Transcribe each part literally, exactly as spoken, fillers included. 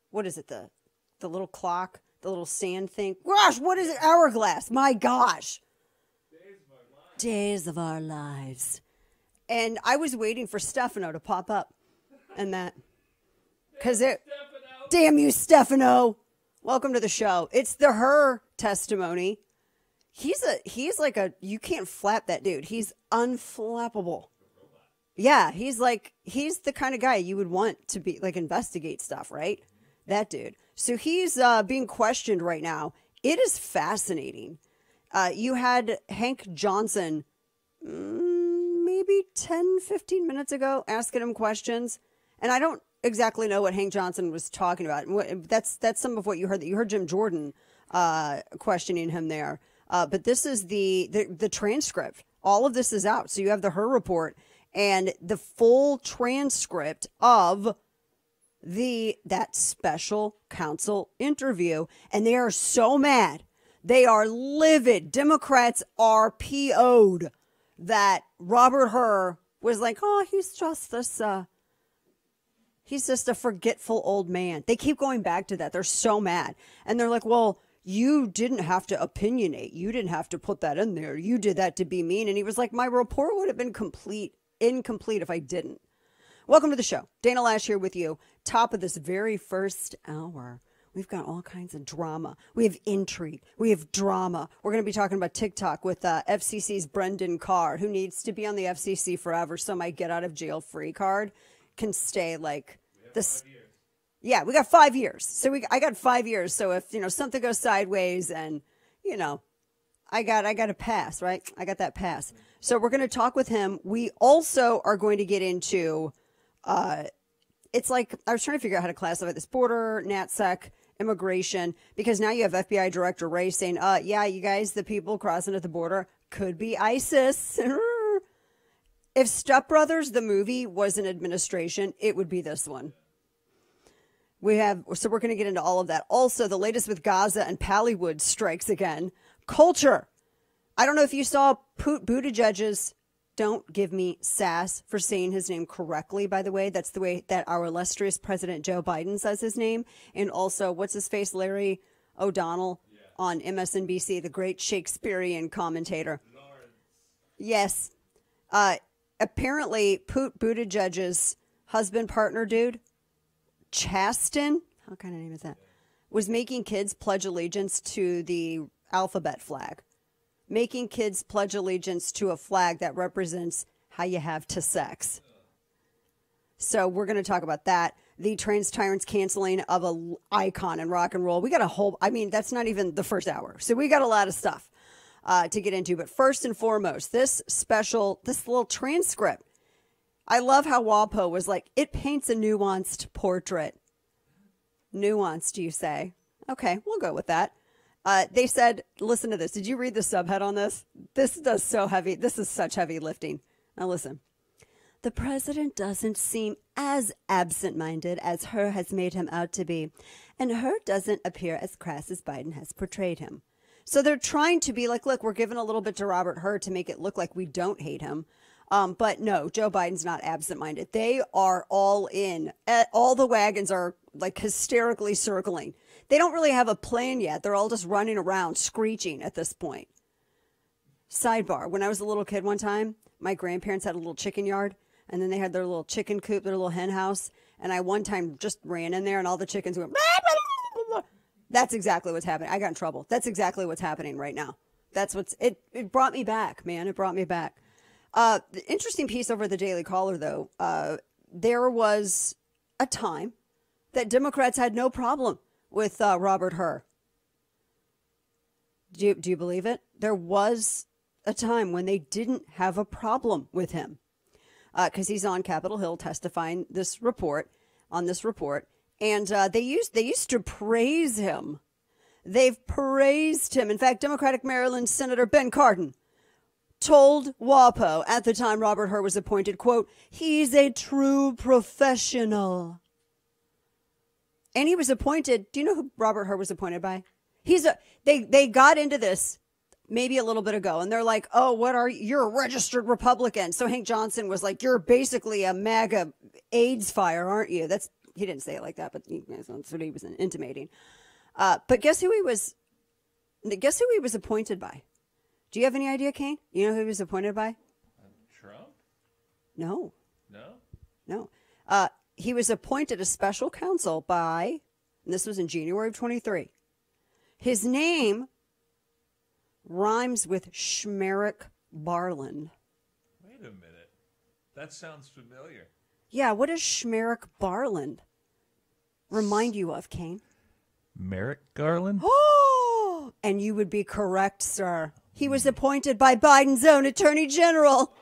what is it, the the little clock, the little sand thing. Gosh, what is it? Hourglass. My gosh. Days of Our Lives. And I was waiting for Stefano to pop up and that. Because it, damn you, Stefano. Welcome to the show. It's the her testimony. He's a, he's like a, you can't flap that dude. He's unflappable. Yeah, he's like, he's the kind of guy you would want to be, like, investigate stuff, right? That dude. So he's uh, being questioned right now. It is fascinating. Uh, you had Hank Johnson mm, maybe ten, fifteen minutes ago asking him questions. And I don't exactly know what Hank Johnson was talking about. That's that's some of what you heard. You heard Jim Jordan uh, questioning him there. Uh, but this is the, the the transcript. All of this is out. So you have the Her report and the full transcript of the that special counsel interview. And they are so mad. They are livid. Democrats are P O'd that Robert Hur was like, oh, he's just this, uh, he's just a forgetful old man. They keep going back to that. They're so mad. And they're like, well, you didn't have to opinionate. You didn't have to put that in there. You did that to be mean. And he was like, my report would have been complete, incomplete if I didn't. Welcome to the show. Dana Loesch here with you. Top of this very first hour. We've got all kinds of drama. We have intrigue. We have drama. We're going to be talking about TikTok with uh, F C C's Brendan Carr, who needs to be on the F C C forever so my get out of jail free card can stay like this. Yeah, we got five years. So we, I got five years. So if, you know, something goes sideways and, you know, I got, I got a pass, right? I got that pass. So we're going to talk with him. We also are going to get into, uh, it's like, I was trying to figure out how to classify this border, NatSec, immigration, because now you have F B I Director Wray saying, uh, yeah, you guys, the people crossing at the border could be ISIS. If Step Brothers, the movie, was an administration, it would be this one. We have, so we're going to get into all of that. Also, the latest with Gaza and Pallywood strikes again. Culture. I don't know if you saw Pete Buttigieg's, don't give me sass for saying his name correctly, by the way. That's the way that our illustrious President Joe Biden says his name. And also, what's his face? Larry O'Donnell yeah. on M S N B C, the great Shakespearean commentator. Lawrence. Yes. Uh, apparently, Pete Buttigieg's husband, partner dude, Chasten, how kind of name is that, was making kids pledge allegiance to the alphabet flag. Making kids pledge allegiance to a flag that represents how you have to sex. So we're going to talk about that. The trans tyrants canceling of a icon in rock and roll. We got a whole, I mean, that's not even the first hour. So we got a lot of stuff uh, to get into. But first and foremost, this special, this little transcript. I love how WAPO was like, it paints a nuanced portrait. Nuanced, you say? Okay, we'll go with that. Uh, they said, listen to this. Did you read the subhead on this? This does so heavy. This is such heavy lifting. Now listen. The president doesn't seem as absent-minded as Hur has made him out to be, and Hur doesn't appear as crass as Biden has portrayed him. So they're trying to be like, look, we're giving a little bit to Robert Hur to make it look like we don't hate him. Um, but no, Joe Biden's not absent-minded. They are all in. All the wagons are like hysterically circling. They don't really have a plan yet. They're all just running around screeching at this point. Sidebar. When I was a little kid one time, my grandparents had a little chicken yard, and then they had their little chicken coop, their little hen house. And I one time just ran in there and all the chickens went, that's exactly what's happening. I got in trouble. That's exactly what's happening right now. That's what's, it, it brought me back, man. It brought me back. Uh, the interesting piece over the Daily Caller, though, uh, there was a time that Democrats had no problem with uh, Robert Hur. Do you, do you believe it? There was a time when they didn't have a problem with him because uh, he's on Capitol Hill testifying this report on this report. And uh, they used they used to praise him. They've praised him. In fact, Democratic Maryland Senator Ben Cardin told WAPO at the time Robert Hur was appointed, quote, he's a true professional. And he was appointed. Do you know who Robert Hur was appointed by? He's a, they, they got into this maybe a little bit ago and they're like, oh, what are you? You're a registered Republican. So Hank Johnson was like, you're basically a MAGA AIDS fire, aren't you? That's he didn't say it like that, but he, that's what he was intimating. Uh, but guess who he was? Guess who he was appointed by? Do you have any idea, Kane? You know who he was appointed by? Trump? No. No? No. Uh, he was appointed a special counsel by, and this was in January of twenty-three. His name rhymes with Schmerich Barland. Wait a minute. That sounds familiar. Yeah, what does Schmerich Barland remind you of, Kane? Merrick Garland? Oh, and you would be correct, sir. He was appointed by Biden's own Attorney General,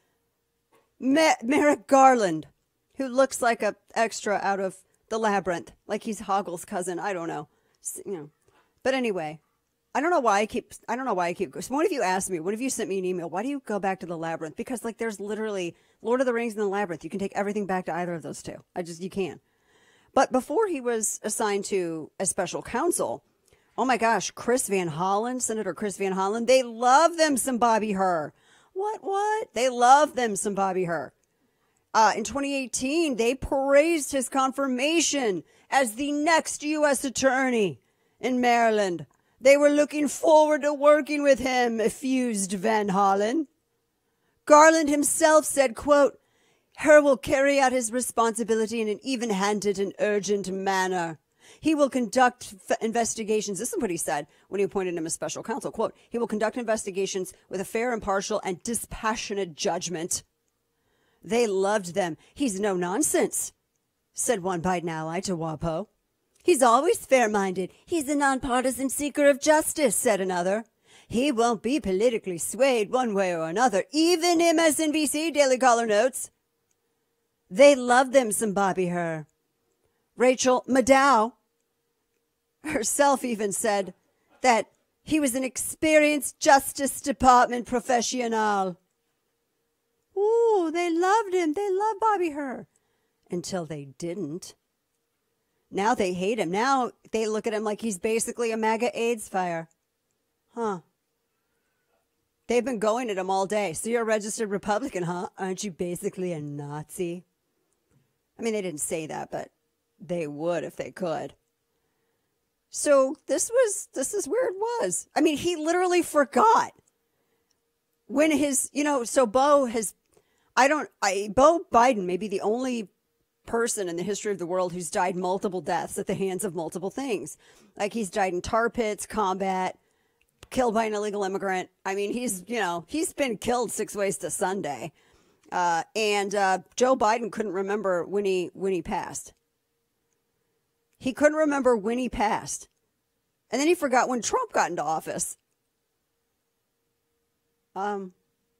Ma- Merrick Garland, who looks like a extra out of The Labyrinth, like he's Hoggle's cousin. I don't know, you know. But anyway, I don't know why I keep. I don't know why I keep. So one of you asked me. One of you sent me an email. Why do you go back to The Labyrinth? Because like there's literally Lord of the Rings and The Labyrinth. You can take everything back to either of those two. I just you can. But before he was assigned to a special counsel, oh my gosh, Chris Van Hollen, Senator Chris Van Hollen, they love them some Bobby Hur. What, what? They love them some Bobby Hur. Uh, in twenty eighteen, they praised his confirmation as the next U S attorney in Maryland. They were looking forward to working with him, effused Van Hollen. Garland himself said, quote, Hur will carry out his responsibility in an even-handed and urgent manner. He will conduct f- investigations. This is what he said when he appointed him as special counsel. Quote, he will conduct investigations with a fair, impartial, and dispassionate judgment. They loved them. He's no nonsense, said one Biden ally to WAPO. He's always fair-minded. He's a nonpartisan seeker of justice, said another. He won't be politically swayed one way or another. Even M S N B C Daily Caller notes. They love them some Bobby Hur. Rachel Maddow herself even said that he was an experienced Justice Department professional. Ooh, they loved him. They love Bobby Hur. Until they didn't. Now they hate him. Now they look at him like he's basically a MAGA AIDS fire. Huh. They've been going at him all day. So you're a registered Republican, huh? Aren't you basically a Nazi? I mean, they didn't say that, but they would if they could. So this was, this is where it was. I mean, he literally forgot when his, you know, so Beau has, I don't, I, Beau Biden may be the only person in the history of the world who's died multiple deaths at the hands of multiple things. Like he's died in tar pits, combat, killed by an illegal immigrant. I mean, he's, you know, he's been killed six ways to Sunday. Uh, and uh, Joe Biden couldn't remember when he when he passed. He couldn't remember when he passed. And then he forgot when Trump got into office. Um,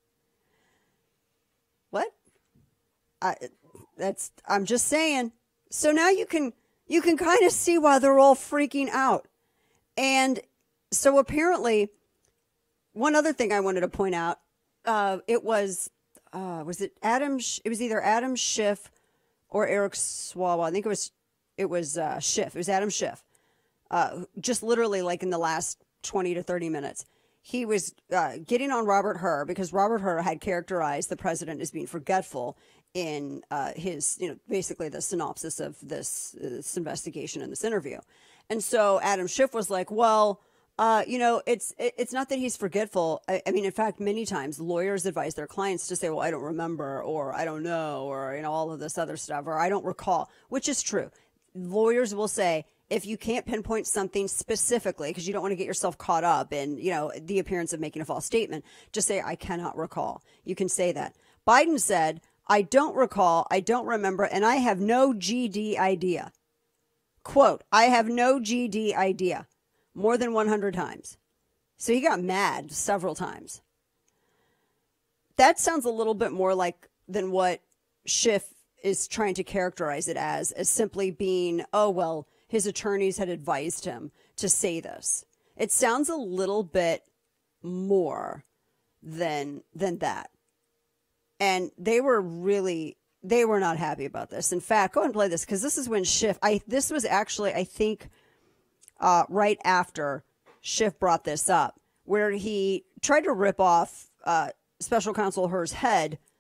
what? I that's I'm just saying. So now you can you can kind of see why they're all freaking out. And so apparently, one other thing I wanted to point out, uh, it was uh, was it Adam? It was either Adam Schiff or Eric Swalwell. I think it was it was uh, Schiff. It was Adam Schiff. Uh, just literally like in the last twenty to thirty minutes. He was uh, getting on Robert Hur because Robert Hur had characterized the president as being forgetful in uh, his, you know, basically the synopsis of this, uh, this investigation and this interview. And so Adam Schiff was like, well, uh, you know, it's it, it's not that he's forgetful. I, I mean, in fact, many times lawyers advise their clients to say, well, I don't remember, or I don't know, or, you know, all of this other stuff, or I don't recall, which is true. Lawyers will say, if you can't pinpoint something specifically, because you don't want to get yourself caught up in, you know, the appearance of making a false statement, just say, I cannot recall. You can say that. Biden said, I don't recall, I don't remember, and I have no G D idea. Quote, I have no G D idea. More than one hundred times. So he got mad several times. That sounds a little bit more like than what Schiff is trying to characterize it as, as simply being, oh, well, his attorneys had advised him to say this. It sounds a little bit more than than that. And they were really, they were not happy about this. In fact, go ahead and play this, because this is when Schiff, I this was actually, I think, uh, right after Schiff brought this up, where he tried to rip off uh, Special Counsel Hur's head,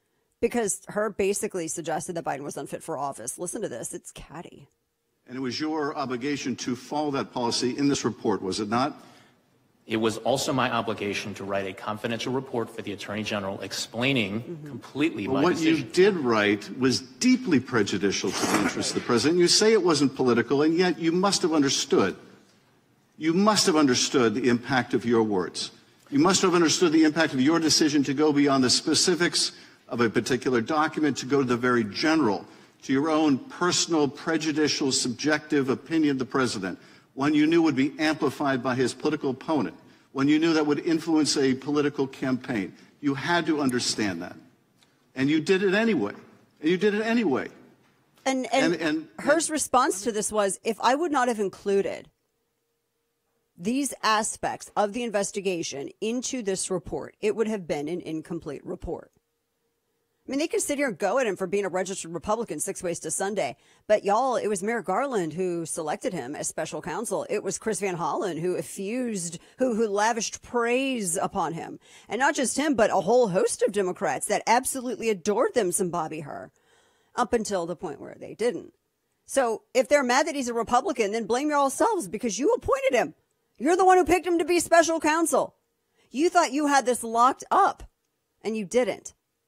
because her basically suggested that Biden was unfit for office. Listen to this. It's catty. And it was your obligation to follow that policy in this report, was it not? It was also my obligation to write a confidential report for the Attorney General explaining mm-hmm. completely well, my what decision. you did write was deeply prejudicial to the interests of the president. You say it wasn't political, and yet you must have understood. You must have understood the impact of your words. You must have understood the impact of your decision to go beyond the specifics of a particular document, to go to the very general, to your own personal, prejudicial, subjective opinion of the president, one you knew would be amplified by his political opponent, one you knew that would influence a political campaign. You had to understand that. And you did it anyway. And you did it anyway. And, and, and, and her and, response to this was, if I would not have included these aspects of the investigation into this report, it would have been an incomplete report. I mean, they can sit here and go at him for being a registered Republican six ways to Sunday. But y'all, it was Merrick Garland who selected him as special counsel. It was Chris Van Hollen who effused, who, who lavished praise upon him. And not just him, but a whole host of Democrats that absolutely adored them some Bobby Hur up until the point where they didn't. So if they're mad that he's a Republican, then blame yourselves because you appointed him. You're the one who picked him to be special counsel. You thought you had this locked up and you didn't.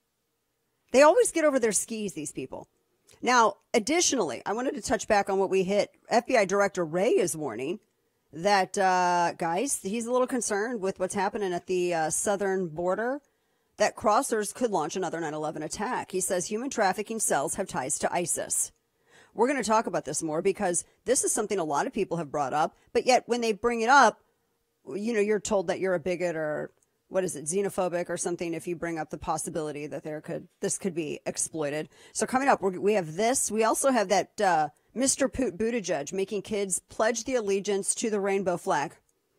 They always get over their skis, these people. Now, additionally, I wanted to touch back on what we hit. F B I Director Wray is warning that, uh, guys, he's a little concerned with what's happening at the uh, southern border, that crossers could launch another nine eleven attack. He says human trafficking cells have ties to ISIS. We're going to talk about this more because this is something a lot of people have brought up. But yet when they bring it up, you know, you're told that you're a bigot or what is it, xenophobic or something, if you bring up the possibility that there could, this could be exploited. So coming up, we're, we have this. We also have that uh, Mister Pete Buttigieg making kids pledge the allegiance to the rainbow flag.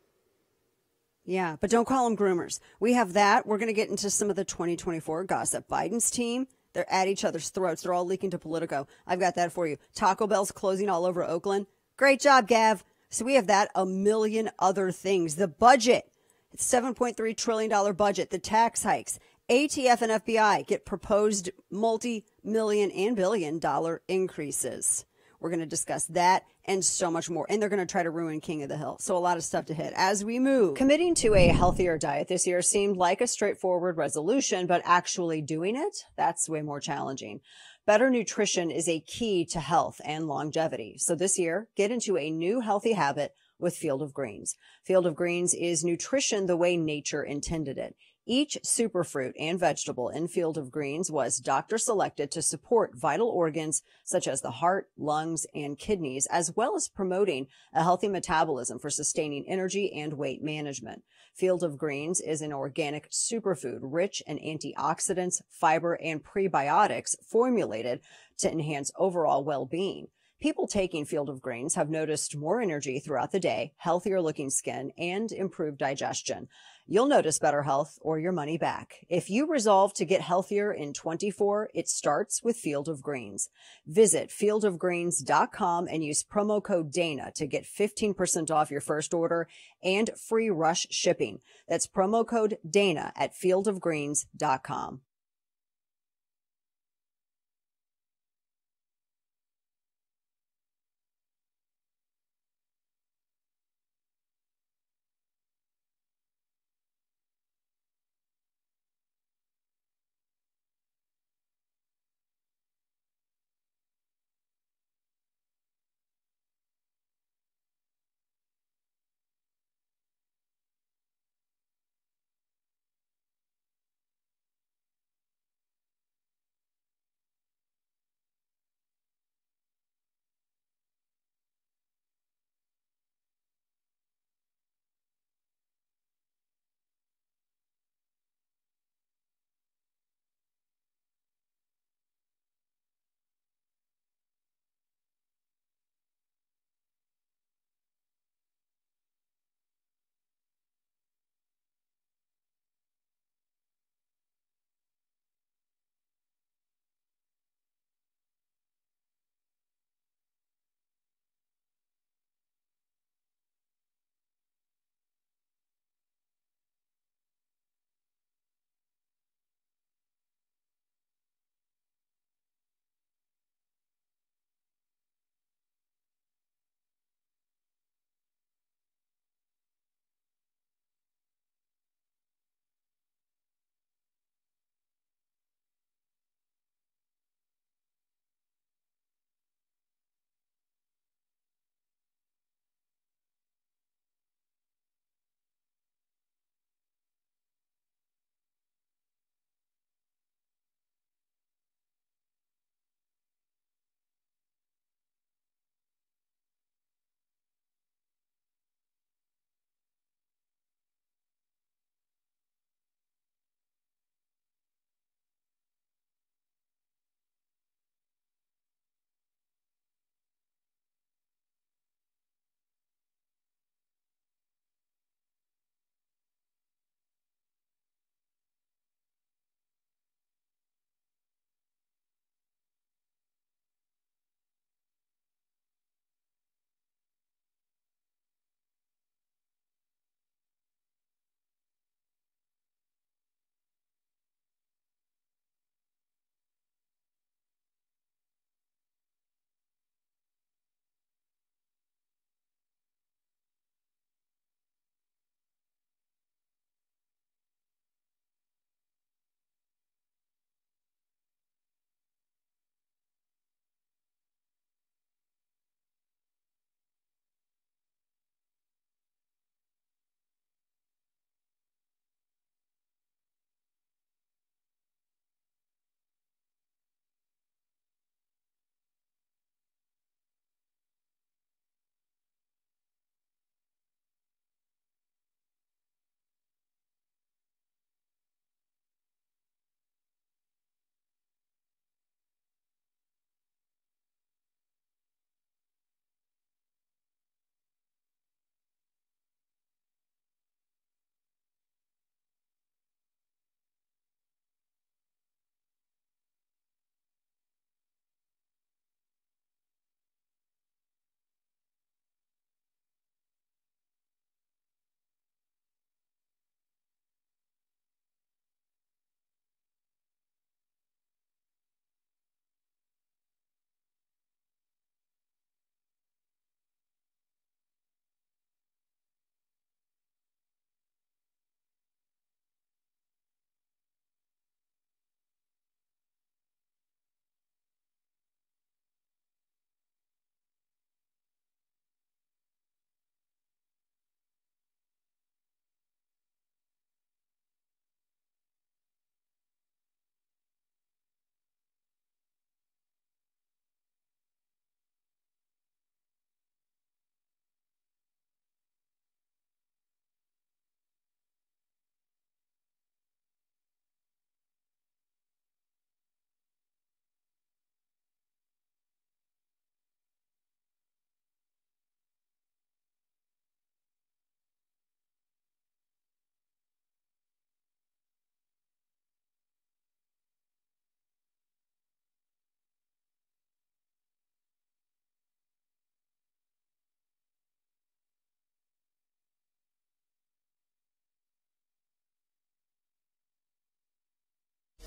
Yeah, but don't call them groomers. We have that. We're going to get into some of the twenty twenty-four gossip. Biden's team, they're at each other's throats. They're all leaking to Politico. I've got that for you. Taco Bell's closing all over Oakland. Great job, Gav. So we have that, a million other things. The budget. It's seven point three trillion dollars budget, the tax hikes, A T F and F B I get proposed multi-million and billion dollar increases. We're going to discuss that and so much more. And they're going to try to ruin King of the Hill. So a lot of stuff to hit as we move. Committing to a healthier diet this year seemed like a straightforward resolution, but actually doing it, that's way more challenging. Better nutrition is a key to health and longevity. So this year, get into a new healthy habit with Field of Greens. Field of Greens is nutrition the way nature intended it. Each superfruit and vegetable in Field of Greens was doctor selected to support vital organs such as the heart, lungs, and kidneys, as well as promoting a healthy metabolism for sustaining energy and weight management. Field of Greens is an organic superfood rich in antioxidants, fiber, and prebiotics formulated to enhance overall well-being. People taking Field of Greens have noticed more energy throughout the day, healthier looking skin, and improved digestion. You'll notice better health or your money back. If you resolve to get healthier in twenty-four, it starts with Field of Greens. Visit field of greens dot com and use promo code Dana to get fifteen percent off your first order and free rush shipping. That's promo code Dana at field of greens dot com.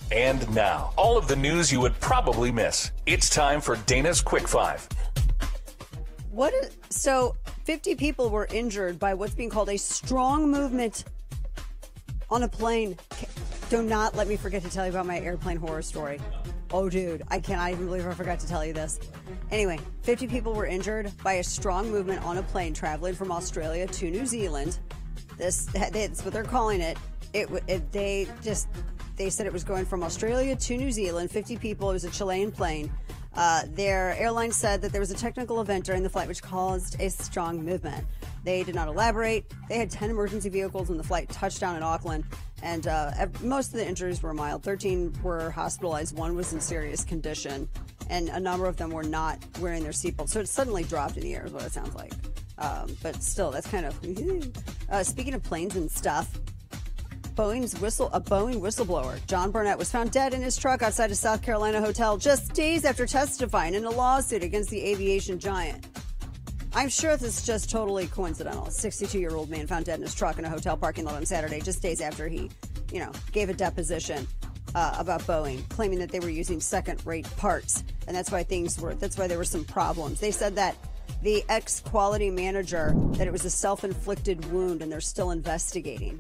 And now, all of the news you would probably miss. It's time for Dana's Quick Five. What is, so fifty people were injured by what's being called a strong movement on a plane. Do not let me forget to tell you about my airplane horror story. Oh, dude, I cannot even believe I forgot to tell you this. Anyway, fifty people were injured by a strong movement on a plane traveling from Australia to New Zealand. This, that's what they're calling it. It, it they just, they said it was going from Australia to New Zealand. fifty people. It was a Chilean plane. Uh, their airline said that there was a technical event during the flight which caused a strong movement. They did not elaborate. They had ten emergency vehicles when the flight touched down in Auckland, and uh, most of the injuries were mild. thirteen were hospitalized. One was in serious condition, and a number of them were not wearing their seatbelts. So it suddenly dropped in the air is what it sounds like. Um, but still, that's kind of... uh, speaking of planes and stuff, Boeing's whistle, a Boeing whistleblower, John Burnett, was found dead in his truck outside a South Carolina hotel just days after testifying in a lawsuit against the aviation giant. I'm sure this is just totally coincidental. A sixty-two-year-old man found dead in his truck in a hotel parking lot on Saturday, just days after he, you know, gave a deposition uh, about Boeing, claiming that they were using second-rate parts, and that's why things were. That's why there were some problems. They said that the ex-quality manager, that it was a self-inflicted wound, and they're still investigating.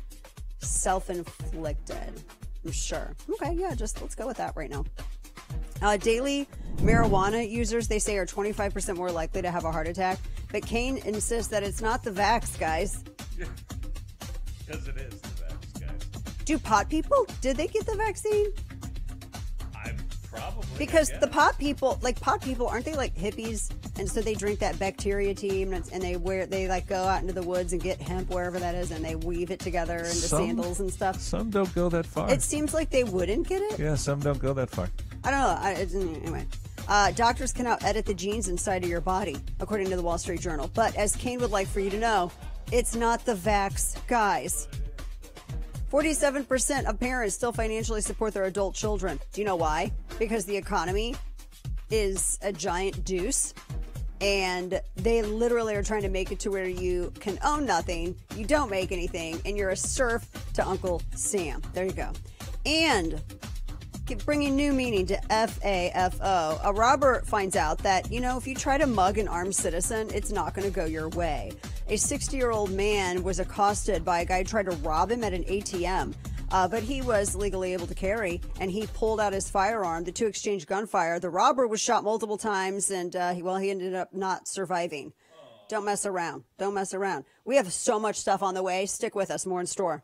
Self-inflicted. I'm sure. Okay, yeah, just let's go with that right now. Uh, daily marijuana users, they say, are twenty-five percent more likely to have a heart attack. But Kane insists that it's not the vax, guys. Because it is the vax, guys. Do pot people? Did they get the vaccine? I'm probably. Because yeah. the pot people, like pot people, aren't they like hippies? And so they drink that bacteria team, and, and they wear, they like go out into the woods and get hemp wherever that is, and they weave it together into Some- sandals and stuff. Some don't go that far. It seems like they wouldn't get it. yeah, some don't go that far. I don't know. I, it's, anyway, uh, doctors can now edit the genes inside of your body, according to the Wall Street Journal. But as Kane would like for you to know, it's not the vax, guys. forty-seven percent of parents still financially support their adult children. Do you know why? Because the economy is a giant deuce, and they literally are trying to make it to where you can own nothing, you don't make anything, and you're a serf to Uncle Sam. There you go. And bringing new meaning to F A F O. A robber finds out that, you know, if you try to mug an armed citizen, it's not going to go your way. A sixty-year-old man was accosted by a guy who tried to rob him at an A T M, uh, but he was legally able to carry, and he pulled out his firearm. The two exchanged gunfire. The robber was shot multiple times, and, uh, he, well, he ended up not surviving. Don't mess around. Don't mess around. We have so much stuff on the way. Stick with us. More in store.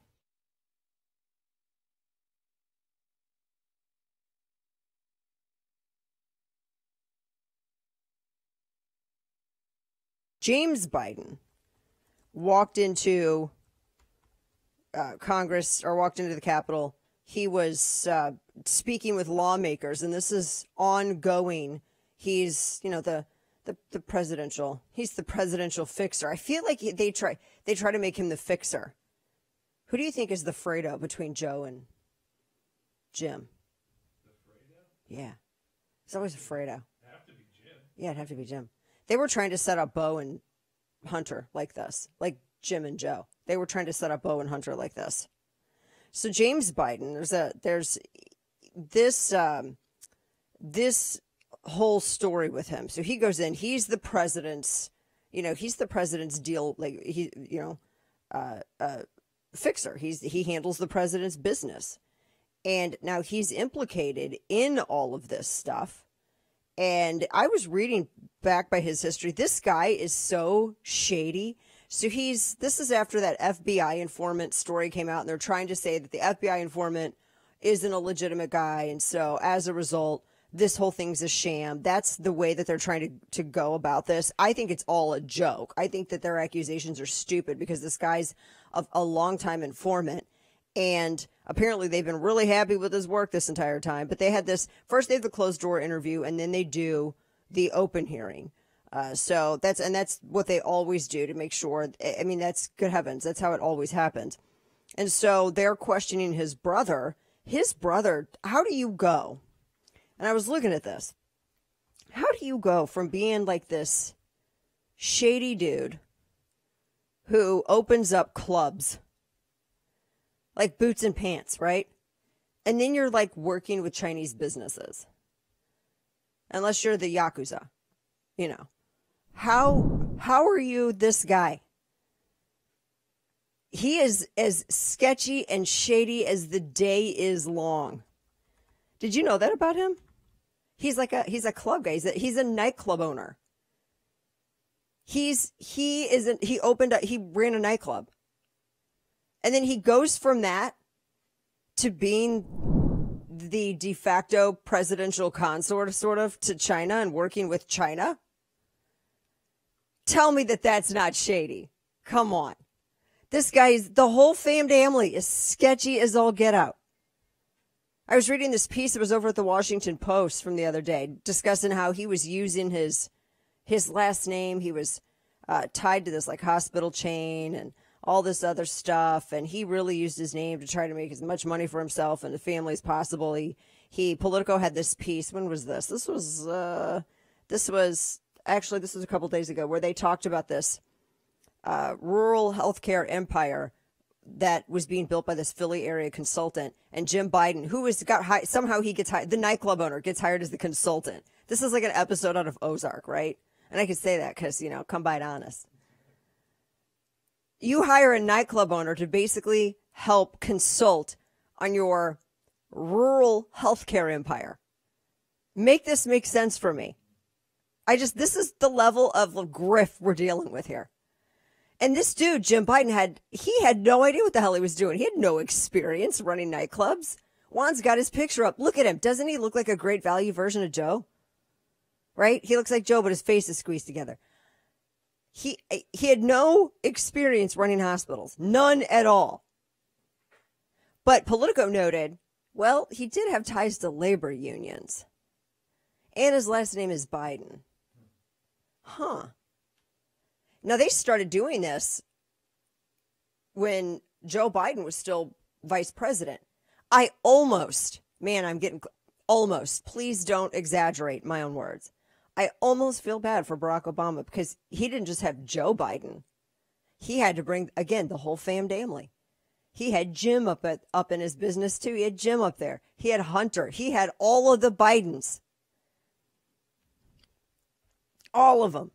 James Biden walked into uh, Congress or walked into the Capitol. He was uh, speaking with lawmakers, and this is ongoing. He's, you know, the, the the presidential. He's the presidential fixer. I feel like he, they try they try to make him the fixer. Who do you think is the Fredo between Joe and Jim? The Fredo? Yeah, it's always a Fredo. Have to be Jim. Yeah, it'd have to be Jim. They were trying to set up Bo and Hunter like this, like Jim and Joe. They were trying to set up Bo and Hunter like this. So James Biden, there's a there's this um, this whole story with him. So he goes in. He's the president's, you know, he's the president's deal. Like he, you know, uh, uh, fixer. He's he handles the president's business, and now he's implicated in all of this stuff. And I was reading back by his history. This guy is so shady. So he's, this is after that F B I informant story came out, and they're trying to say that the F B I informant isn't a legitimate guy. And so as a result, this whole thing's a sham. That's the way that they're trying to, to go about this. I think it's all a joke. I think that their accusations are stupid because this guy's a, a longtime informant. And apparently they've been really happy with his work this entire time. But they had this, first they have the closed door interview, and then they do the open hearing. Uh, so that's, and that's what they always do to make sure. I mean, that's, good heavens, that's how it always happens. And so they're questioning his brother. His brother, how do you go? And I was looking at this. How do you go from being like this shady dude who opens up clubs, like Boots and Pants, right? And then you're like working with Chinese businesses. Unless you're the Yakuza, you know. How how are you this guy? He is as sketchy and shady as the day is long. Did you know that about him? He's like a he's a club guy. He's a, he's a nightclub owner. He's he isn't he opened up he ran a nightclub. And then he goes from that to being the de facto presidential consort, sort of, to China and working with China. Tell me that that's not shady. Come on. This guy's, the whole fam family is sketchy as all get out. I was reading this piece that was over at the Washington Post from the other day, discussing how he was using his his last name. He was uh, tied to this like hospital chain and all this other stuff, and he really used his name to try to make as much money for himself and the family as possible. He, he Politico had this piece. When was this? This was, uh, this was, actually, this was a couple days ago, where they talked about this uh, rural healthcare empire that was being built by this Philly area consultant, and Jim Biden, who has got hired, somehow he gets hired, the nightclub owner gets hired as the consultant. This is like an episode out of Ozark, right? And I can say that because, you know, come by it honest. You hire a nightclub owner to basically help consult on your rural healthcare empire. Make this make sense for me. I just, this is the level of grift we're dealing with here. And this dude, Jim Biden, had, he had no idea what the hell he was doing. He had no experience running nightclubs. Juan's got his picture up. Look at him. Doesn't he look like a great value version of Joe? Right? He looks like Joe, but his face is squeezed together. He he had no experience running hospitals. None at all. But Politico noted, well, he did have ties to labor unions. And his last name is Biden. Huh. Now, they started doing this when Joe Biden was still vice president. I almost, man, I'm getting, almost, please don't exaggerate my own words. I almost feel bad for Barack Obama because he didn't just have Joe Biden. He had to bring, again, the whole fam family. He had Jim up at, up in his business, too. He had Jim up there. He had Hunter. He had all of the Bidens. All of them.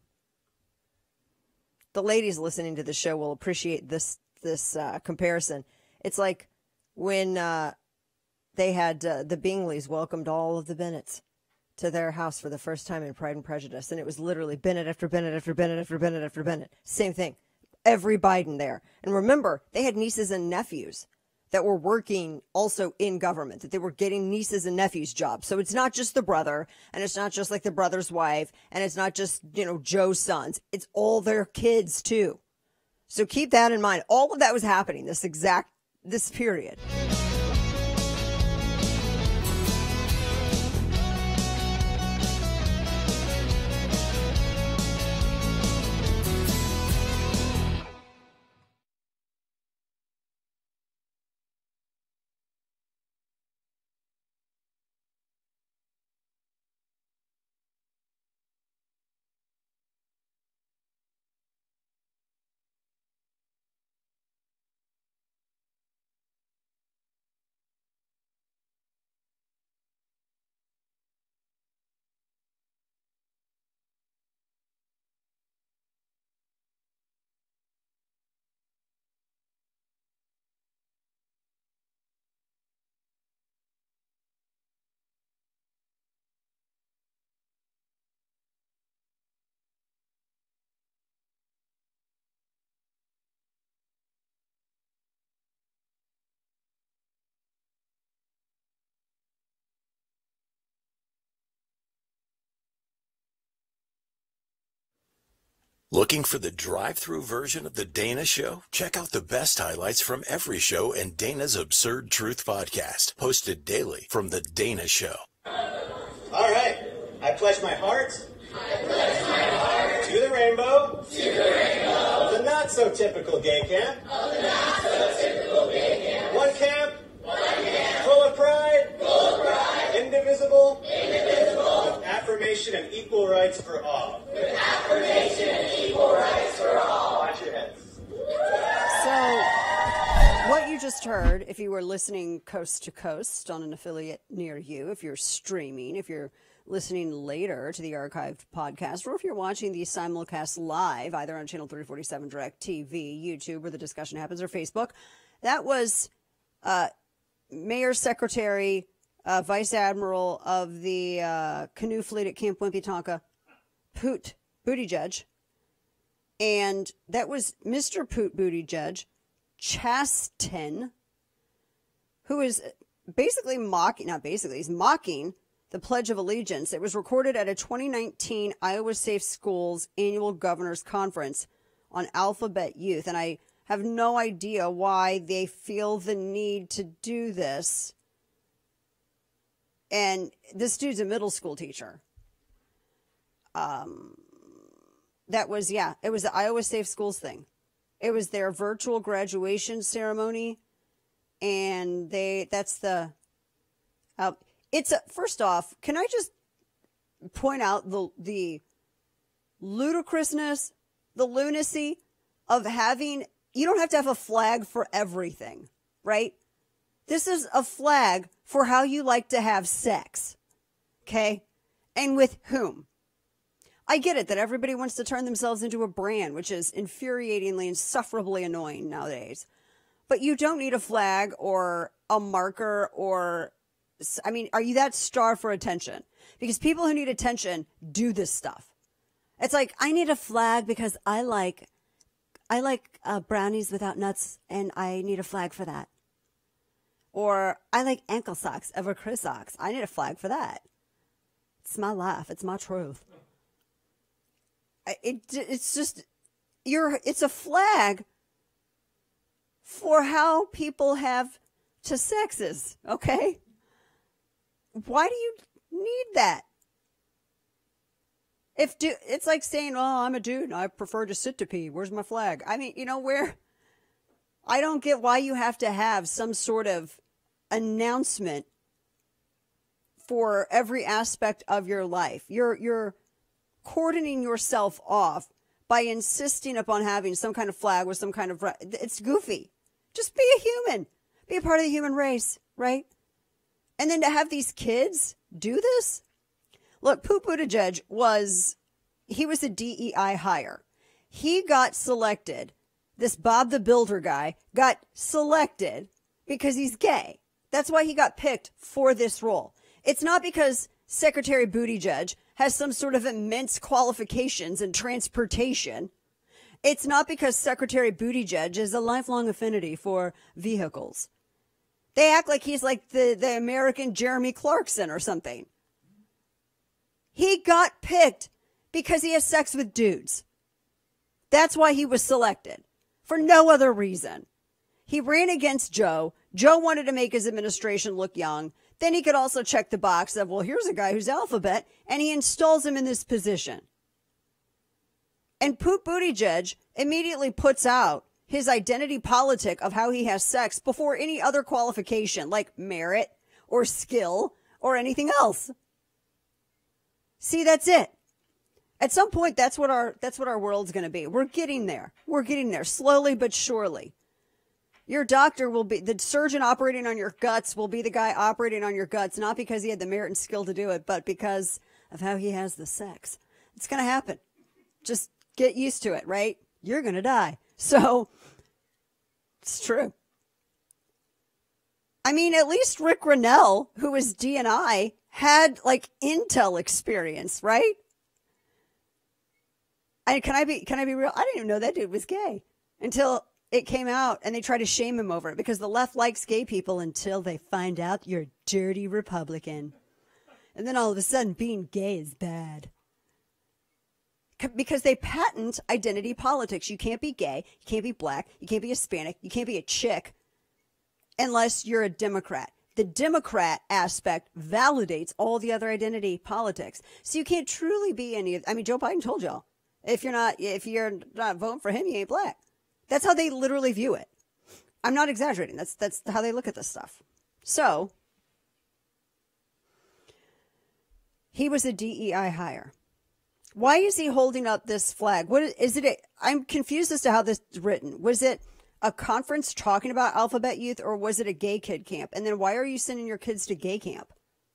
The ladies listening to the show will appreciate this this uh, comparison. It's like when uh, they had uh, the Bingleys welcomed all of the Bennetts to their house for the first time in Pride and Prejudice. And it was literally Bennett after Bennett after Bennett after Bennett after Bennett. Same thing. Every Biden there. And remember, they had nieces and nephews that were working also in government, that they were getting nieces and nephews jobs. So it's not just the brother, and it's not just like the brother's wife, and it's not just, you know, Joe's sons. It's all their kids too. So keep that in mind. All of that was happening this exact, this period. Looking for the drive-through version of The Dana Show? Check out the best highlights from every show in Dana's Absurd Truth podcast, posted daily from The Dana Show. All right. I pledge my heart. I pledge my heart. To the rainbow. To the rainbow. Of the not-so-typical gay camp. Of the not-so-typical gay camp. One camp. One camp. Full of pride. Full of pride. Indivisible. Indivisible. With affirmation and equal rights for all. With affirmation and equal rights for all. Watch your heads. So, what you just just heard, if you were listening coast to coast on an affiliate near you, if you're streaming, if you're listening later to the archived podcast, or if you're watching the simulcast live, either on Channel three forty-seven Direct T V, YouTube, where the discussion happens, or Facebook, that was uh, Mayor Secretary, uh, Vice Admiral of the uh, canoe fleet at Camp Wimpy-Tonka, Poot Buttigieg. And that was Mister Poot Buttigieg Chasten, who is basically mocking, not basically, he's mocking the Pledge of Allegiance. It was recorded at a twenty nineteen Iowa Safe Schools annual governor's conference on Alphabet Youth. And I have no idea why they feel the need to do this. And this dude's a middle school teacher. Um, that was, yeah, it was the Iowa Safe Schools thing. It was their virtual graduation ceremony. And they, that's the, uh, it's a, first off, can I just point out the, the ludicrousness, the lunacy of having, you don't have to have a flag for everything, right? This is a flag for how you like to have sex. Okay? And with whom? I get it that everybody wants to turn themselves into a brand, which is infuriatingly, insufferably annoying nowadays. But you don't need a flag or a marker or, I mean, are you that starved for attention? Because people who need attention do this stuff. It's like, I need a flag because I like, I like uh, brownies without nuts, and I need a flag for that. Or I like ankle socks over Chris socks. I need a flag for that. It's my life. It's my truth. It, it's just, you're, it's a flag for how people have to sexes, okay? Why do you need that? If do, it's like saying, oh, I'm a dude and I prefer to sit to pee. Where's my flag? I mean, you know, where, I don't get why you have to have some sort of announcement for every aspect of your life. You're, you're, cordoning yourself off by insisting upon having some kind of flag with some kind of, it's goofy. Just be a human. Be a part of the human race, right? And then to have these kids do this? Look, Poot Buttigieg was, he was a D E I hire. He got selected, this Bob the Builder guy got selected because he's gay. That's why he got picked for this role. It's not because Secretary Buttigieg has some sort of immense qualifications in transportation. It's not because Secretary Buttigieg has a lifelong affinity for vehicles. They act like he's like the, the American Jeremy Clarkson or something. He got picked because he has sex with dudes. That's why he was selected, for no other reason. He ran against Joe. Joe wanted to make his administration look young. Then he could also check the box of, well, here's a guy who's alphabet, and he installs him in this position. And Poot Buttigieg immediately puts out his identity politic of how he has sex before any other qualification, like merit or skill or anything else. See, that's it. At some point, that's what our, that's what our world's going to be. We're getting there. We're getting there, slowly but surely. Your doctor will be, the surgeon operating on your guts will be the guy operating on your guts, not because he had the merit and skill to do it, but because of how he has the sex. It's going to happen. Just get used to it, right? You're going to die. So, it's true. I mean, at least Rick Grinnell, who was D and I, had, like, Intel experience, right? I, can I be, can I be real? I didn't even know that dude was gay until it came out and they tried to shame him over it because the left likes gay people until they find out you're a dirty Republican. And then all of a sudden being gay is bad. C- because they patent identity politics. You can't be gay. You can't be black. You can't be Hispanic. You can't be a chick unless you're a Democrat. The Democrat aspect validates all the other identity politics. So you can't truly be any of, I mean, Joe Biden told y'all, if you're not, if you're not voting for him, you ain't black. That's how they literally view it. I'm not exaggerating. That's that's how they look at this stuff. So, he was a D E I hire. Why is he holding up this flag? What is it? A, I'm confused as to how this is written. Was it a conference talking about Alphabet Youth, or was it a gay kid camp? And then why are you sending your kids to gay camp?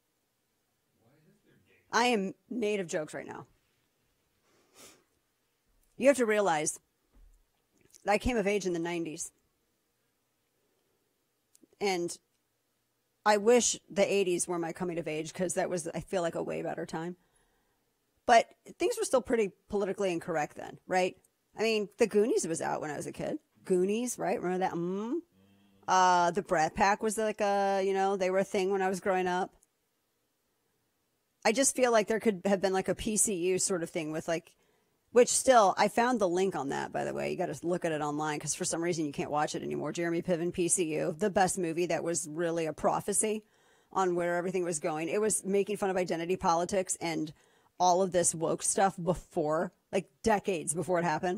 I am made of jokes right now. You have to realize that I came of age in the nineties. And I wish the eighties were my coming of age, because that was, I feel like, a way better time. But things were still pretty politically incorrect then, right? I mean, the Goonies was out when I was a kid. Goonies, right? Remember that? Mm. Uh, the Brat Pack was like a, you know, they were a thing when I was growing up. I just feel like there could have been like a P C U sort of thing with like, which still, I found the link on that, by the way. You got to look at it online, because for some reason you can't watch it anymore. Jeremy Piven, P C U, the best movie that was really a prophecy on where everything was going. It was making fun of identity politics and all of this woke stuff before, like decades before it happened.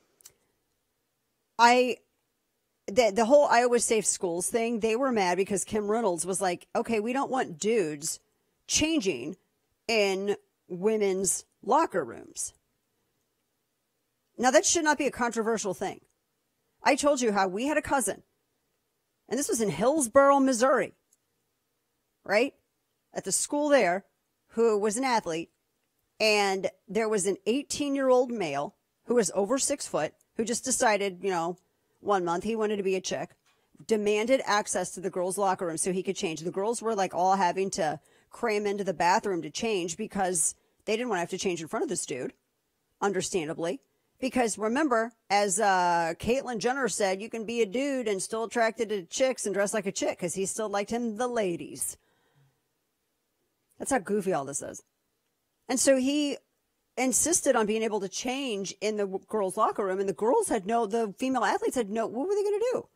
I, the, the whole Iowa Safe Schools thing, they were mad because Kim Reynolds was like, okay, we don't want dudes changing in women's locker rooms. Now, that should not be a controversial thing. I told you how we had a cousin, and this was in Hillsboro, Missouri, right? At the school there, who was an athlete, and there was an eighteen-year-old male who was over six foot, who just decided, you know, one month he wanted to be a chick, demanded access to the girls' locker room so he could change. The girls were like all having to cram into the bathroom to change because they didn't want to have to change in front of this dude, understandably. Because remember, as uh, Caitlyn Jenner said, you can be a dude and still attracted to chicks and dress like a chick, because he still liked him, the ladies. That's how goofy all this is. And so he insisted on being able to change in the girls' locker room, and the girls had no, the female athletes had no, what were they going to do?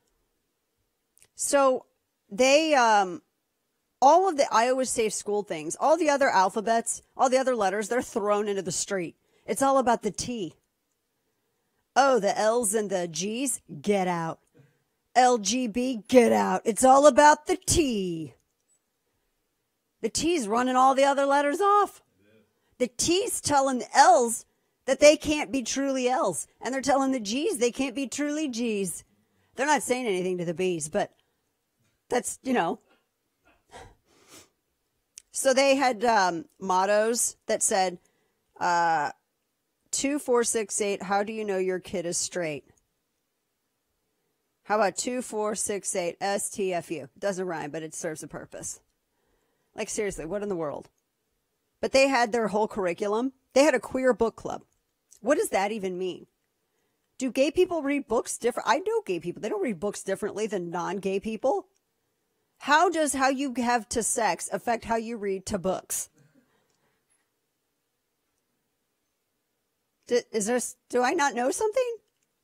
So they, um, all of the Iowa Safe School things, all the other alphabets, all the other letters, they're thrown into the street. It's all about the T. Oh, the L's and the G's, get out. L G B, get out. It's all about the T. The T's running all the other letters off. The T's telling the L's that they can't be truly L's. And they're telling the G's they can't be truly G's. They're not saying anything to the B's, but that's, you know. So they had um, mottos that said, uh, two four six eight, how do you know your kid is straight? How about two four six eight, S T F U? Doesn't rhyme, but it serves a purpose. Like, seriously, what in the world? But they had their whole curriculum. They had a queer book club. What does that even mean? Do gay people read books different? I know gay people. They don't read books differently than non-gay people. How does how you have to sex affect how you read to books? Is there, do I not know something?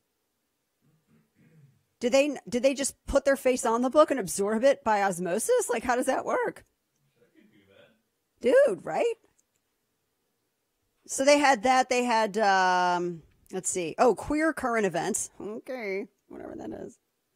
Do they, did they just put their face on the book and absorb it by osmosis? Like, how does that work? I could do that. Dude, right? So they had that. They had, um, let's see. Oh, queer current events. Okay. Whatever that is.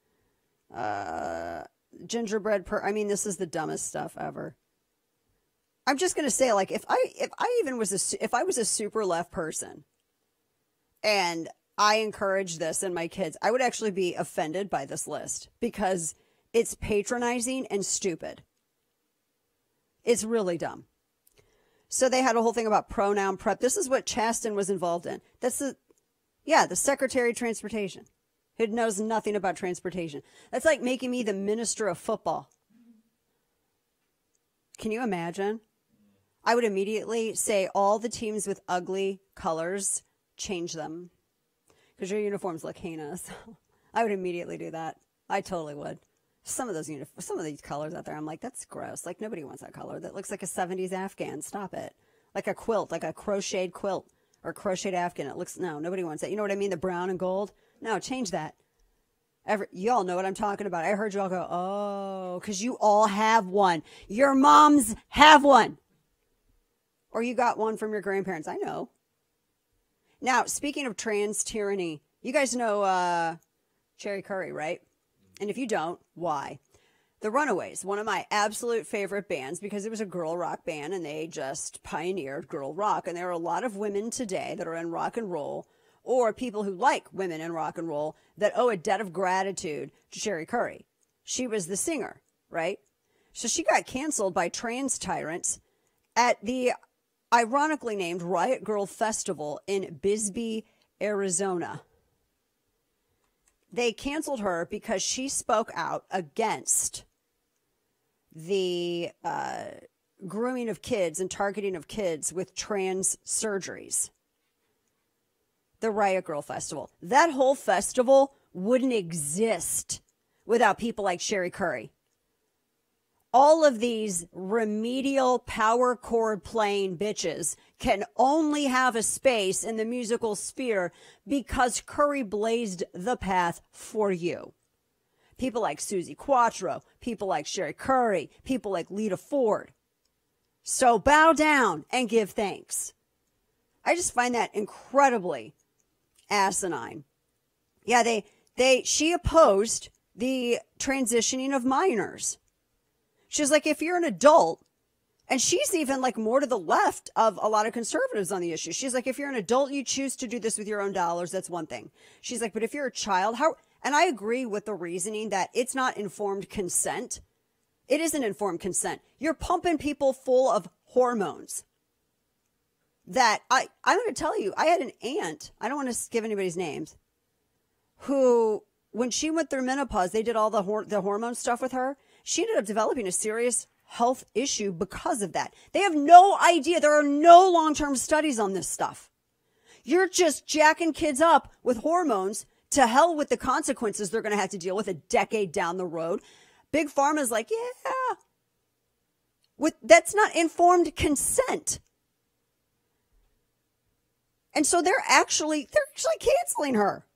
Uh, gingerbread per, I mean, this is the dumbest stuff ever. I'm just going to say, like, if I, if I even was a, if I was a super left person, and I encourage this in my kids, I would actually be offended by this list, because it's patronizing and stupid. It's really dumb. So they had a whole thing about pronoun prep. This is what Chasten was involved in. That's the, yeah, the Secretary of Transportation, who knows nothing about transportation. That's like making me the Minister of Football. Can you imagine? I would immediately say all the teams with ugly colors, change them, because your uniforms look heinous. I would immediately do that. I totally would. Some of those uniforms, some of these colors out there, I'm like, that's gross. Like, nobody wants that color. That looks like a seventies Afghan. Stop it. Like a quilt, like a crocheted quilt or crocheted Afghan. It looks, no, nobody wants that. You know what I mean? The brown and gold. No, change that. Every, you all know what I'm talking about. I heard you all go, oh, because you all have one. Your moms have one. Or you got one from your grandparents. I know. Now, speaking of trans tyranny, you guys know uh, Cherry Curry, right? And if you don't, why? The Runaways, one of my absolute favorite bands, because it was a girl rock band and they just pioneered girl rock. And there are a lot of women today that are in rock and roll or people who like women in rock and roll that owe a debt of gratitude to Sherry Curry. She was the singer, right? So she got canceled by trans tyrants at the ironically named Riot Grrrl Festival in Bisbee, Arizona. They canceled her because she spoke out against the uh, grooming of kids and targeting of kids with trans surgeries. The Riot Grrrl Festival. That whole festival wouldn't exist without people like Sherry Curry. All of these remedial power chord playing bitches can only have a space in the musical sphere because Curry blazed the path for you. People like Suzi Quatro, people like Sherry Curry, people like Lita Ford. So bow down and give thanks. I just find that incredibly asinine. Yeah, they, they, she opposed the transitioning of minors. She's like, if you're an adult, and she's even like more to the left of a lot of conservatives on the issue. She's like, if you're an adult, you choose to do this with your own dollars. That's one thing. She's like, but if you're a child, how, and I agree with the reasoning that it's not informed consent. It isn't informed consent. You're pumping people full of hormones that I, I'm going to tell you, I had an aunt, I don't want to give anybody's names, who, when she went through menopause, they did all the hor- the hormone stuff with her. She ended up developing a serious health issue because of that. They have no idea. There are no long-term studies on this stuff. You're just jacking kids up with hormones. To hell with the consequences they're going to have to deal with a decade down the road. Big Pharma's like, yeah. With, that's not informed consent. And so they're actually, they're actually canceling her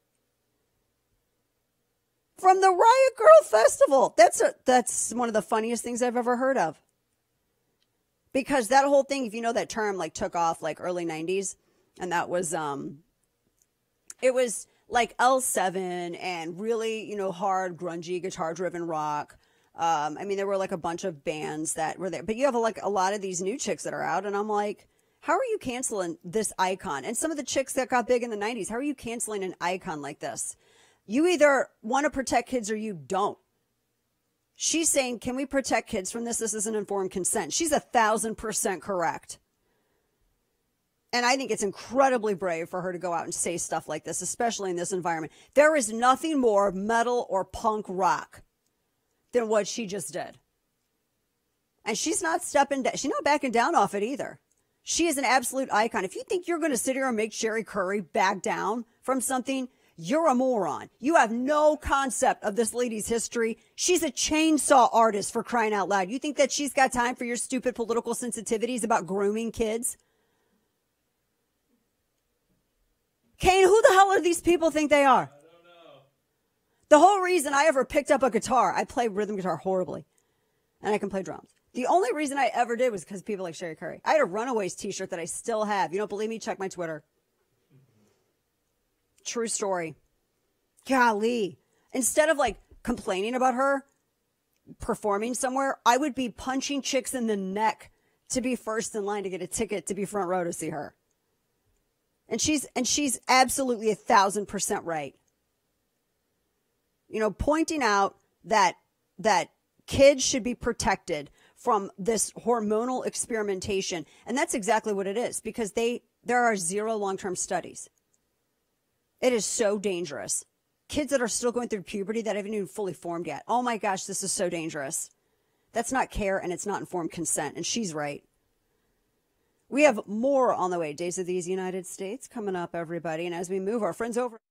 from the Riot Grrrl Festival. That's a, that's one of the funniest things I've ever heard of. Because that whole thing, if you know that term, like took off like early nineties. And that was, um, it was like L seven and really, you know, hard, grungy, guitar-driven rock. Um, I mean, there were like a bunch of bands that were there. But you have like a lot of these new chicks that are out. And I'm like, how are you canceling this icon? And some of the chicks that got big in the nineties, how are you canceling an icon like this? You either want to protect kids or you don't. She's saying, can we protect kids from this? This isn't informed consent. She's a thousand percent correct. And I think it's incredibly brave for her to go out and say stuff like this, especially in this environment. There is nothing more metal or punk rock than what she just did. And she's not stepping down. She's not backing down off it either. She is an absolute icon. If you think you're going to sit here and make Sherry Curry back down from something, you're a moron. You have no concept of this lady's history. She's a chainsaw artist, for crying out loud. You think that she's got time for your stupid political sensitivities about grooming kids? Kane, who the hell are these people think they are? I don't know. The whole reason I ever picked up a guitar, I play rhythm guitar horribly, and I can play drums. The only reason I ever did was because people like Sherry Curry. I had a Runaways t-shirt that I still have. You don't believe me? Check my Twitter. True story. Golly. Instead of like complaining about her performing somewhere, I would be punching chicks in the neck to be first in line to get a ticket to be front row to see her. And she's, and she's absolutely a thousand percent right. You know, pointing out that, that kids should be protected from this hormonal experimentation. And that's exactly what it is, because they, there are zero long-term studies. It is so dangerous. Kids that are still going through puberty that haven't even fully formed yet. Oh my gosh, this is so dangerous. That's not care, and it's not informed consent. And she's right. We have more on the way. Days of these United States coming up, everybody. And as we move our friends over.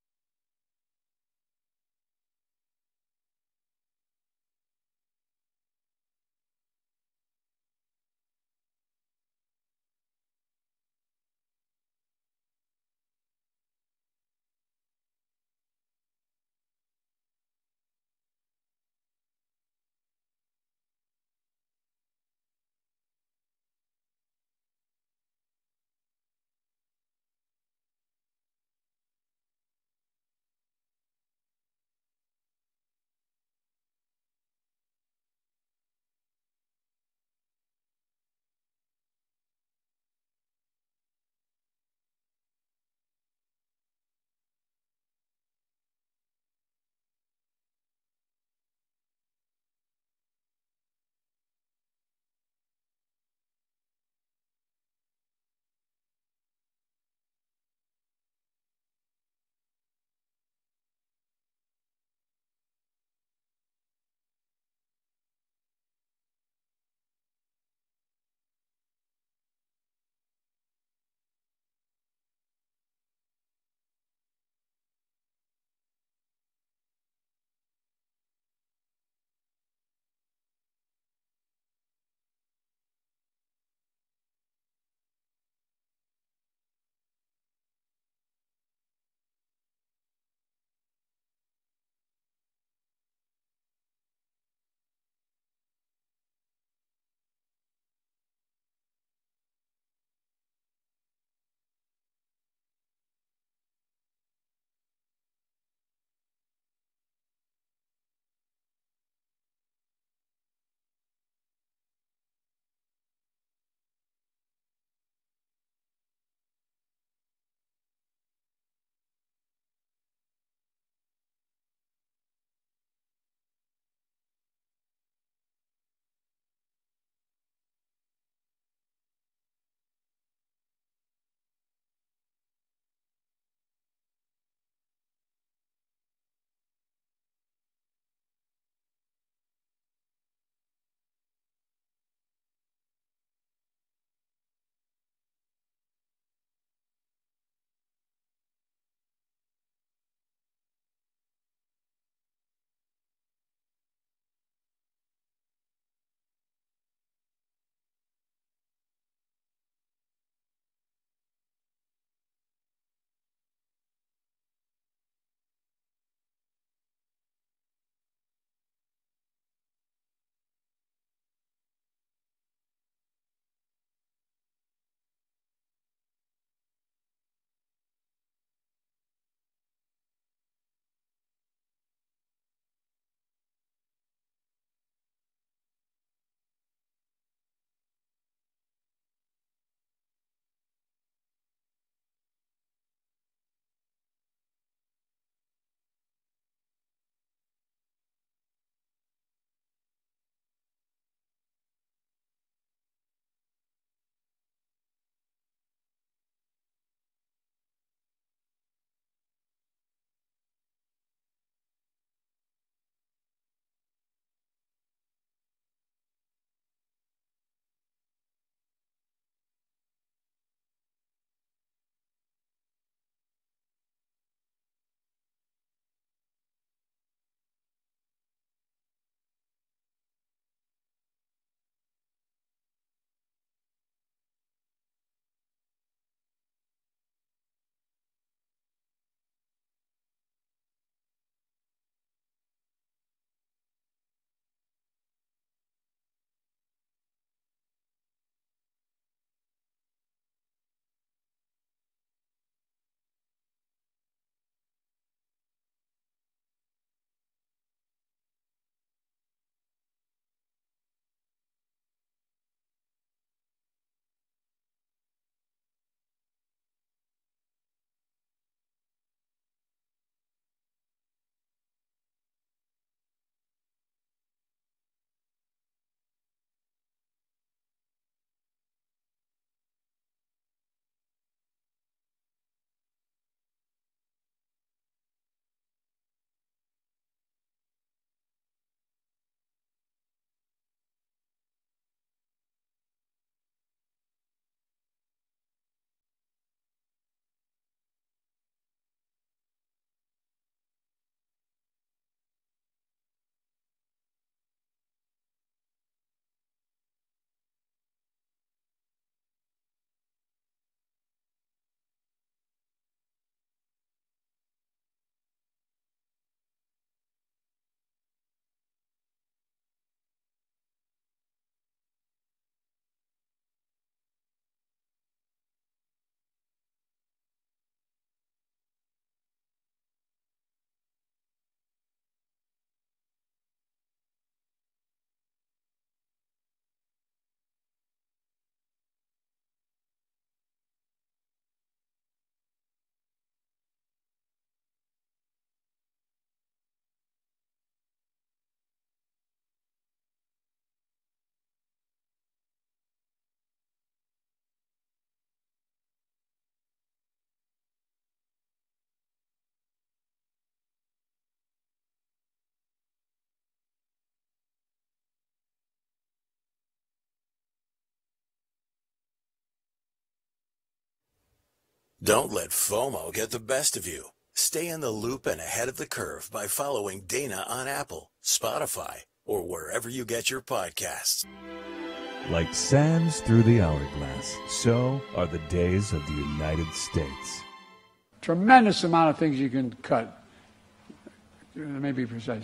Don't let FOMO get the best of you. Stay in the loop and ahead of the curve by following Dana on Apple, Spotify, or wherever you get your podcasts. Like sands through the hourglass, so are the days of the United States. Tremendous amount of things you can cut. Let me be precise.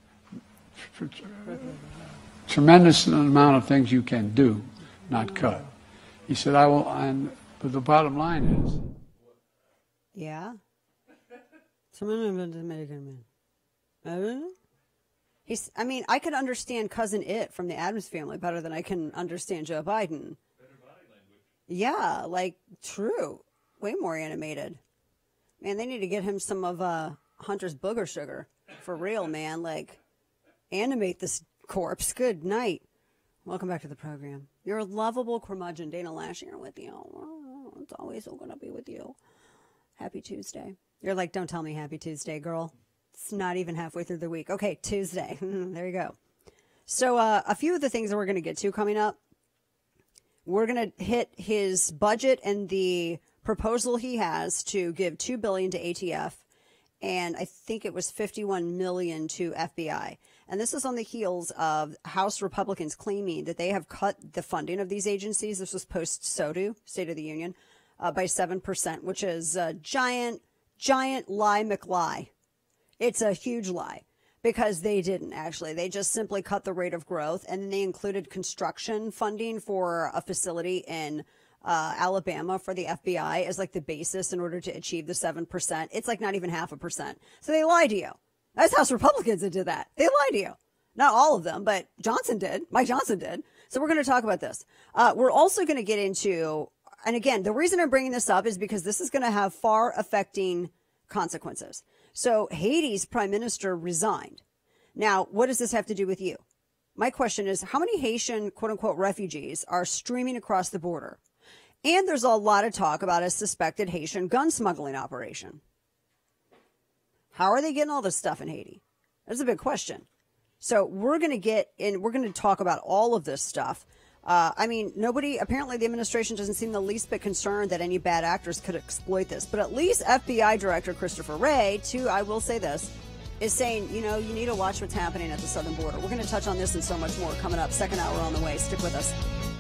Tremendous amount of things you can do, not cut. He said, I will, and but the bottom line is. Yeah. Someone He's, I mean, I could understand Cousin It from the Addams Family better than I can understand Joe Biden. Better body language. Yeah, like, true. Way more animated. Man, they need to get him some of uh, Hunter's booger sugar. For real, man. Like, animate this corpse. Good night. Welcome back to the program. You're a lovable curmudgeon. Dana Lash here with you. Oh, it's always going to be with you. Happy Tuesday. You're like, don't tell me happy Tuesday, girl. It's not even halfway through the week. Okay, Tuesday. There you go. So uh, a few of the things that we're going to get to coming up. We're going to hit his budget and the proposal he has to give two billion dollars to A T F. And I think it was fifty-one million dollars to F B I. And this is on the heels of House Republicans claiming that they have cut the funding of these agencies. This was post-S O T U, State of the Union, uh, by seven percent, which is a giant, giant lie McLie. It's a huge lie because they didn't actually. They just simply cut the rate of growth, and then they included construction funding for a facility in uh, Alabama for the F B I as like the basis in order to achieve the seven percent. It's like not even half a percent. So they lied to you. That's House Republicans that did that. They lied to you. Not all of them, but Johnson did. Mike Johnson did. So we're going to talk about this. Uh, we're also going to get into, and again, the reason I'm bringing this up is because this is going to have far-affecting consequences. So Haiti's prime minister resigned. Now, what does this have to do with you? My question is, how many Haitian quote-unquote refugees are streaming across the border? And there's a lot of talk about a suspected Haitian gun smuggling operation. How are they getting all this stuff in Haiti? That's a big question. So we're going to get in, we're going to talk about all of this stuff. Uh, I mean, nobody, apparently the administration doesn't seem the least bit concerned that any bad actors could exploit this. But at least F B I Director Christopher Wray, too, I will say this, is saying, you know, you need to watch what's happening at the southern border. We're going to touch on this and so much more coming up. Second hour on the way. Stick with us.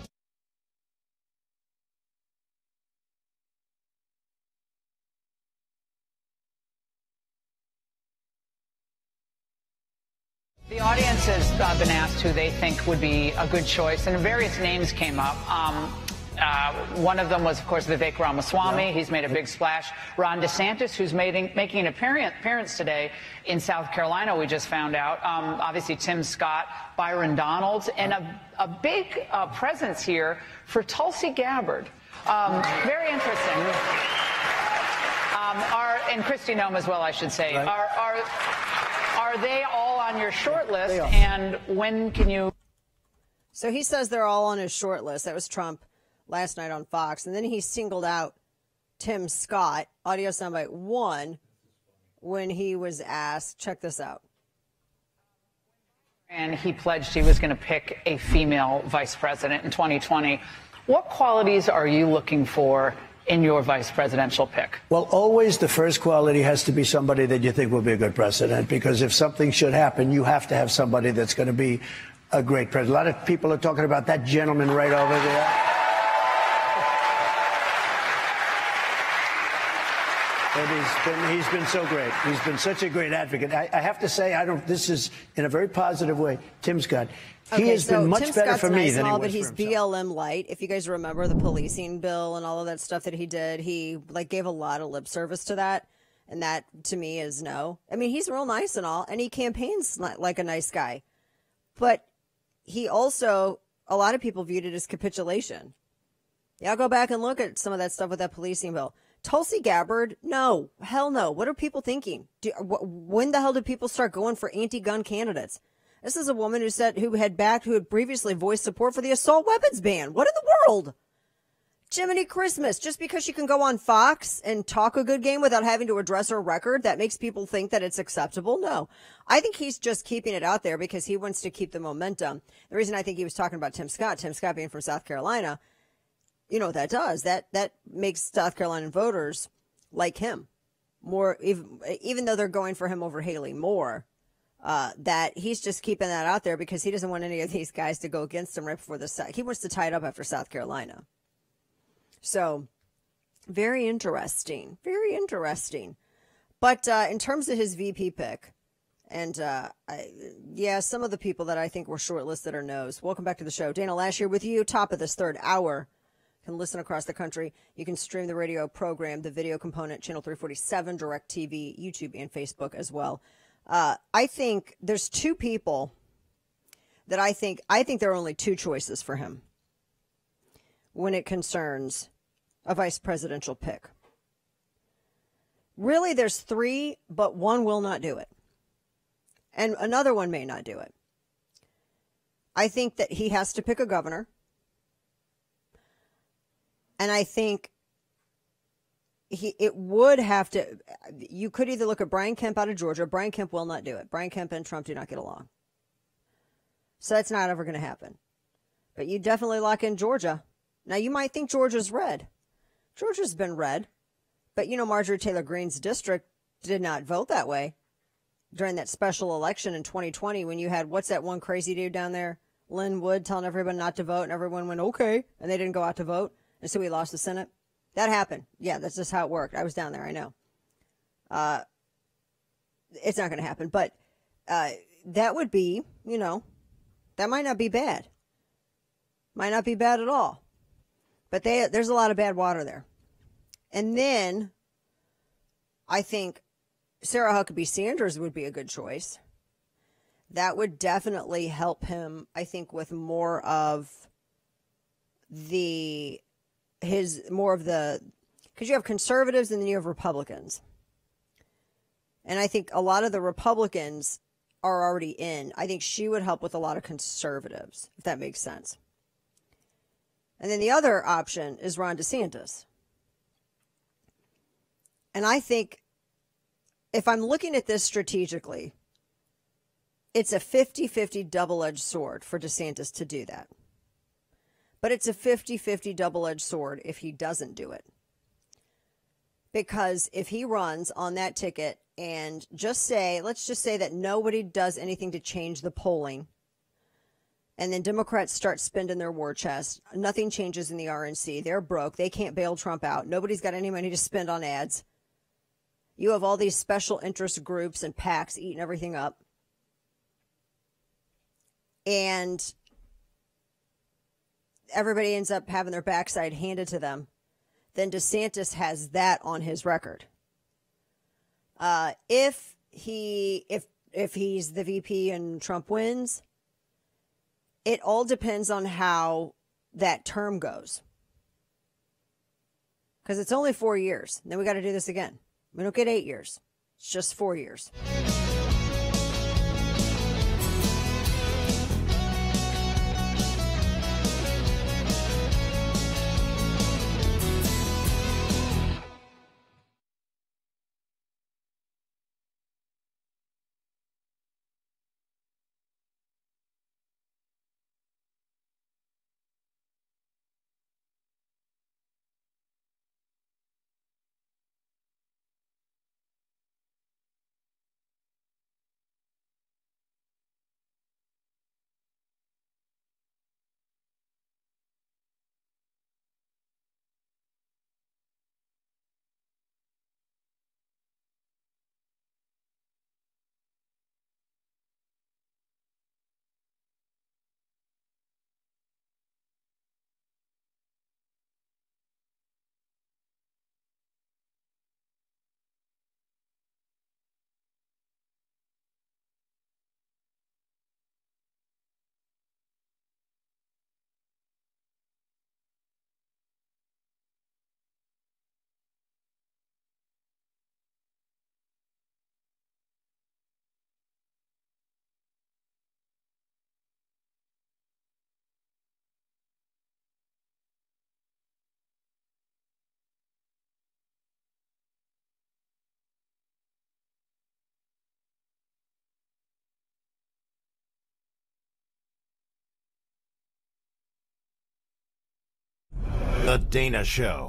The audience has uh, been asked who they think would be a good choice, and various names came up. Um, uh, one of them was, of course, Vivek Ramaswamy. Yeah. He's made a big splash. Ron DeSantis, who's made, making an appearance today in South Carolina, we just found out. Um, obviously, Tim Scott, Byron Donalds, and a, a big uh, presence here for Tulsi Gabbard. Um, very interesting. Um, are, and Kristi Noem as well, I should say. Right. Are, are, Are they all on your short list, and when can you? So he says they're all on his short list. That was Trump last night on Fox. And then he singled out Tim Scott, audio soundbite one, when he was asked, check this out. And he pledged he was going to pick a female vice president in twenty twenty. What qualities are you looking for in your vice presidential pick? Well, always the first quality has to be somebody that you think will be a good president, because if something should happen, you have to have somebody that's going to be a great president. A lot of people are talking about that gentleman right over there. And he's been, he's been so great. He's been such a great advocate. I, I have to say, I don't, this is in a very positive way, Tim Scott. He okay, has so been much Tim better Scott's for me nice than and all, he was but he's for B L M light. If you guys remember the policing bill and all of that stuff that he did, he like gave a lot of lip service to that. And that to me is no. I mean, he's real nice and all, and he campaigns like a nice guy. But he also, a lot of people viewed it as capitulation. Yeah, I'll go back and look at some of that stuff with that policing bill. Tulsi Gabbard, no, hell no. What are people thinking? Do, wh- when the hell did people start going for anti-gun candidates? This is a woman who said, who had backed, who had previously voiced support for the assault weapons ban. What in the world? Jiminy Christmas. Just because she can go on Fox and talk a good game without having to address her record, that makes people think that it's acceptable? No. I think he's just keeping it out there because he wants to keep the momentum. The reason I think he was talking about Tim Scott, Tim Scott being from South Carolina, you know what that does? That that makes South Carolina voters like him more, even, even though they're going for him over Haley more. Uh, that he's just keeping that out there because he doesn't want any of these guys to go against him right before the he wants to tie it up after South Carolina. So, very interesting, very interesting. But uh, in terms of his V P pick, and uh, I, yeah, some of the people that I think were shortlisted are no's. Welcome back to the show. Dana Loesch here with you, top of this third hour. You can listen across the country. You can stream the radio program, the video component, Channel three forty-seven, DirecTV, YouTube, and Facebook as well. Uh, I think there's two people that I think, I think there are only two choices for him when it concerns a vice presidential pick. Really, there's three, but one will not do it. And another one may not do it. I think that he has to pick a governor. And I think he it would have to, you could either look at Brian Kemp out of Georgia. Brian Kemp will not do it. Brian Kemp and Trump do not get along. So that's not ever going to happen. But you definitely lock in Georgia. Now, you might think Georgia's red. Georgia's been red. But, you know, Marjorie Taylor Greene's district did not vote that way during that special election in twenty twenty when you had, what's that one crazy dude down there? Lynn Wood telling everyone not to vote, and everyone went, okay, and they didn't go out to vote, and so we lost the Senate. That happened. Yeah, that's just how it worked. I was down there, I know. Uh, it's not going to happen, but uh, that would be, you know, that might not be bad. Might not be bad at all. But they, there's a lot of bad water there. And then I think Sarah Huckabee Sanders would be a good choice. That would definitely help him, I think, with more of the, his, more of the, because you have conservatives and then you have Republicans. And I think a lot of the Republicans are already in. I think she would help with a lot of conservatives, if that makes sense. And then the other option is Ron DeSantis. And I think if I'm looking at this strategically, it's a fifty-fifty double-edged sword for DeSantis to do that. But it's a fifty-fifty double-edged sword if he doesn't do it. Because if he runs on that ticket and just say, let's just say that nobody does anything to change the polling, and then Democrats start spending their war chest, nothing changes in the R N C, they're broke, they can't bail Trump out, nobody's got any money to spend on ads. You have all these special interest groups and PACs eating everything up. And everybody ends up having their backside handed to them. Then DeSantis has that on his record. Uh, if he, if if he's the V P and Trump wins, it all depends on how that term goes. Because it's only four years. Then we got to do this again. We don't get eight years. It's just four years. The Dana Show.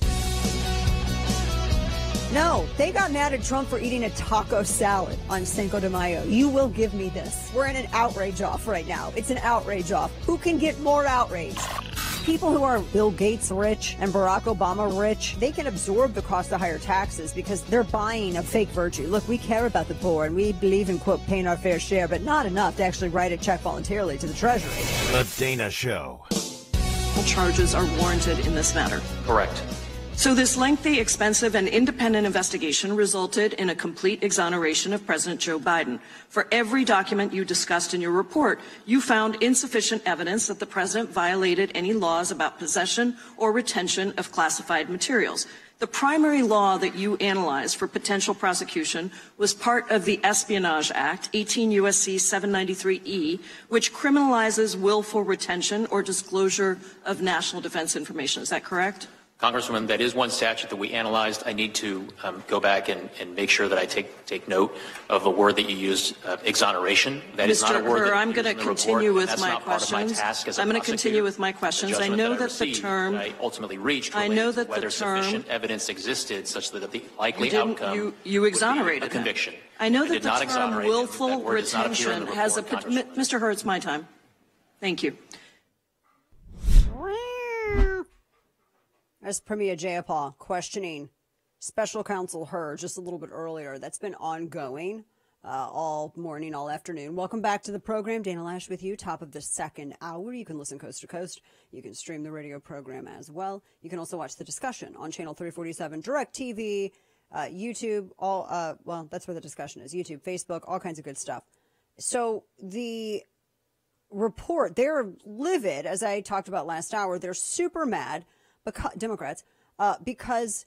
No, they got mad at Trump for eating a taco salad on Cinco de Mayo. You will give me this. We're in an outrage off right now. It's an outrage off. Who can get more outrage? People who are Bill Gates rich and Barack Obama rich, they can absorb the cost of higher taxes because they're buying a fake virtue. Look, we care about the poor and we believe in, quote, paying our fair share, but not enough to actually write a check voluntarily to the Treasury. The Dana Show. Charges are warranted in this matter. Correct. So this lengthy, expensive, and independent investigation resulted in a complete exoneration of President Joe Biden. For every document you discussed in your report, you found insufficient evidence that the president violated any laws about possession or retention of classified materials. The primary law that you analyzed for potential prosecution was part of the Espionage Act, eighteen U S C seven ninety-three E, which criminalizes willful retention or disclosure of national defense information. Is that correct? Congresswoman, that is one statute that we analyzed. I need to um, go back and, and make sure that I take take note of the word that you used, uh, exoneration. That is not a word that I'm going to continue report, with my questions. My I'm going to continue with my questions. I know that, that the term I ultimately reached I know that whether the term sufficient evidence existed such that the likely you outcome you, you exonerated would be a conviction. Him. I know I that the term willful retention has a Mister Hur, it's my time. Thank you. As Premier Jayapal questioning special counsel Hur just a little bit earlier. That's been ongoing uh, all morning, all afternoon. Welcome back to the program. Dana Loesch with you, top of the second hour. You can listen coast to coast. You can stream the radio program as well. You can also watch the discussion on Channel three forty-seven, DirecTV, uh, YouTube, all, uh, well, that's where the discussion is. YouTube, Facebook, all kinds of good stuff. So the report, they're livid, as I talked about last hour. They're super mad. Because, Democrats, uh, because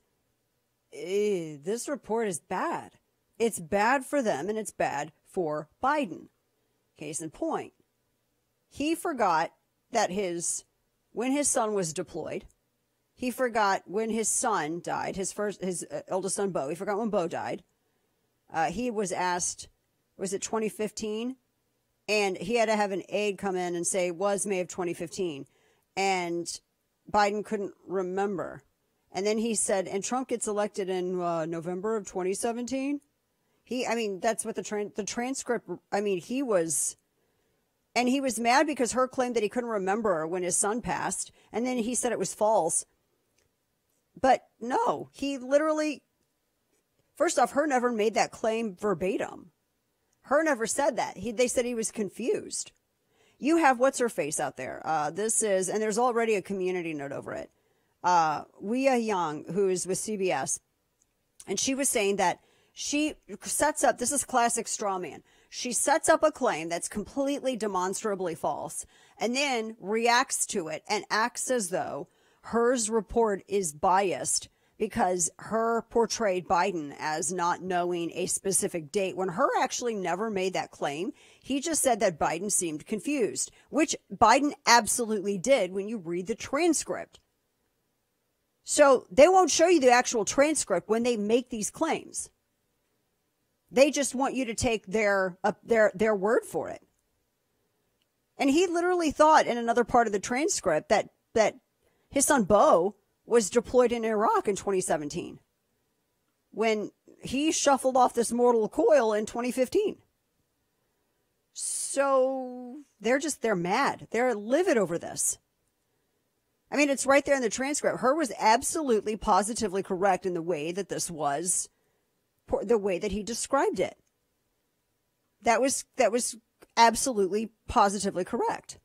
uh, this report is bad. It's bad for them and it's bad for Biden. Case in point, he forgot that his, when his son was deployed, he forgot when his son died, his first, his uh, eldest son, Beau. He forgot when Beau died. Uh, he was asked, was it twenty fifteen? And he had to have an aide come in and say, was May of twenty fifteen. And Biden couldn't remember. And then he said, and Trump gets elected in uh, November of twenty seventeen. He, I mean, that's what the, tran- the transcript, I mean, he was, and he was mad because Hur claimed that he couldn't remember when his son passed. And then he said it was false. But no, he literally, first off, Hur never made that claim verbatim. Hur never said that. He, they said he was confused. You have what's her face out there. Uh, this is, and there's already a community note over it. Uh, Weah Young, who is with C B S, and she was saying that she sets up, this is classic straw man. She sets up a claim that's completely demonstrably false and then reacts to it and acts as though Hur's report is biased because Hur portrayed Biden as not knowing a specific date when Hur actually never made that claim. He just said that Biden seemed confused, which Biden absolutely did when you read the transcript. So they won't show you the actual transcript when they make these claims. They just want you to take their uh, their their word for it. And he literally thought in another part of the transcript that that his son Beau was deployed in Iraq in twenty seventeen when he shuffled off this mortal coil in twenty fifteen. So they're just, they're mad. They're livid over this. I mean, it's right there in the transcript. Hur was absolutely positively correct in the way that this was, the way that he described it. That was, that was absolutely positively correct.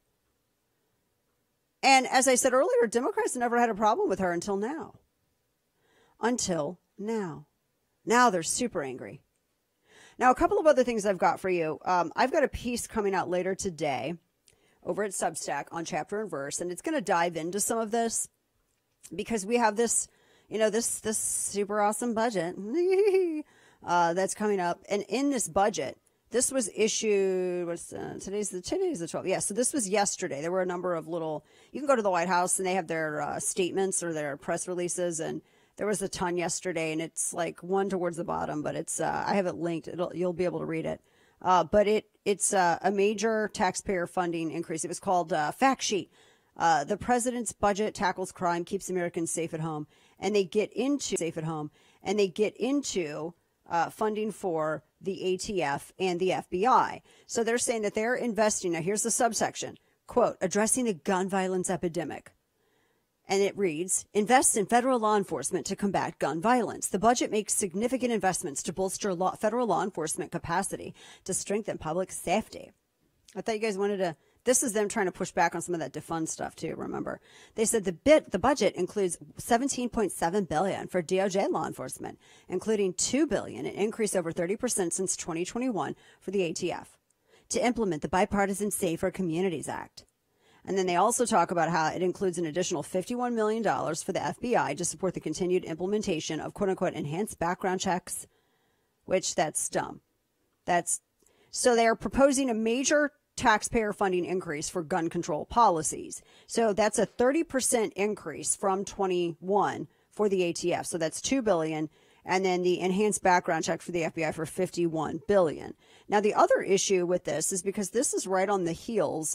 And as I said earlier, Democrats never had a problem with her until now. Until now. Now they're super angry. Now, a couple of other things I've got for you. Um, I've got a piece coming out later today over at Substack on Chapter and Verse, and it's going to dive into some of this because we have this, you know, this this super awesome budget uh, that's coming up. And in this budget, this was issued, what's uh, today's the today's the twelfth. Yeah, so this was yesterday. There were a number of little, you can go to the White House and they have their uh, statements or their press releases, and there was a ton yesterday, and it's like one towards the bottom, but it's uh, I have it linked. It'll, you'll be able to read it. Uh, but it it's uh, a major taxpayer funding increase. It was called uh, Fact Sheet. Uh, the president's budget tackles crime, keeps Americans safe at home, and they get into safe at home, and they get into uh, funding for the A T F and the F B I. So they're saying that they're investing. Now, here's the subsection, quote, addressing the gun violence epidemic. And it reads, invests in federal law enforcement to combat gun violence. The budget makes significant investments to bolster law, federal law enforcement capacity to strengthen public safety. I thought you guys wanted to, this is them trying to push back on some of that defund stuff too, remember. They said the bit, the budget includes seventeen point seven billion dollars for D O J law enforcement, including two billion dollars, an increase over thirty percent since twenty twenty-one for the A T F, to implement the Bipartisan Safer Communities Act. And then they also talk about how it includes an additional fifty-one million dollars for the F B I to support the continued implementation of quote-unquote enhanced background checks, which that's dumb. That's so they are proposing a major taxpayer funding increase for gun control policies. So that's a thirty percent increase from twenty-one for the A T F. So that's two billion dollars. And then the enhanced background check for the F B I for fifty-one billion dollars. Now, the other issue with this is because this is right on the heels.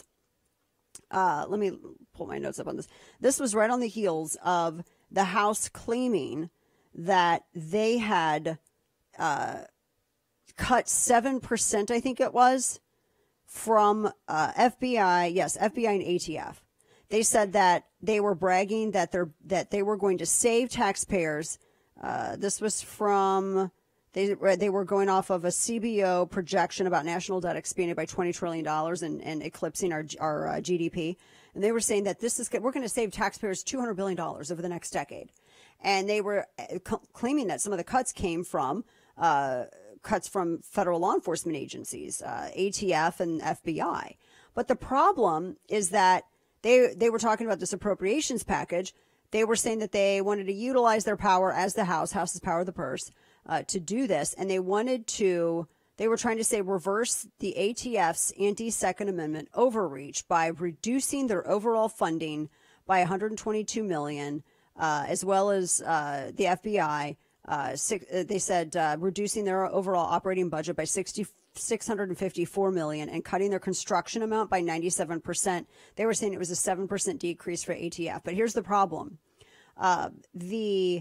Uh, let me pull my notes up on this. This was right on the heels of the House claiming that they had uh, cut seven percent, I think it was, from uh, F B I. Yes, F B I and A T F. They said that they were bragging that they're that they were going to save taxpayers. Uh, this was from they they were going off of a C B O projection about national debt expanding by twenty trillion dollars and, and eclipsing our our uh, G D P. And they were saying that this is we're going to save taxpayers two hundred billion dollars over the next decade. And they were c- claiming that some of the cuts came from uh, cuts from federal law enforcement agencies, uh, A T F and F B I. But the problem is that they they were talking about this appropriations package. They were saying that they wanted to utilize their power as the House, House's power of the purse, uh, to do this. And they wanted to, they were trying to say reverse the A T F's anti-Second Amendment overreach by reducing their overall funding by one hundred twenty-two million dollars, uh, as well as uh, the F B I. Uh, six, uh, they said uh, reducing their overall operating budget by six hundred fifty-four million dollars and cutting their construction amount by ninety-seven percent. They were saying it was a seven percent decrease for A T F. But here's the problem. Uh, the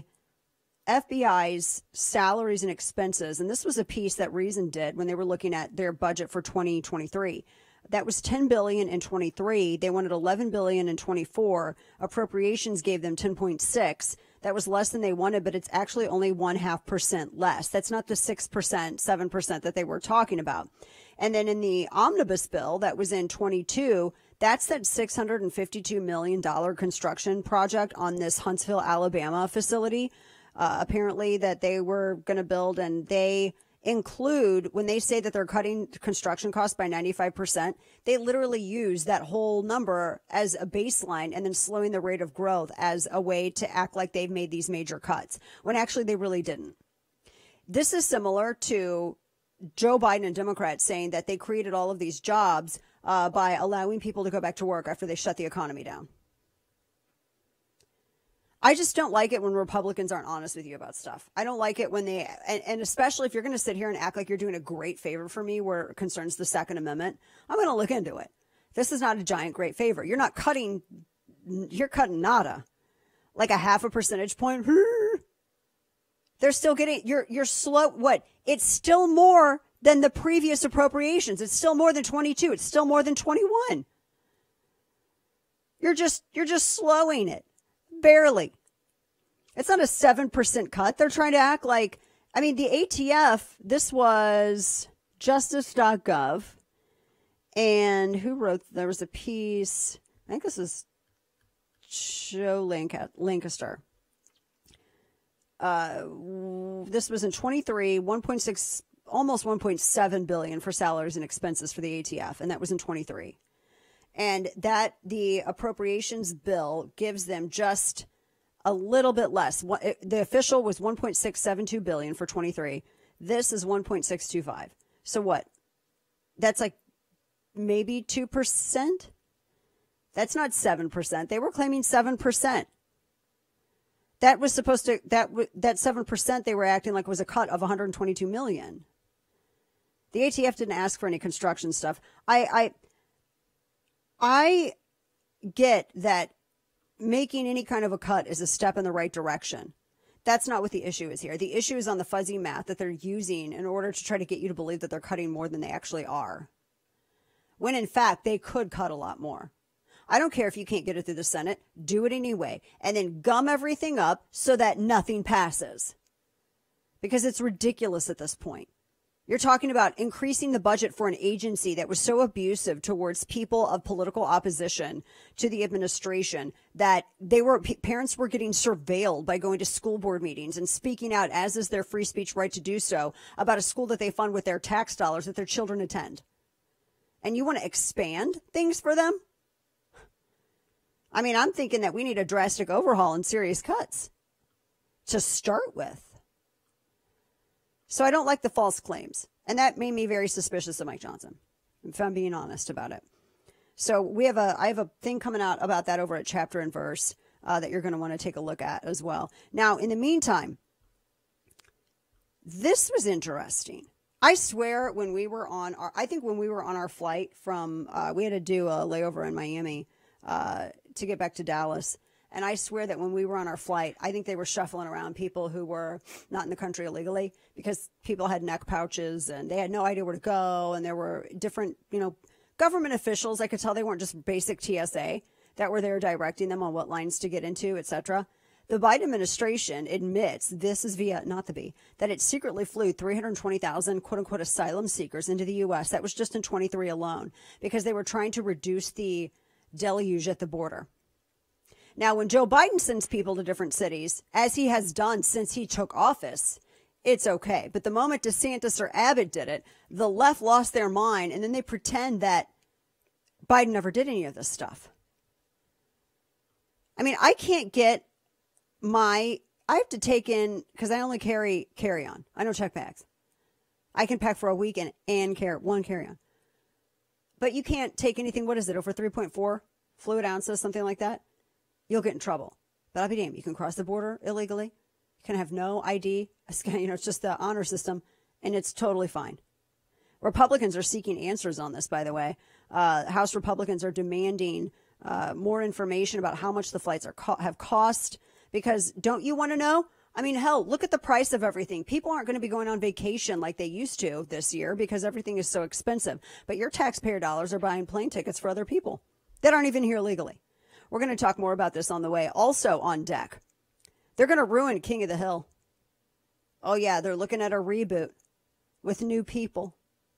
F B I's salaries and expenses, and this was a piece that Reason did when they were looking at their budget for twenty twenty-three. That was ten billion dollars in twenty-three. They wanted eleven billion dollars in twenty-four. Appropriations gave them ten point six. That was less than they wanted, but it's actually only one half percent less. That's not the six percent, seven percent that they were talking about. And then in the omnibus bill that was in twenty-two, that's that six hundred fifty-two million dollars construction project on this Huntsville, Alabama facility, uh, apparently that they were going to build. And they include, when they say that they're cutting construction costs by ninety-five percent, they literally use that whole number as a baseline and then slowing the rate of growth as a way to act like they've made these major cuts, when actually they really didn't. This is similar to Joe Biden and Democrats saying that they created all of these jobs uh, by allowing people to go back to work after they shut the economy down. I just don't like it when Republicans aren't honest with you about stuff. I don't like it when they, and, and especially if you're going to sit here and act like you're doing a great favor for me where it concerns the Second Amendment, I'm going to look into it. This is not a giant great favor. You're not cutting, you're cutting nada. Like a half a percentage point. They're still getting, you're, you're slow. What? It's still more than the previous appropriations. It's still more than twenty-two. It's still more than twenty-one. You're just, you're just slowing it. Barely. It's not a seven percent cut. They're trying to act like, I mean, the A T F, this was justice dot gov. And who wrote, there was a piece, I think this is Joe Lancaster. Uh, this was in twenty-three, one point six, almost one point seven billion for salaries and expenses for the A T F. And that was in twenty-three. And that the appropriations bill gives them just a little bit less. The official was one point six seven two billion for twenty-three. This is one point six two five. So what? That's like maybe two percent. That's not seven percent. They were claiming seven percent. That was supposed to, that that seven percent they were acting like was a cut of one hundred twenty-two million. The A T F didn't ask for any construction stuff. I, I, I get that making any kind of a cut is a step in the right direction. That's not what the issue is here. The issue is on the fuzzy math that they're using in order to try to get you to believe that they're cutting more than they actually are, when in fact they could cut a lot more. I don't care if you can't get it through the Senate. Do it anyway, and then gum everything up so that nothing passes, because it's ridiculous at this point. You're talking about increasing the budget for an agency that was so abusive towards people of political opposition to the administration that they were parents were getting surveilled by going to school board meetings and speaking out, as is their free speech right to do so, about a school that they fund with their tax dollars that their children attend. And you want to expand things for them? I mean, I'm thinking that we need a drastic overhaul and serious cuts to start with. So I don't like the false claims. And that made me very suspicious of Mike Johnson, if I'm being honest about it. So we have a, I have a thing coming out about that over at Chapter and Verse uh, that you're going to want to take a look at as well. Now, in the meantime, this was interesting. I swear when we were on our, I think when we were on our flight from, uh, we had to do a layover in Miami uh, to get back to Dallas. And I swear that when we were on our flight, I think they were shuffling around people who were not in the country illegally, because people had neck pouches and they had no idea where to go. And there were different, you know, government officials. I could tell they weren't just basic T S A that were there directing them on what lines to get into, et cetera. The Biden administration admits, this is via, not the B, that it secretly flew three hundred twenty thousand quote unquote asylum seekers into the U S. That was just in twenty-three alone, because they were trying to reduce the deluge at the border. Now, when Joe Biden sends people to different cities, as he has done since he took office, it's okay. But the moment DeSantis or Abbott did it, the left lost their mind, and then they pretend that Biden never did any of this stuff. I mean, I can't get my, I have to take in, because I only carry carry-on. I don't check bags. I can pack for a week and, and carry one carry-on. But you can't take anything, what is it, over three point four fluid ounces, something like that? You'll get in trouble. But I'll be damned. You can cross the border illegally. You can have no I D. You know, it's just the honor system, and it's totally fine. Republicans are seeking answers on this, by the way. Uh, House Republicans are demanding uh, more information about how much the flights are co- have cost, because don't you want to know? I mean, hell, look at the price of everything. People aren't going to be going on vacation like they used to this year because everything is so expensive. But your taxpayer dollars are buying plane tickets for other people that aren't even here legally. We're going to talk more about this on the way. Also on deck, they're going to ruin King of the Hill. Oh, yeah, they're looking at a reboot with new people.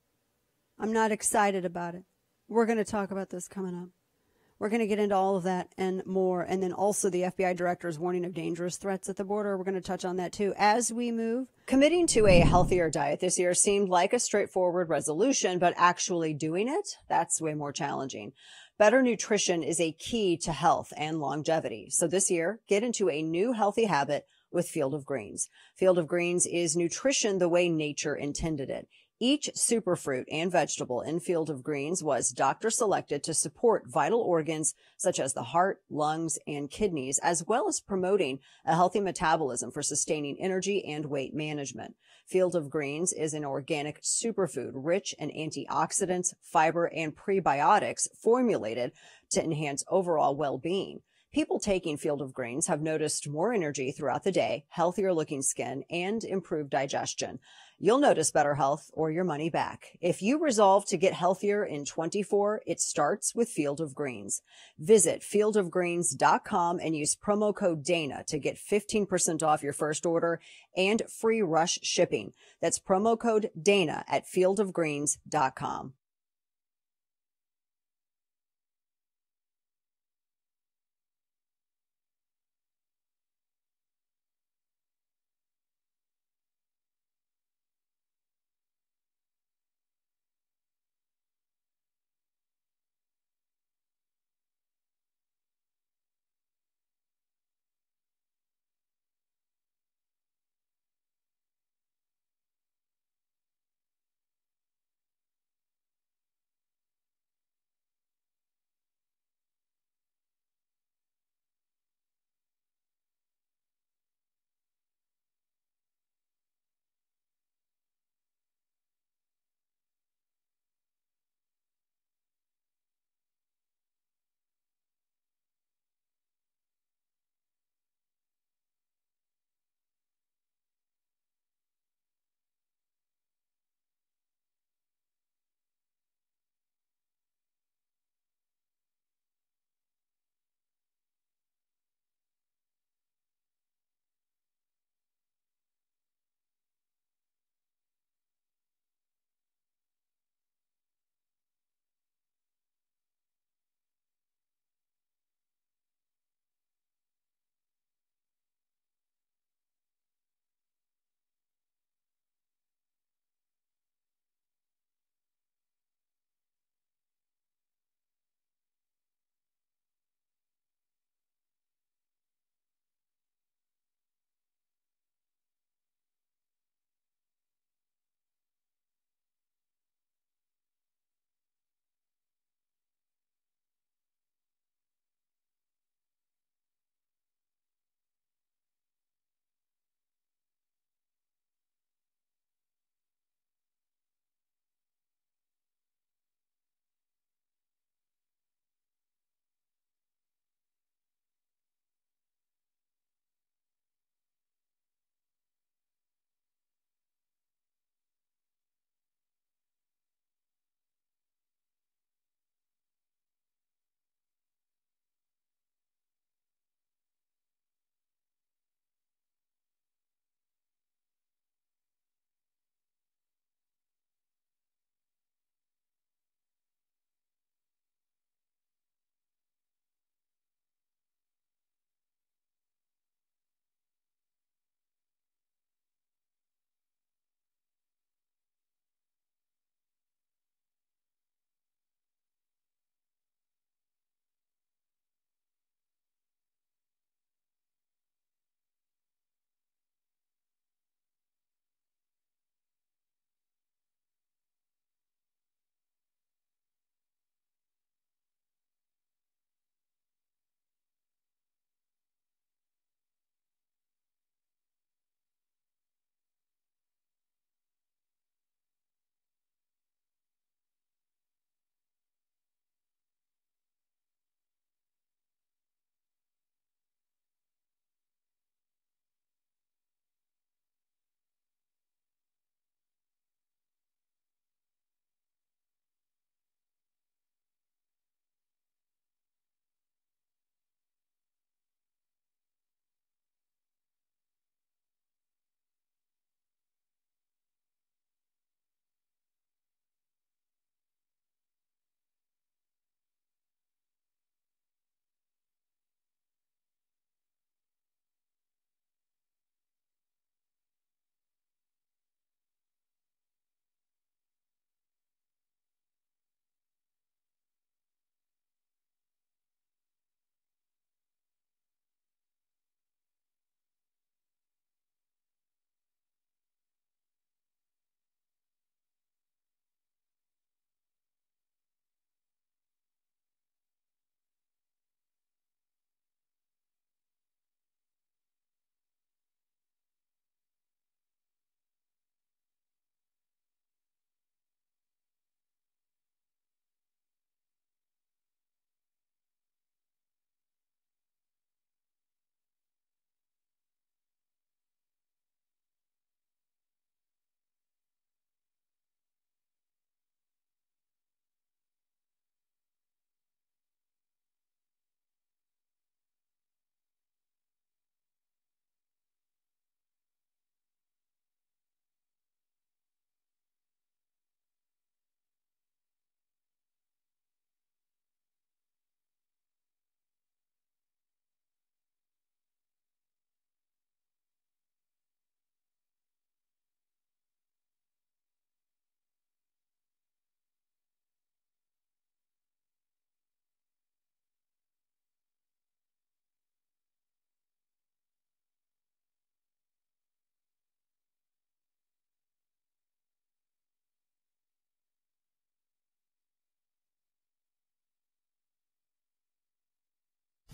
I'm not excited about it. We're going to talk about this coming up. We're going to get into all of that and more. And then also the F B I director is warning of dangerous threats at the border. We're going to touch on that, too, as we move. Committing to a healthier diet this year seemed like a straightforward resolution, but actually doing it, that's way more challenging. Better nutrition is a key to health and longevity. So this year, get into a new healthy habit with Field of Greens. Field of Greens is nutrition the way nature intended it. Each superfruit and vegetable in Field of Greens was doctor selected to support vital organs such as the heart, lungs, and kidneys, as well as promoting a healthy metabolism for sustaining energy and weight management. Field of Greens is an organic superfood rich in antioxidants, fiber, and prebiotics formulated to enhance overall well-being. People taking Field of Greens have noticed more energy throughout the day, healthier looking skin, and improved digestion. You'll notice better health or your money back. If you resolve to get healthier in twenty-four, it starts with Field of Greens. Visit field of greens dot com and use promo code Dana to get fifteen percent off your first order and free rush shipping. That's promo code Dana at field of greens dot com.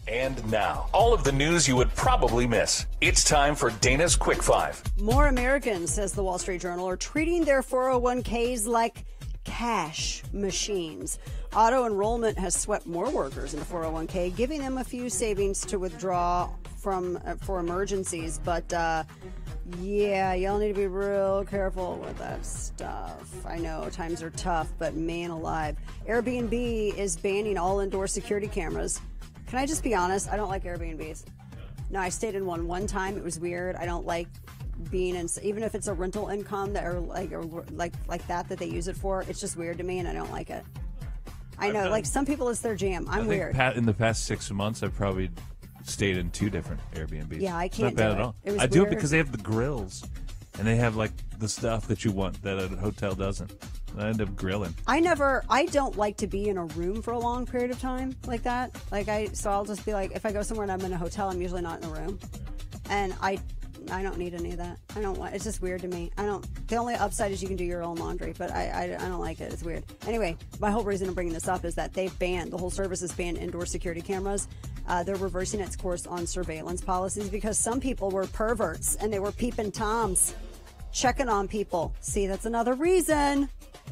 And now, all of the news you would probably miss. It's time for Dana's Quick Five. More Americans, says the Wall Street Journal, are treating their four oh one k's like cash machines. Auto enrollment has swept more workers into four oh one k, giving them a few savings to withdraw from uh, for emergencies. But uh, yeah, y'all need to be real careful with that stuff. I know times are tough, but man alive. Airbnb is banning all indoor security cameras. Can I just be honest? I don't like Airbnbs. No, I stayed in one one time. It was weird. I don't like being in, even if it's a rental income that or like or like like that that they use it for. It's just weird to me, and I don't like it. I know, like some people, it's their jam. I'm I think weird. Pat, in the past six months, I've probably stayed in two different Airbnbs. Yeah, I It's can't not bad do at it. all. It was I do weird. it because they have the grills, and they have like the stuff that you want that a hotel doesn't. And I end up grilling. I never, I don't like to be in a room for a long period of time like that. Like I, so I'll just be like, if I go somewhere and I'm in a hotel, I'm usually not in the room. And I, I don't need any of that. I don't want, it's just weird to me. I don't, the only upside is you can do your own laundry, but I, I, I don't like it. It's weird. Anyway, my whole reason of bringing this up is that they've banned, the whole service has banned indoor security cameras. Uh, they're reversing its course on surveillance policies because some people were perverts and they were peeping toms, checking on people. See, that's another reason.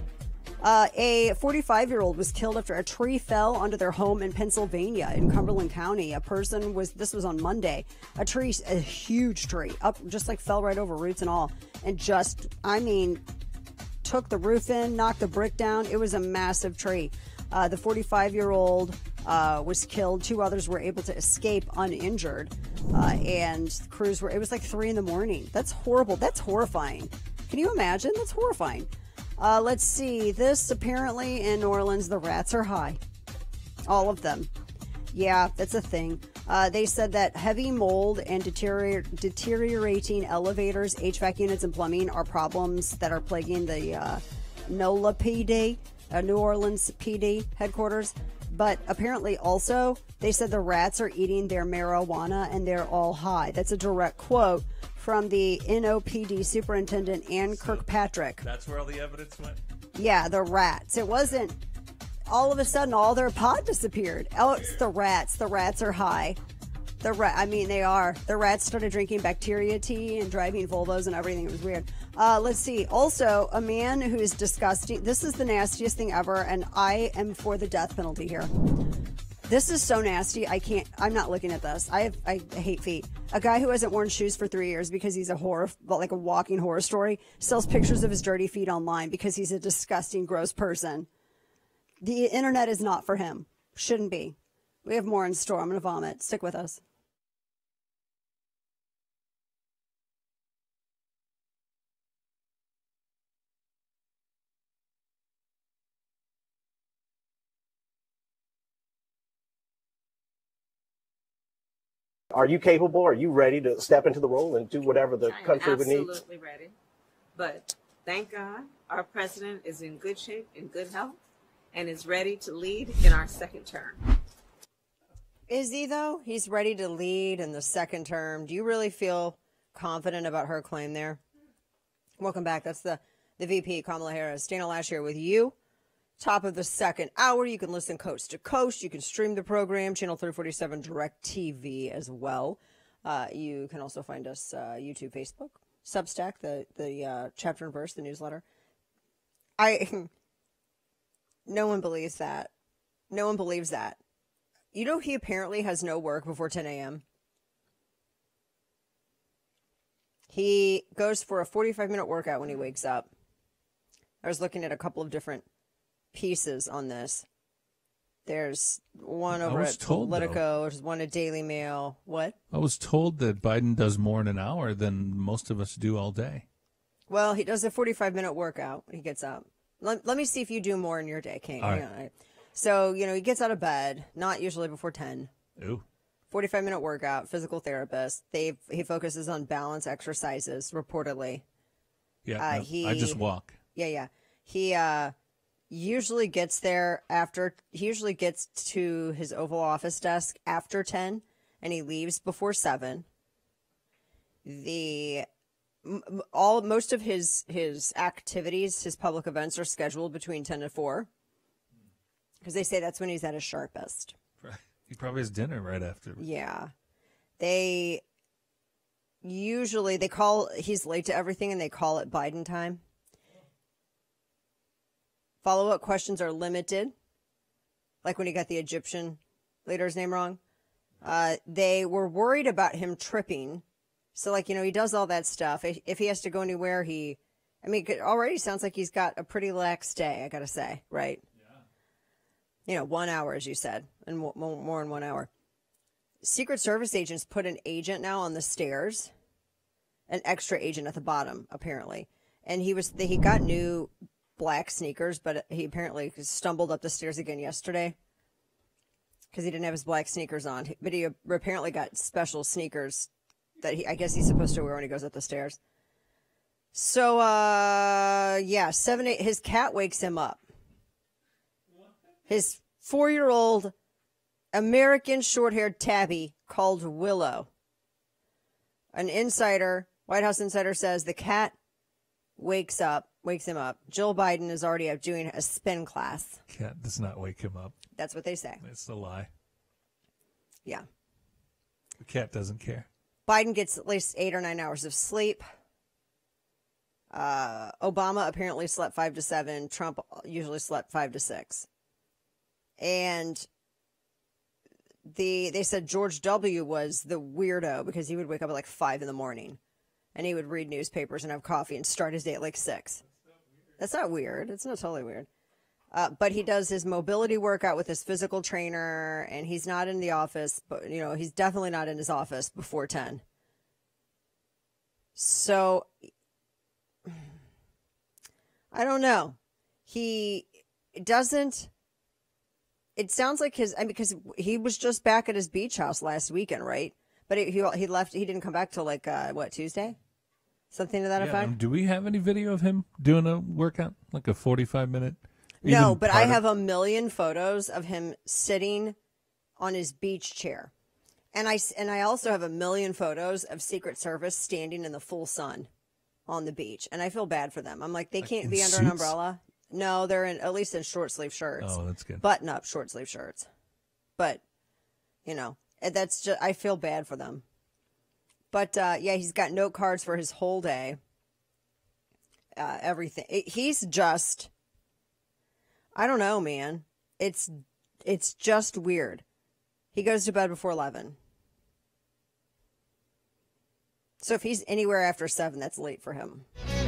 Uh, a forty-five-year-old was killed after a tree fell onto their home in Pennsylvania in Cumberland County. A person was, this was on Monday, a tree, a huge tree, up, just like fell right over, roots and all, and just, I mean, took the roof in, knocked the brick down. It was a massive tree. Uh, the forty-five-year-old uh, was killed. Two others were able to escape uninjured, uh, and crews were, it was like three in the morning. That's horrible. That's horrifying. Can you imagine? That's horrifying. Uh, let's see. This apparently in New Orleans, the rats are high. All of them. Yeah, that's a thing. Uh, they said that heavy mold and deterior- deteriorating elevators, H V A C units, and plumbing are problems that are plaguing the uh, NOLA P D, uh, New Orleans P D headquarters. But apparently also, they said the rats are eating their marijuana and they're all high. That's a direct quote from the N O P D superintendent, Ann Kirkpatrick. That's where all the evidence went? Yeah, the rats. It wasn't all of a sudden all their pod disappeared. Oh, it's the rats. The rats are high. The rat. I mean, they are. The rats started drinking bacteria tea and driving Volvos and everything. It was weird. Uh, let's see. Also, a man who is disgusting. This is the nastiest thing ever, and I am for the death penalty here. This is so nasty. I can't. I'm not looking at this. I have. I hate feet. A guy who hasn't worn shoes for three years because he's a horror, like a walking horror story, sells pictures of his dirty feet online because he's a disgusting, gross person. The internet is not for him. Shouldn't be. We have more in store. I'm going to vomit. Stick with us. Are you capable? Are you ready to step into the role and do whatever the country would need? Absolutely ready. But thank God our president is in good shape, in good health, and is ready to lead in our second term. Is he, though? He's ready to lead in the second term. Do you really feel confident about her claim there? Welcome back. That's the, the V P, Kamala Harris. Dana Lash here with you. Top of the second hour. You can listen coast to coast. You can stream the program, Channel three forty-seven Direct T V as well. Uh, you can also find us uh, YouTube, Facebook, Substack, the, the uh, chapter and verse, the newsletter. I... No one believes that. No one believes that. You know, he apparently has no work before ten a.m. He goes for a forty-five minute workout when he wakes up. I was looking at a couple of different pieces on this. There's one over at told, Politico. though. There's one at Daily Mail. What? I was told that Biden does more in an hour than most of us do all day. Well, he does a forty-five minute workout when he gets up. Let, let me see if you do more in your day, King. All right. Yeah. So, you know, he gets out of bed, not usually before ten. Ooh. forty-five minute workout, physical therapist. They He focuses on balance exercises, reportedly. Yeah, Uh, no, he, I just walk. Yeah, yeah. He uh, usually gets there after, he usually gets to his Oval Office desk after ten, and he leaves before seven. The... all most of his his activities, his public events are scheduled between ten and four, because they say that's when he's at his sharpest. Right. He probably has dinner right after. Yeah. They usually, they call, he's late to everything and they call it Biden time. Follow-up questions are limited. Like when he got the Egyptian leader's name wrong. Uh, they were worried about him tripping. So, like, you know, he does all that stuff. If, if he has to go anywhere, he, I mean, it already sounds like he's got a pretty lax day, I got to say, right? Yeah. You know, one hour, as you said, and more, more than one hour. Secret Service agents put an agent now on the stairs, an extra agent at the bottom, apparently. And he was, he got new black sneakers, but he apparently stumbled up the stairs again yesterday because he didn't have his black sneakers on. But he apparently got special sneakers that he, I guess he's supposed to wear when he goes up the stairs. So, uh, yeah, seven, eight, his cat wakes him up. His four-year-old American short-haired tabby called Willow. An insider, White House insider, says the cat wakes up, wakes him up. Jill Biden is already up doing a spin class. Cat does not wake him up. That's what they say. It's a lie. Yeah. The cat doesn't care. Biden gets at least eight or nine hours of sleep. Uh, Obama apparently slept five to seven. Trump usually slept five to six. And the they said George W. was the weirdo because he would wake up at like five in the morning. And he would read newspapers and have coffee and start his day at like six. That's not weird. It's not totally weird. Uh, but he does his mobility workout with his physical trainer, and he's not in the office. But, you know, he's definitely not in his office before ten. So, I don't know. He doesn't... It sounds like his... I mean, because he was just back at his beach house last weekend, right? But he he left... He didn't come back till, like, uh, what, Tuesday? Something to that Yeah, effect? um, do we have any video of him doing a workout? Like a forty-five minute? No, but I have a million photos of him sitting on his beach chair. And I, and I also have a million photos of Secret Service standing in the full sun on the beach. And I feel bad for them. I'm like, they Like can't in be under suits? an umbrella. No, they're in, at least in short sleeve shirts. Oh, that's good. Button up short sleeve shirts. But, you know, that's just, I feel bad for them. But, uh, yeah, he's got note cards for his whole day. Uh, everything. It, he's just... I don't know, man. It's it's just weird. He goes to bed before eleven. So if he's anywhere after seven, that's late for him.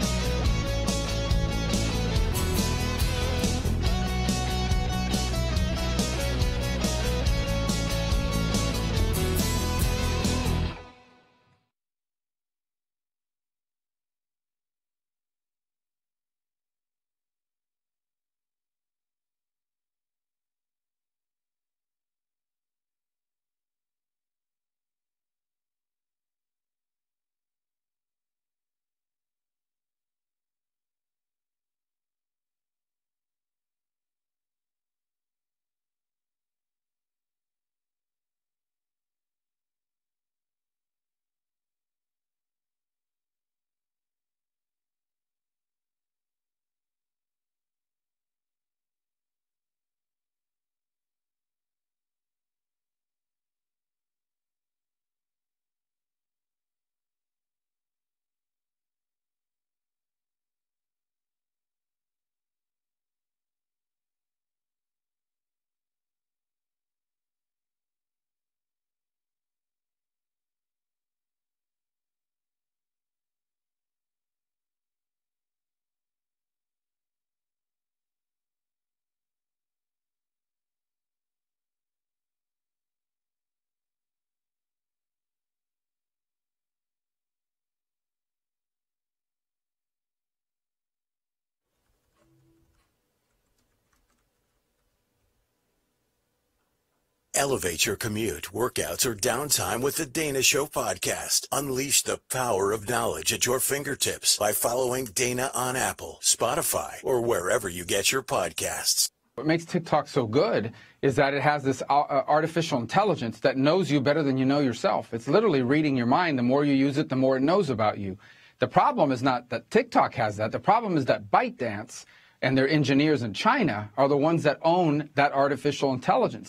Elevate your commute, workouts, or downtime with the Dana Show podcast. Unleash the power of knowledge at your fingertips by following Dana on Apple, Spotify, or wherever you get your podcasts. What makes TikTok so good is that it has this uh, artificial intelligence that knows you better than you know yourself. It's literally reading your mind. The more you use it, the more it knows about you. The problem is not that TikTok has that. The problem is that ByteDance and their engineers in China are the ones that own that artificial intelligence.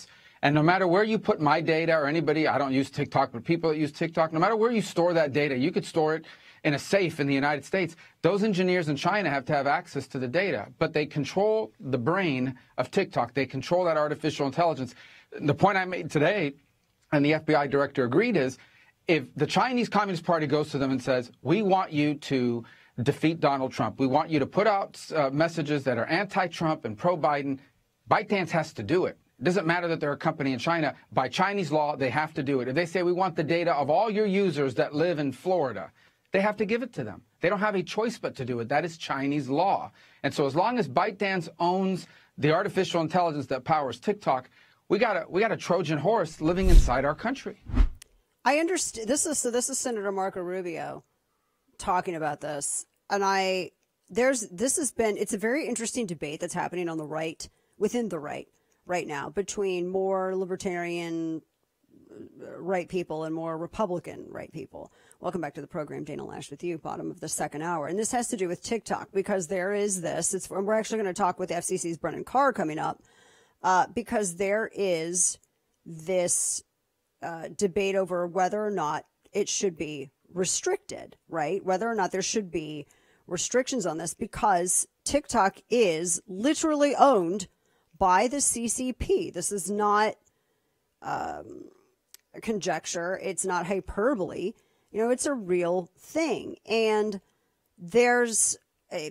And no matter where you put my data or anybody, I don't use TikTok, but people that use TikTok, no matter where you store that data, you could store it in a safe in the United States. Those engineers in China have to have access to the data, but they control the brain of TikTok. They control that artificial intelligence. The point I made today, and the F B I director agreed, is if the Chinese Communist Party goes to them and says, we want you to defeat Donald Trump, we want you to put out uh, messages that are anti-Trump and pro-Biden, ByteDance has to do it. It doesn't matter that they're a company in China. By Chinese law, they have to do it. If they say, we want the data of all your users that live in Florida, they have to give it to them. They don't have a choice but to do it. That is Chinese law. And so as long as ByteDance owns the artificial intelligence that powers TikTok, we got a, we got a Trojan horse living inside our country. I understand. This is so. This is Senator Marco Rubio talking about this, and I there's this has been. It's a very interesting debate that's happening on the right, within the right, right now, between more libertarian right people and more Republican right people. Welcome back to the program, Dana Loesch with you, bottom of the second hour, and this has to do with TikTok because there is this. It's we're actually going to talk with the F C C's Brennan Carr coming up uh, because there is this. Uh, debate over whether or not it should be restricted, right? Whether or not there should be restrictions on this because TikTok is literally owned by the C C P. This is not um, conjecture. It's not hyperbole. You know, it's a real thing. And there's, a,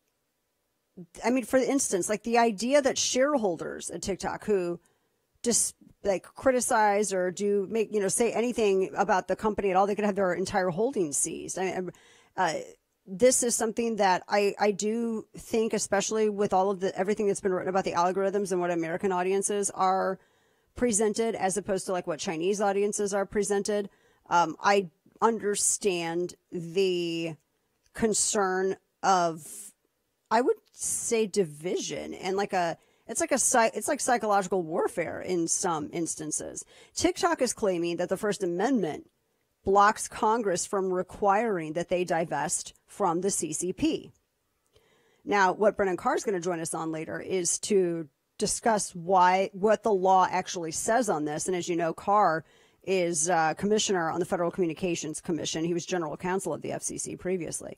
I mean, for instance, like the idea that shareholders at TikTok who just like criticize or do make, you know, say anything about the company at all, they could have their entire holdings seized. I mean, uh, this is something that I, I do think, especially with all of the, everything that's been written about the algorithms and what American audiences are presented as opposed to like what Chinese audiences are presented. Um, I understand the concern of, I would say, division and like a, It's like a it's like psychological warfare in some instances. TikTok is claiming that the First Amendment blocks Congress from requiring that they divest from the C C P. Now, what Brennan Carr is going to join us on later is to discuss why what the law actually says on this. And as you know, Carr is uh, commissioner on the Federal Communications Commission. He was general counsel of the F C C previously,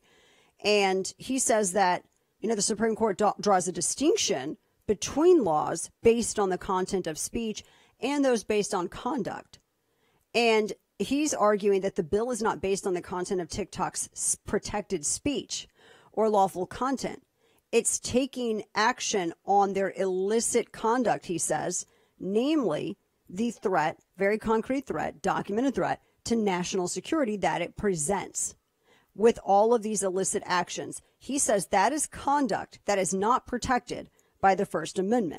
and he says that you know the Supreme Court do- draws a distinction between laws based on the content of speech and those based on conduct. And he's arguing that the bill is not based on the content of TikTok's protected speech or lawful content. It's taking action on their illicit conduct, he says, namely the threat, very concrete threat, documented threat to national security that it presents. With all of these illicit actions, he says that is conduct that is not protected by the First Amendment.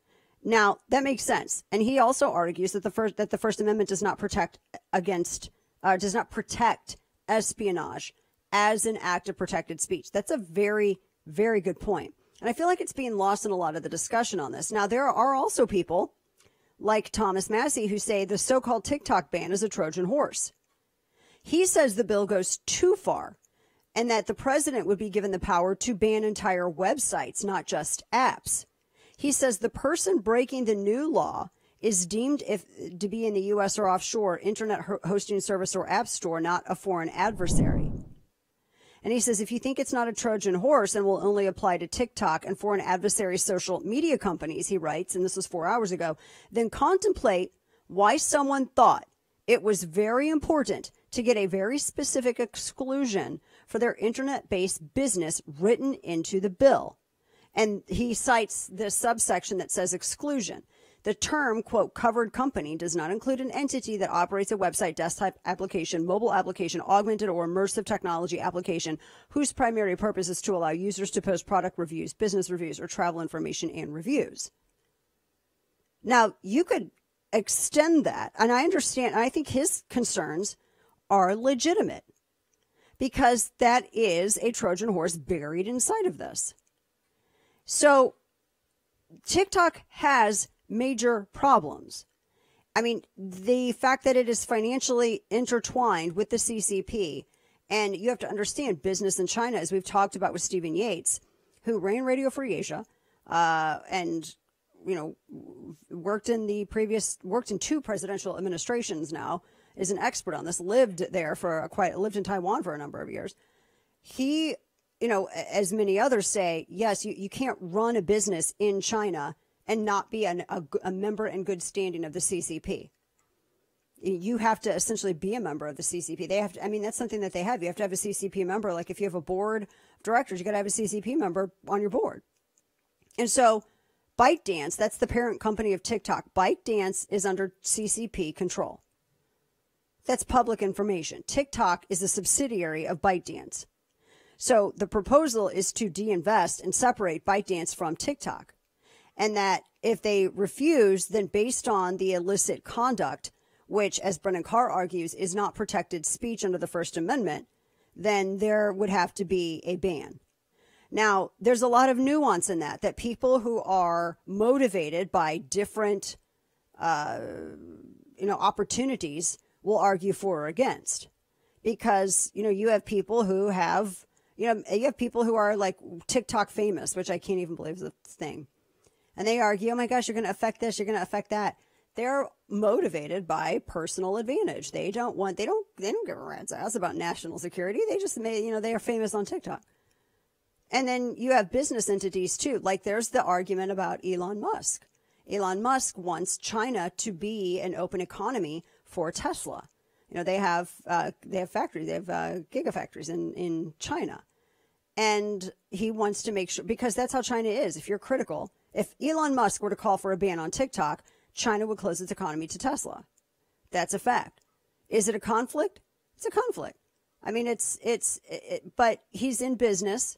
Now, that makes sense. And he also argues that the first that the First Amendment does not protect against uh, does not protect espionage as an act of protected speech. That's a very, very good point. And I feel like it's being lost in a lot of the discussion on this. Now, there are also people like Thomas Massie who say the so-called TikTok ban is a Trojan horse. He says the bill goes too far and that the president would be given the power to ban entire websites, not just apps. He says the person breaking the new law is deemed if, to be in the U S or offshore internet hosting service or app store, not a foreign adversary. And he says if you think it's not a Trojan horse and will only apply to TikTok and foreign adversary social media companies, he writes, and this was four hours ago, then contemplate why someone thought it was very important to get a very specific exclusion for their internet-based business written into the bill. And he cites this subsection that says exclusion. The term, quote, covered company does not include an entity that operates a website, desktop application, mobile application, augmented or immersive technology application, whose primary purpose is to allow users to post product reviews, business reviews, or travel information and reviews. Now, you could extend that, and I understand, I think his concerns are legitimate because that is a Trojan horse buried inside of this. So TikTok has major problems. I mean, the fact that it is financially intertwined with the C C P, and you have to understand business in China, as we've talked about with Stephen Yates, who ran Radio Free Asia uh, and you know, worked in the previous, worked in two presidential administrations now, is an expert on this, lived there for a quite, lived in Taiwan for a number of years. He, you know, as many others say, yes, you, you can't run a business in China and not be an, a, a member in good standing of the C C P. You have to essentially be a member of the C C P. They have to, I mean, that's something that they have. You have to have a C C P member. Like if you have a board of directors, you got to have a C C P member on your board. And so ByteDance, that's the parent company of TikTok. ByteDance is under C C P control. That's public information. TikTok is a subsidiary of ByteDance. So the proposal is to de-invest and separate ByteDance from TikTok. And that if they refuse, then based on the illicit conduct, which, as Brennan Carr argues, is not protected speech under the First Amendment, then there would have to be a ban. Now, there's a lot of nuance in that, that people who are motivated by different, uh, you know, opportunities will argue for or against. Because, you know, you have people who have, you know, you have people who are like TikTok famous, which I can't even believe is a thing. And they argue, oh my gosh, you're going to affect this, you're going to affect that. They're motivated by personal advantage. They don't want, they don't, they don't give a rat's ass about national security. They just made, you know, they are famous on TikTok. And then you have business entities too. Like there's the argument about Elon Musk. Elon Musk wants China to be an open economy for Tesla. You know, they have, uh, they have factories, they have, uh, gigafactories in, in China. And he wants to make sure, because that's how China is. If you're critical, if Elon Musk were to call for a ban on TikTok, China would close its economy to Tesla. That's a fact. Is it a conflict? It's a conflict. I mean, it's, it's, it, but he's in business.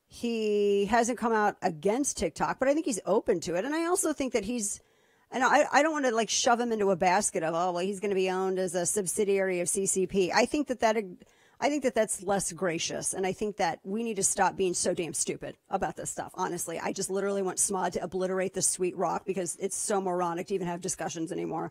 He hasn't come out against TikTok, but I think he's open to it. And I also think that he's, and I, I don't want to like shove him into a basket of, oh, well, he's going to be owned as a subsidiary of C C P. I think that that, I think that that's less gracious. And I think that we need to stop being so damn stupid about this stuff. Honestly, I just literally want S M O D to obliterate the sweet rock because it's so moronic to even have discussions anymore.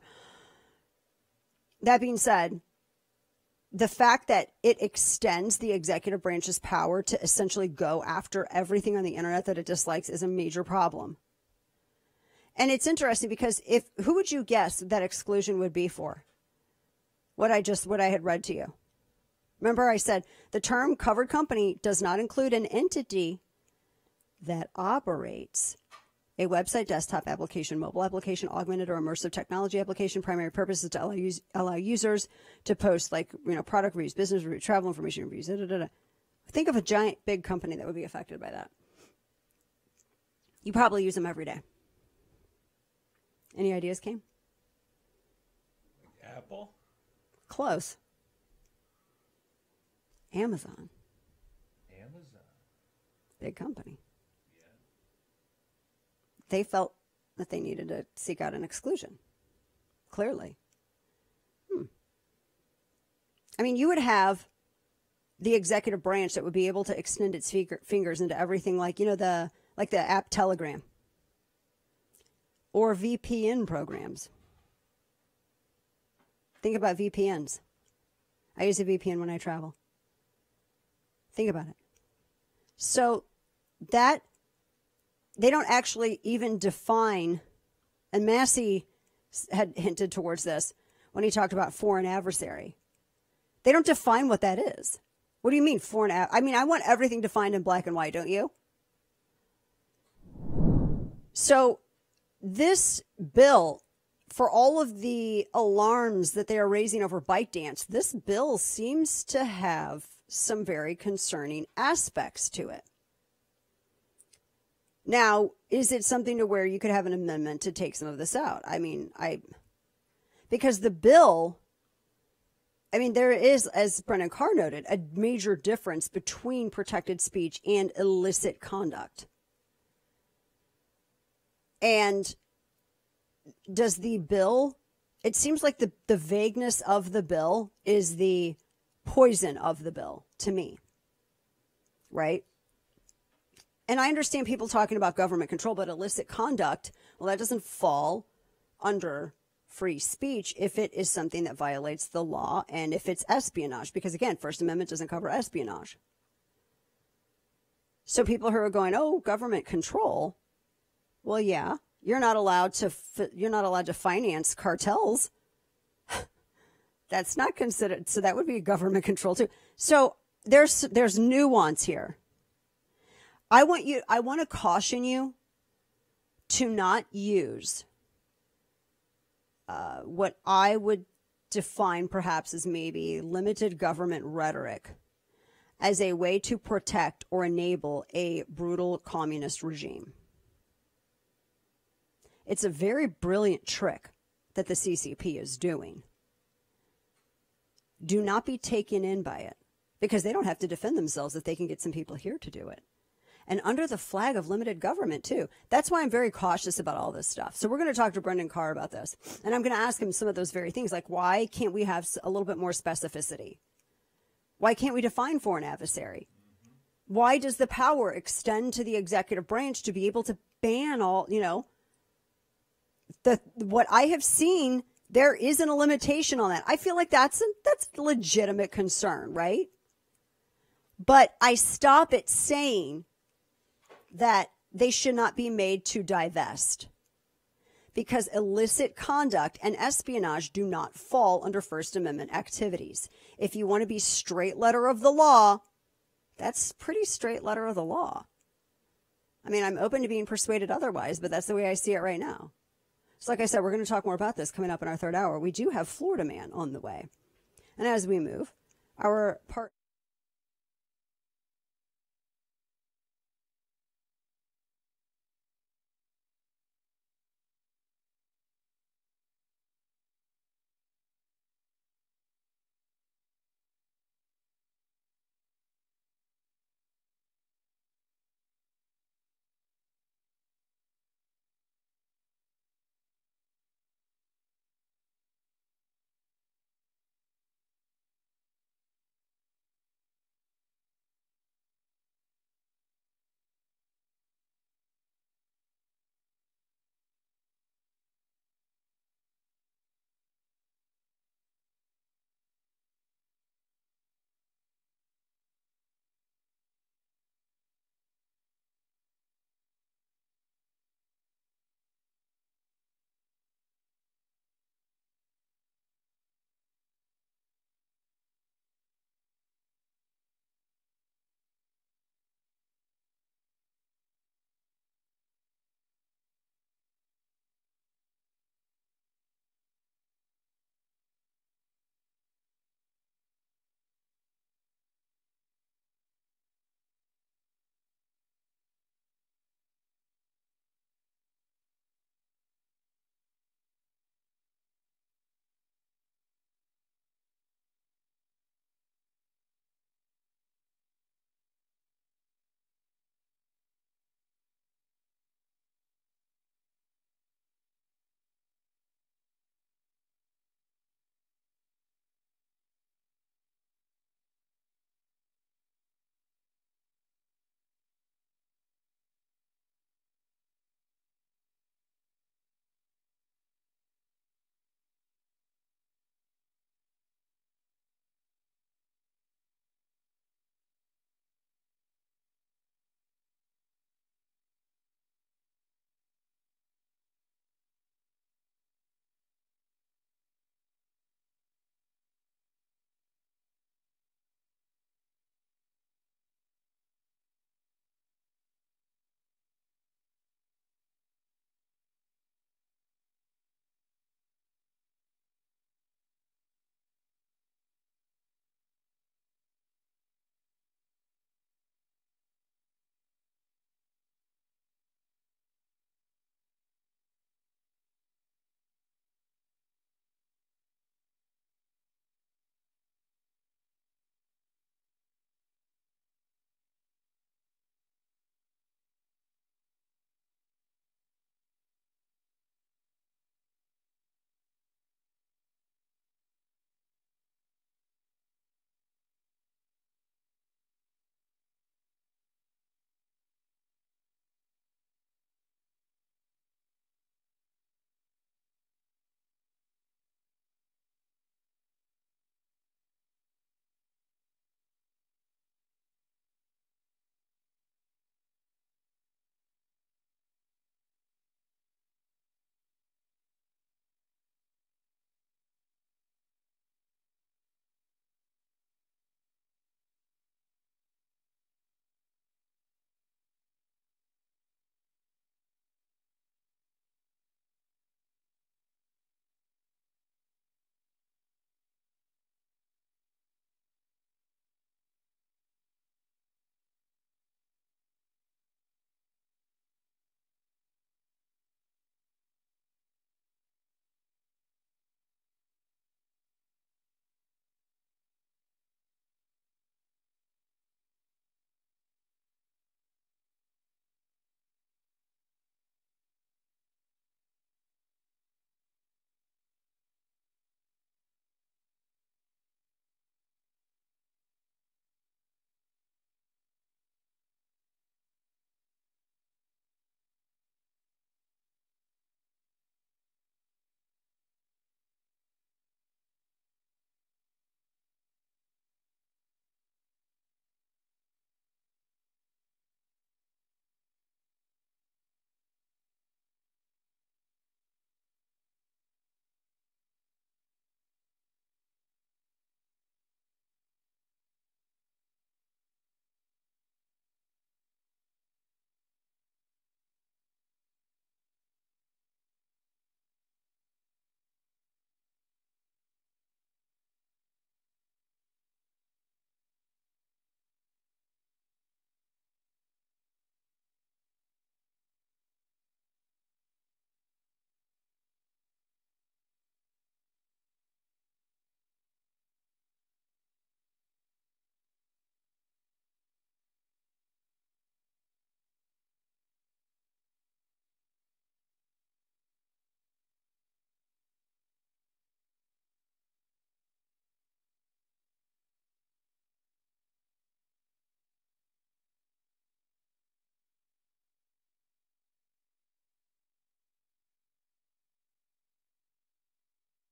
That being said, the fact that it extends the executive branch's power to essentially go after everything on the internet that it dislikes is a major problem. And it's interesting because if, who would you guess that exclusion would be for? What I just, what I had read to you. Remember I said the term covered company does not include an entity that operates a website, desktop application, mobile application, augmented or immersive technology application. Primary purpose is to allow, use, allow users to post like, you know, product reviews, business reviews, travel information reviews. Da, da, da, da. Think of a giant big company that would be affected by that. You probably use them every day. Any ideas, Kane? Apple? Close. Amazon. Amazon. Big company. Yeah. They felt that they needed to seek out an exclusion. Clearly. Hmm. I mean, you would have the executive branch that would be able to extend its fingers into everything like, you know, the like the app Telegram. Or V P N programs. Think about V P Ns. I use a V P N when I travel. Think about it. So that, they don't actually even define, and Massey had hinted towards this when he talked about foreign adversary. They don't define what that is. What do you mean foreign ad? I mean, I want everything defined in black and white, don't you? So this bill, for all of the alarms that they are raising over ByteDance, this bill seems to have some very concerning aspects to it. Now, is it something to where you could have an amendment to take some of this out? I mean, I, because the bill, I mean, there is, as Brennan Carr noted, a major difference between protected speech and illicit conduct. And does the bill, it seems like the, the vagueness of the bill is the poison of the bill to me, right? And I understand people talking about government control, but illicit conduct, well, that doesn't fall under free speech if it is something that violates the law and if it's espionage, because again, First Amendment doesn't cover espionage. So people who are going, oh, government control, well, yeah, You're not allowed to. Fi- you're not allowed to finance cartels. That's not considered. So that would be government control too. So there's there's nuance here. I want you. I want to caution you to not use uh, what I would define perhaps as maybe limited government rhetoric as a way to protect or enable a brutal communist regime. It's a very brilliant trick that the C C P is doing. Do not be taken in by it, because they don't have to defend themselves if they can get some people here to do it. And under the flag of limited government, too. That's why I'm very cautious about all this stuff. So we're going to talk to Brendan Carr about this. And I'm going to ask him some of those very things, like why can't we have a little bit more specificity? Why can't we define foreign adversary? Why does the power extend to the executive branch to be able to ban all, you know, the what I have seen, there isn't a limitation on that. I feel like that's a, that's a legitimate concern, right? But I stop at saying that they should not be made to divest, because illicit conduct and espionage do not fall under First Amendment activities. If you want to be straight letter of the law, that's pretty straight letter of the law. I mean, I'm open to being persuaded otherwise, but that's the way I see it right now. So like I said, we're going to talk more about this coming up in our third hour. We do have Florida Man on the way. And as we move, our part...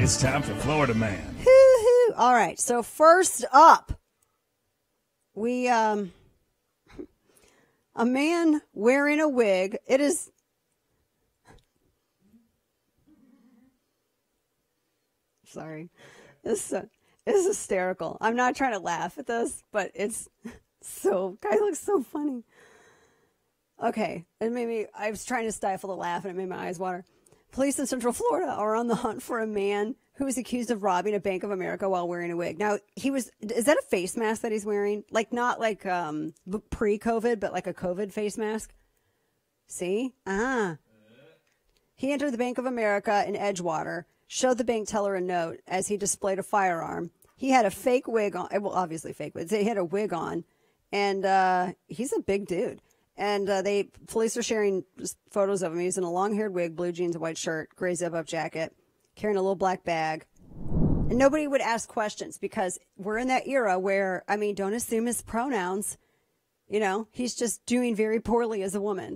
It's time for Florida Man. Hoo-hoo. All right. So first up, we um, a man wearing a wig. It is. Sorry, it's uh, it's hysterical. I'm not trying to laugh at this, but it's so guy looks so funny. Okay, it made me. I was trying to stifle the laugh, and it made my eyes water. Police in Central Florida are on the hunt for a man who was accused of robbing a Bank of America while wearing a wig. Now, he was, is that a face mask that he's wearing? Like, not like um, pre-COVID, but like a COVID face mask? See? Ah. He entered the Bank of America in Edgewater, showed the bank teller a note as he displayed a firearm. He had a fake wig on, well, obviously fake, but he had a wig on, and uh, he's a big dude. And uh, they police are sharing photos of him. He's in a long-haired wig, blue jeans, a white shirt, gray zip-up jacket, carrying a little black bag. And nobody would ask questions because we're in that era where, I mean, don't assume his pronouns. You know, he's just doing very poorly as a woman.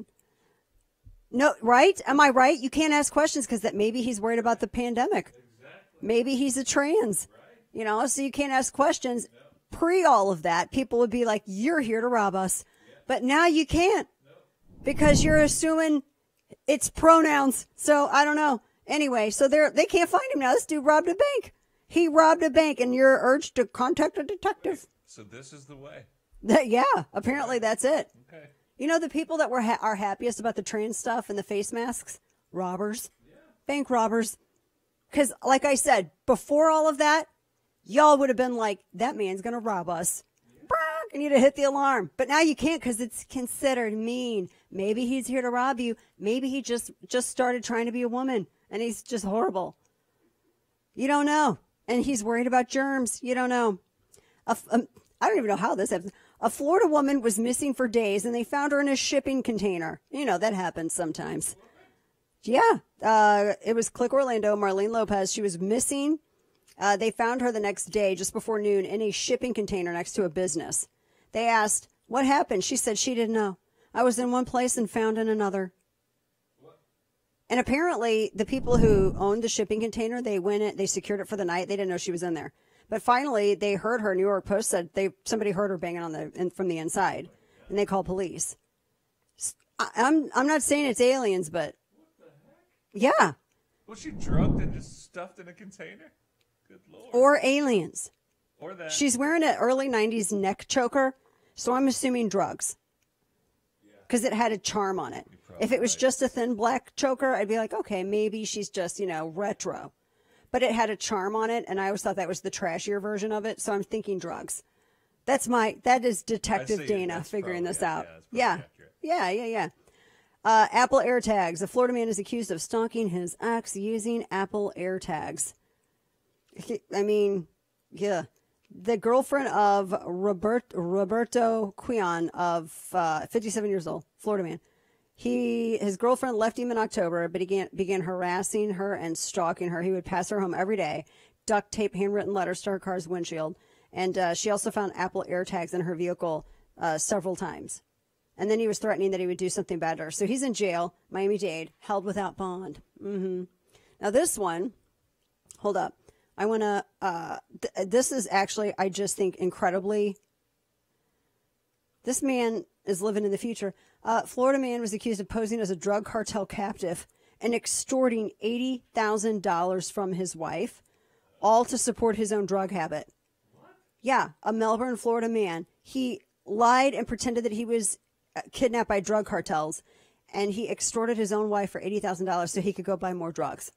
No, right? Am I right? You can't ask questions because that maybe he's worried about the pandemic. Exactly. Maybe he's a trans. Right. You know, so you can't ask questions. No. Pre all of that, people would be like, you're here to rob us. But now you can't because you're assuming it's pronouns. So I don't know. Anyway, so they're, they can't find him now. This dude robbed a bank. He robbed a bank, and you're urged to contact a detective. So this is the way. Yeah, apparently that's it. Okay. You know, the people that were ha- are happiest about the trans stuff and the face masks? Robbers. Yeah. Bank robbers. Because, like I said, before all of that, y'all would have been like, that man's going to rob us. And you'd have hit the alarm. But now you can't because it's considered mean. Maybe he's here to rob you. Maybe he just, just started trying to be a woman, and he's just horrible. You don't know. And he's worried about germs. You don't know. A, a, I don't even know how this happens. A Florida woman was missing for days, and they found her in a shipping container. You know, that happens sometimes. Yeah. Uh, it was Click Orlando, Marlene Lopez. She was missing. Uh, they found her the next day, just before noon, in a shipping container next to a business. They asked, what happened? She said she didn't know. I was in one place and found in another. What? And apparently, the people who owned the shipping container, they went in, they secured it for the night. They didn't know she was in there. But finally, they heard her. New York Post said they somebody heard her banging on the in, from the inside, and they called police. I, I'm I'm not saying it's aliens, but what the heck? Yeah. Was she drugged and just stuffed in a container? Good Lord. Or aliens. Or that. She's wearing an early nineties neck choker, so I'm assuming drugs. Because it had a charm on it. If it was right. just a thin black choker, I'd be like, okay, maybe she's just, you know, retro. But it had a charm on it, and I always thought that was the trashier version of it, so I'm thinking drugs. That's my, that is Detective Dana figuring this probably, out. Yeah, yeah, yeah, yeah, yeah. Uh, Apple AirTags. A Florida man is accused of stalking his ex using Apple AirTags. I mean, yeah. The girlfriend of Robert, Roberto Quion of uh, fifty-seven years old, Florida man. He, his girlfriend left him in October, but he began, began harassing her and stalking her. He would pass her home every day, duct tape handwritten letters to her car's windshield. And uh, she also found Apple AirTags in her vehicle uh, several times. And then he was threatening that he would do something bad to her. So he's in jail, Miami-Dade, held without bond. Mm-hmm. Now this one, hold up. I want to, uh, th- this is actually, I just think, incredibly, this man is living in the future. Uh, Florida man was accused of posing as a drug cartel captive and extorting eighty thousand dollars from his wife, all to support his own drug habit. What? Yeah, a Melbourne, Florida man. He lied and pretended that he was kidnapped by drug cartels, and he extorted his own wife for eighty thousand dollars so he could go buy more drugs.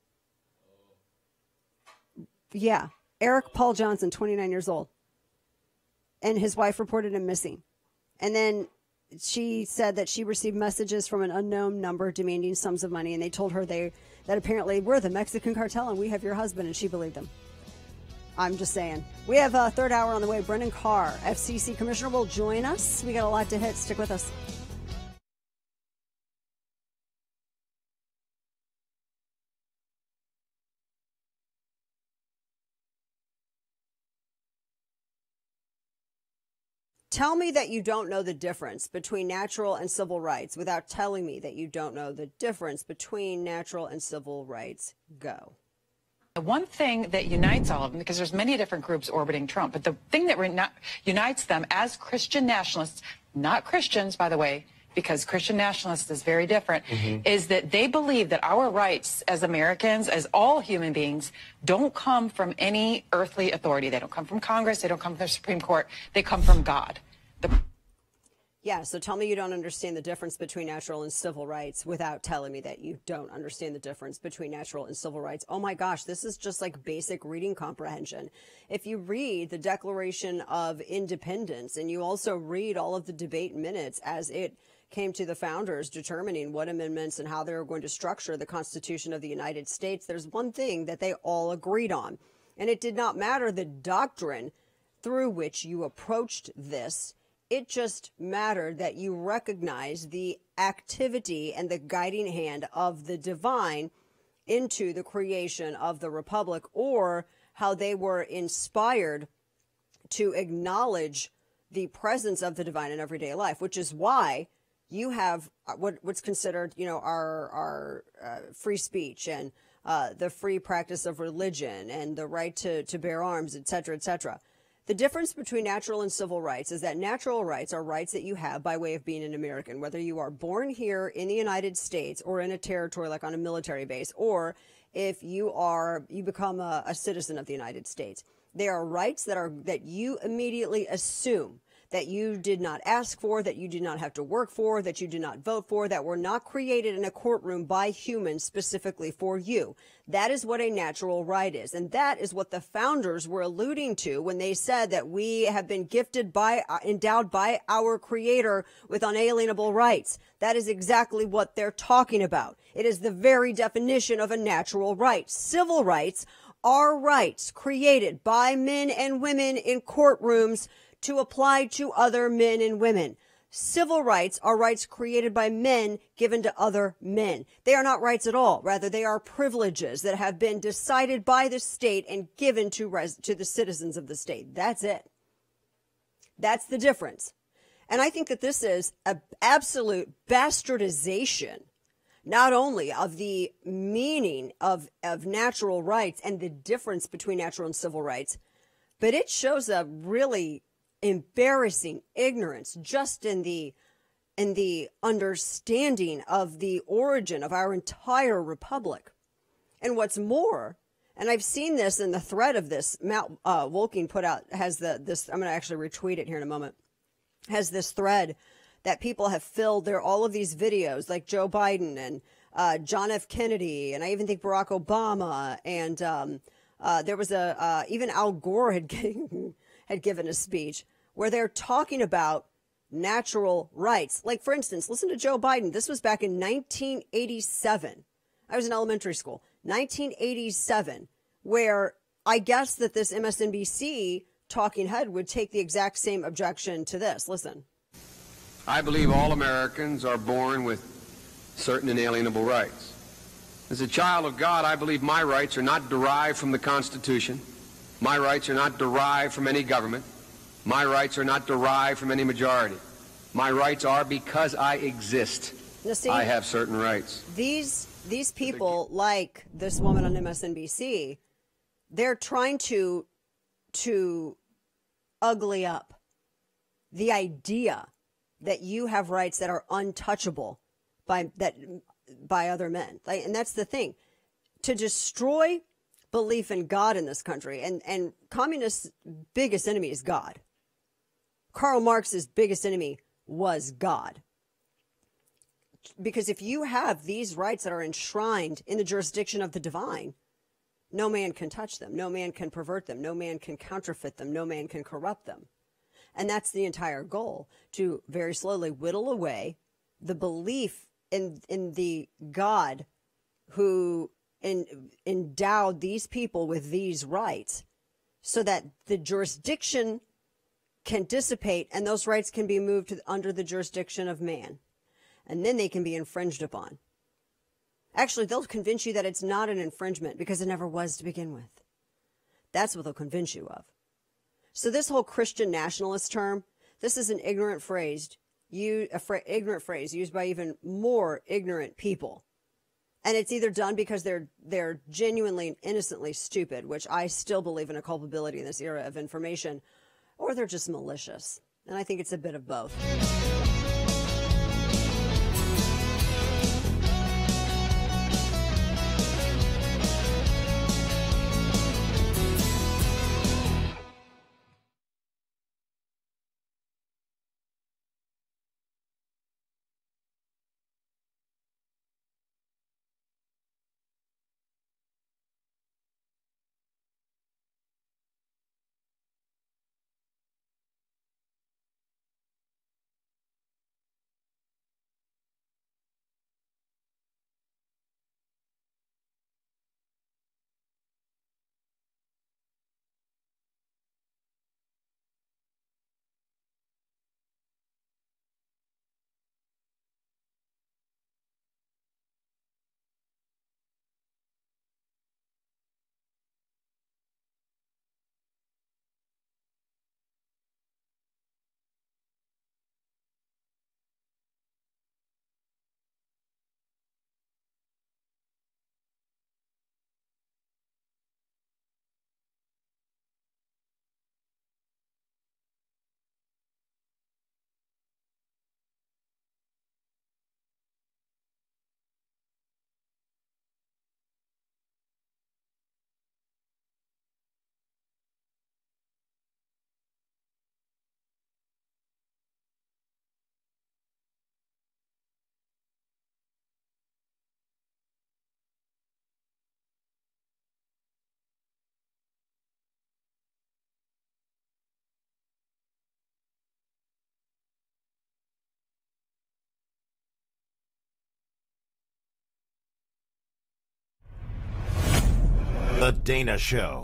Yeah, Eric Paul Johnson, twenty-nine years old. And his wife reported him missing. And then she said that she received messages from an unknown number demanding sums of money. And they told her they that apparently we're the Mexican cartel and we have your husband. And she believed them. I'm just saying. We have a third hour on the way. Brendan Carr, F C C Commissioner, will join us. We got a lot to hit. Stick with us. Tell me that you don't know the difference between natural and civil rights without telling me that you don't know the difference between natural and civil rights. Go. the one thing that unites all of them, because there's many different groups orbiting Trump, but the thing that re- unites them as Christian nationalists, not Christians, by the way, because Christian nationalist is very different, mm-hmm. is that they believe that our rights as Americans, as all human beings, don't come from any earthly authority. They don't come from Congress. They don't come from the Supreme Court. They come from God. The Yeah, so tell me you don't understand the difference between natural and civil rights without telling me that you don't understand the difference between natural and civil rights. Oh my gosh, this is just like basic reading comprehension. If you read the Declaration of Independence and you also read all of the debate minutes as it came to the founders determining what amendments and how they were going to structure the Constitution of the United States, there's one thing that they all agreed on. And it did not matter the doctrine through which you approached this. It just mattered that you recognize the activity and the guiding hand of the divine into the creation of the republic, or how they were inspired to acknowledge the presence of the divine in everyday life, which is why you have what, what's considered, you know, our, our uh, free speech and uh, the free practice of religion and the right to, to bear arms, et cetera, et cetera. The difference between natural and civil rights is that natural rights are rights that you have by way of being an American, whether you are born here in the United States or in a territory like on a military base, or if you are, you become a, a citizen of the United States. They are rights that are, that you immediately assume that you did not ask for, that you did not have to work for, that you did not vote for, that were not created in a courtroom by humans specifically for you. That is what a natural right is. And that is what the founders were alluding to when they said that we have been gifted by, uh, endowed by our Creator with unalienable rights. That is exactly what they're talking about. It is the very definition of a natural right. Civil rights are rights created by men and women in courtrooms to apply to other men and women. Civil rights are rights created by men given to other men. They are not rights at all. Rather, they are privileges that have been decided by the state and given to res- to the citizens of the state. That's it. That's the difference. And I think that this is an absolute bastardization, not only of the meaning of, of natural rights and the difference between natural and civil rights, but it shows a really embarrassing ignorance just in the in the understanding of the origin of our entire republic. And what's more, and I've seen this in the thread of this, Matt uh, Wolking put out, has the this, I'm going to actually retweet it here in a moment, has this thread that people have filled there, all of these videos like Joe Biden and uh, John F. Kennedy, and I even think Barack Obama, and um, uh, there was a, uh, even Al Gore had given, had given a speech where they're talking about natural rights. Like, for instance, listen to Joe Biden. This was back in nineteen eighty-seven. I was in elementary school. nineteen eighty-seven, where I guess that this M S N B C talking head would take the exact same objection to this. Listen. I believe all Americans are born with certain inalienable rights. As a child of God, I believe my rights are not derived from the Constitution. My rights are not derived from any government. My rights are not derived from any majority. My rights are because I exist. Now, see, I have certain rights. These these people, like this woman on M S N B C, they're trying to to ugly up the idea that you have rights that are untouchable by that by other men. Like, and that's the thing. To destroy belief in God in this country, and, and communists' biggest enemy is God. Karl Marx's biggest enemy was God. Because if you have these rights that are enshrined in the jurisdiction of the divine, no man can touch them. No man can pervert them. No man can counterfeit them. No man can corrupt them. And that's the entire goal, to very slowly whittle away the belief in, in the God who in, endowed these people with these rights, so that the jurisdiction can dissipate and those rights can be moved to, under the jurisdiction of man. And then they can be infringed upon. Actually, they'll convince you that it's not an infringement because it never was to begin with. That's what they'll convince you of. So this whole Christian nationalist term, this is an ignorant phrase, you, a fra- ignorant phrase used by even more ignorant people And it's either done because they're they're genuinely and innocently stupid, which I still believe in a culpability in this era of information, or they're just malicious. And I think it's a bit of both. The Dana Show.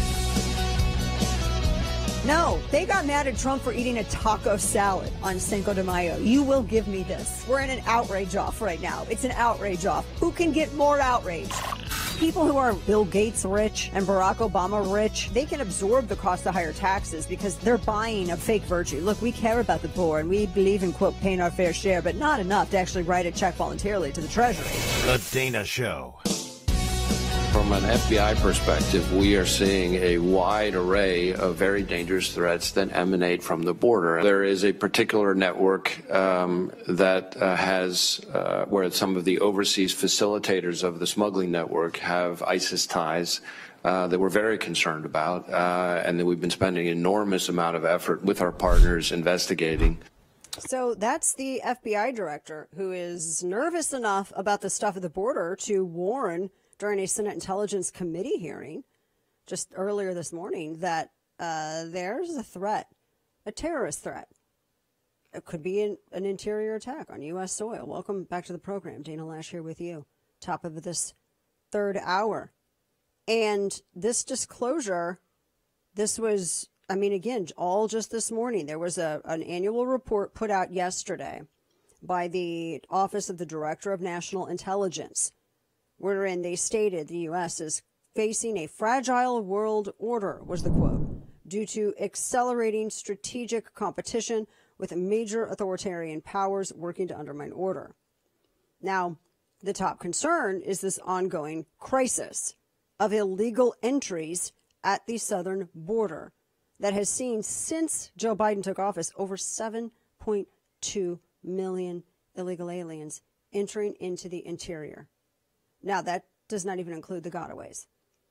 No, they got mad at Trump for eating a taco salad on Cinco de Mayo. You will give me this. We're in an outrage off right now. It's an outrage off. Who can get more outrage? People who are Bill Gates rich and Barack Obama rich, they can absorb the cost of higher taxes because they're buying a fake virtue. Look, we care about the poor and we believe in, quote, paying our fair share, but not enough to actually write a check voluntarily to the Treasury. The Dana Show. From an F B I perspective, we are seeing a wide array of very dangerous threats that emanate from the border. There is a particular network um, that uh, has, uh, where some of the overseas facilitators of the smuggling network have ISIS ties uh, that we're very concerned about, uh, and that we've been spending an enormous amount of effort with our partners investigating. So that's the F B I director who is nervous enough about the stuff at the border to warn during a Senate Intelligence Committee hearing just earlier this morning that uh, there's a threat, a terrorist threat. It could be an, an interior attack on U S soil. Welcome back to the program. Dana Loesch here with you. Top of this third hour. And this disclosure, this was, I mean, again, all just this morning. There was a an annual report put out yesterday by the Office of the Director of National Intelligence, wherein they stated the U S is facing a fragile world order, was the quote, due to accelerating strategic competition with major authoritarian powers working to undermine order. Now, the top concern is this ongoing crisis of illegal entries at the southern border that has seen, since Joe Biden took office, over seven point two million illegal aliens entering into the interior. Now, that does not even include the gotaways.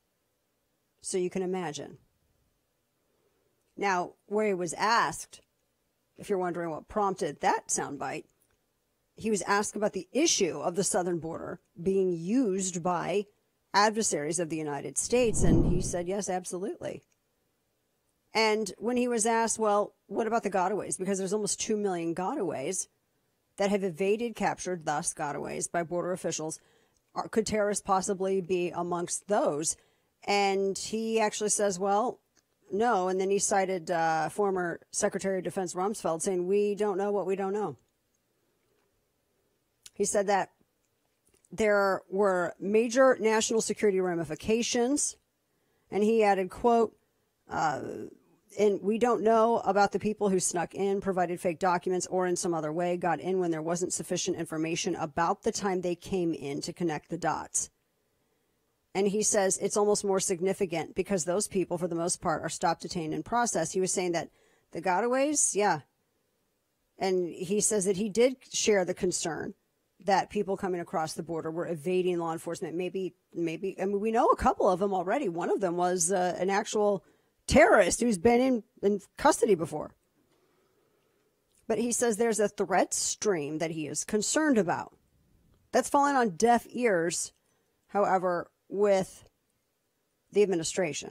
So you can imagine. Now, where he was asked, if you're wondering what prompted that soundbite, he was asked about the issue of the southern border being used by adversaries of the United States, and he said, yes, absolutely. And when he was asked, well, what about the gotaways? Because there's almost two million gotaways that have evaded, captured, thus gotaways, by border officials. Could terrorists possibly be amongst those? And he actually says, well, no. And then he cited uh, former Secretary of Defense Rumsfeld saying, we don't know what we don't know. He said that there were major national security ramifications. And he added, quote, uh, and we don't know about the people who snuck in, provided fake documents, or in some other way got in when there wasn't sufficient information about the time they came in to connect the dots. And he says it's almost more significant because those people, for the most part, are stopped, detained, and processed. He was saying that the gotaways, yeah. And he says that he did share the concern that people coming across the border were evading law enforcement. Maybe, maybe, I mean, we know a couple of them already. One of them was uh, an actual terrorist who's been in, in custody before. But he says there's a threat stream that he is concerned about. That's fallen on deaf ears, however, with the administration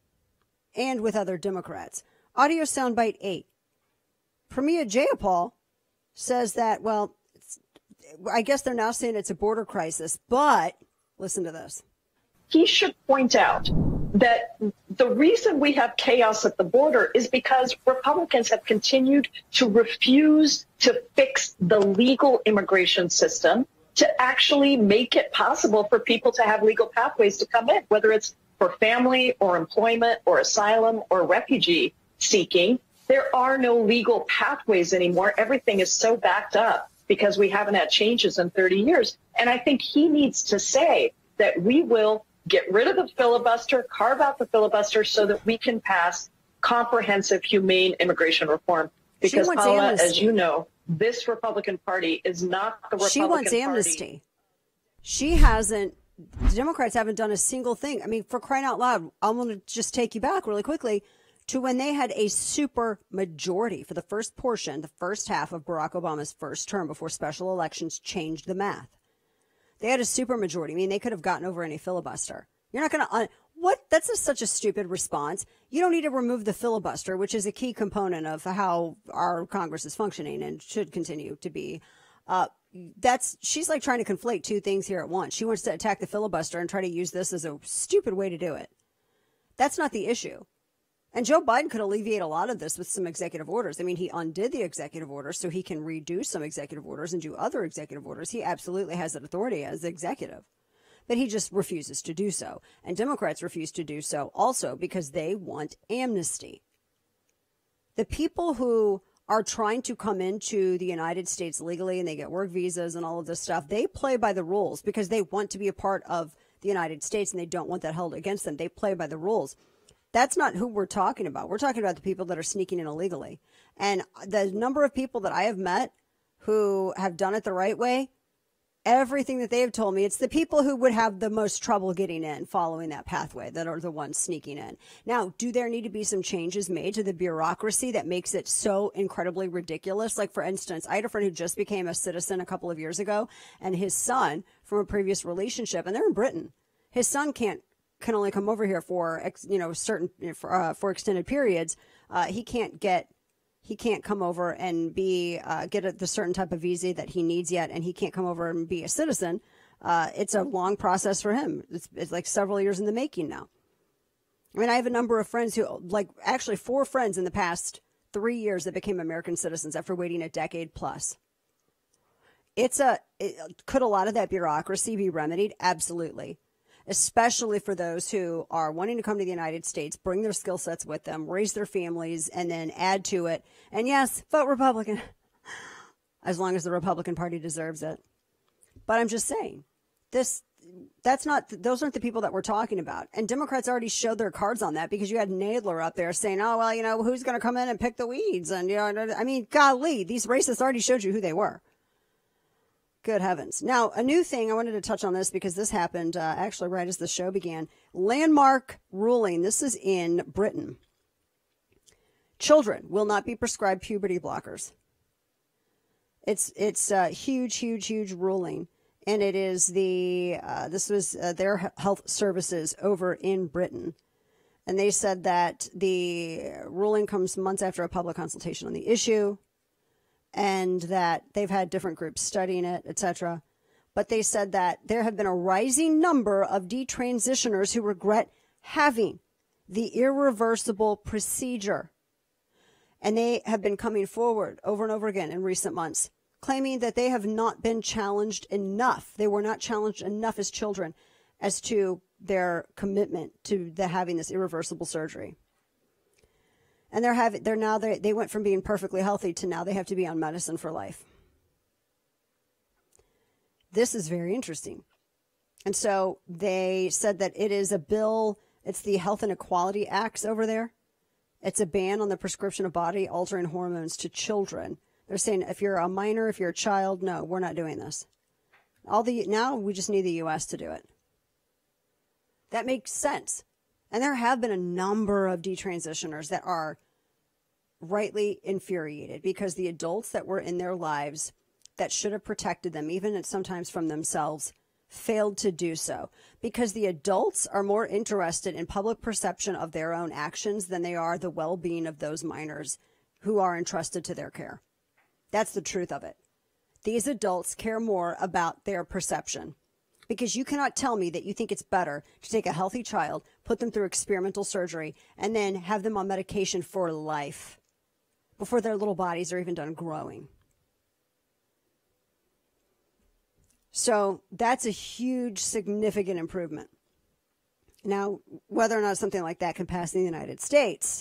and with other Democrats. Audio soundbite eight. Pramila Jayapal says that, well, it's, I guess they're now saying it's a border crisis, but listen to this. He should point out that the reason we have chaos at the border is because Republicans have continued to refuse to fix the legal immigration system to actually make it possible for people to have legal pathways to come in, whether it's for family or employment or asylum or refugee seeking. There are no legal pathways anymore. Everything is so backed up because we haven't had changes in thirty years. And I think he needs to say that we will get rid of the filibuster, carve out the filibuster so that we can pass comprehensive, humane immigration reform. Because, Paula, as you know, this Republican Party is not the Republican Party. She wants amnesty. She hasn't, the Democrats haven't done a single thing. I mean, for crying out loud, I'm going to just take you back really quickly to when they had a super majority for the first portion, the first half of Barack Obama's first term before special elections changed the math. They had a super majority. I mean, they could have gotten over any filibuster. You're not going to, un- what? That's a, such a stupid response. You don't need to remove the filibuster, which is a key component of how our Congress is functioning and should continue to be. Uh, that's, she's like trying to conflate two things here at once. She wants to attack the filibuster and try to use this as a stupid way to do it. That's not the issue. And Joe Biden could alleviate a lot of this with some executive orders. I mean, he undid the executive orders so he can redo some executive orders and do other executive orders. He absolutely has that authority as executive. But he just refuses to do so. And Democrats refuse to do so also because they want amnesty. The people who are trying to come into the United States legally and they get work visas and all of this stuff, they play by the rules because they want to be a part of the United States and they don't want that held against them. They play by the rules. That's not who we're talking about. We're talking about the people that are sneaking in illegally. And the number of people that I have met who have done it the right way, everything that they have told me, it's the people who would have the most trouble getting in following that pathway that are the ones sneaking in. Now, do there need to be some changes made to the bureaucracy that makes it so incredibly ridiculous? Like, for instance, I had a friend who just became a citizen a couple of years ago, and his son from a previous relationship, and they're in Britain. His son can't can only come over here for, you know, certain, for, uh, for extended periods. Uh, he can't get, he can't come over and be, uh, get a, the certain type of visa that he needs yet. And he can't come over and be a citizen. Uh, it's a long process for him. It's, it's like several years in the making now. I mean, I have a number of friends who, like actually four friends in the past three years that became American citizens after waiting a decade plus. It's a, it, could a lot of that bureaucracy be remedied? Absolutely. Especially for those who are wanting to come to the United States, bring their skill sets with them, raise their families, and then add to it. And yes, vote Republican, as long as the Republican Party deserves it. But I'm just saying, this, that's not, those aren't the people that we're talking about. And Democrats already showed their cards on that because you had Nadler up there saying, oh, well, you know, who's going to come in and pick the weeds? And, you know, I mean, golly, these racists already showed you who they were. Good heavens. Now, a new thing, I wanted to touch on this because this happened uh, actually right as the show began. Landmark ruling. This is in Britain. Children will not be prescribed puberty blockers. It's it's a huge, huge, huge ruling. And it is the, uh, this was uh, their health services over in Britain. And they said that the ruling comes months after a public consultation on the issue. And that they've had different groups studying it, et cetera. But they said that there have been a rising number of detransitioners who regret having the irreversible procedure. And they have been coming forward over and over again in recent months, claiming that they have not been challenged enough. They were not challenged enough as children as to their commitment to the having this irreversible surgery. And they're having, they're now, they they went from being perfectly healthy to now they have to be on medicine for life. This is very interesting. And so they said that it is a bill, it's the Health and Equality Acts over there. It's a ban on the prescription of body-altering hormones to children. They're saying if you're a minor, if you're a child, no, we're not doing this. All the now we just need the U S to do it. That makes sense. And there have been a number of detransitioners that are rightly infuriated because the adults that were in their lives that should have protected them, even sometimes from themselves, failed to do so because the adults are more interested in public perception of their own actions than they are the well-being of those minors who are entrusted to their care. That's the truth of it. These adults care more about their perception because you cannot tell me that you think it's better to take a healthy child, put them through experimental surgery, and then have them on medication for life before their little bodies are even done growing. So that's a huge, significant improvement. Now, whether or not something like that can pass in the United States,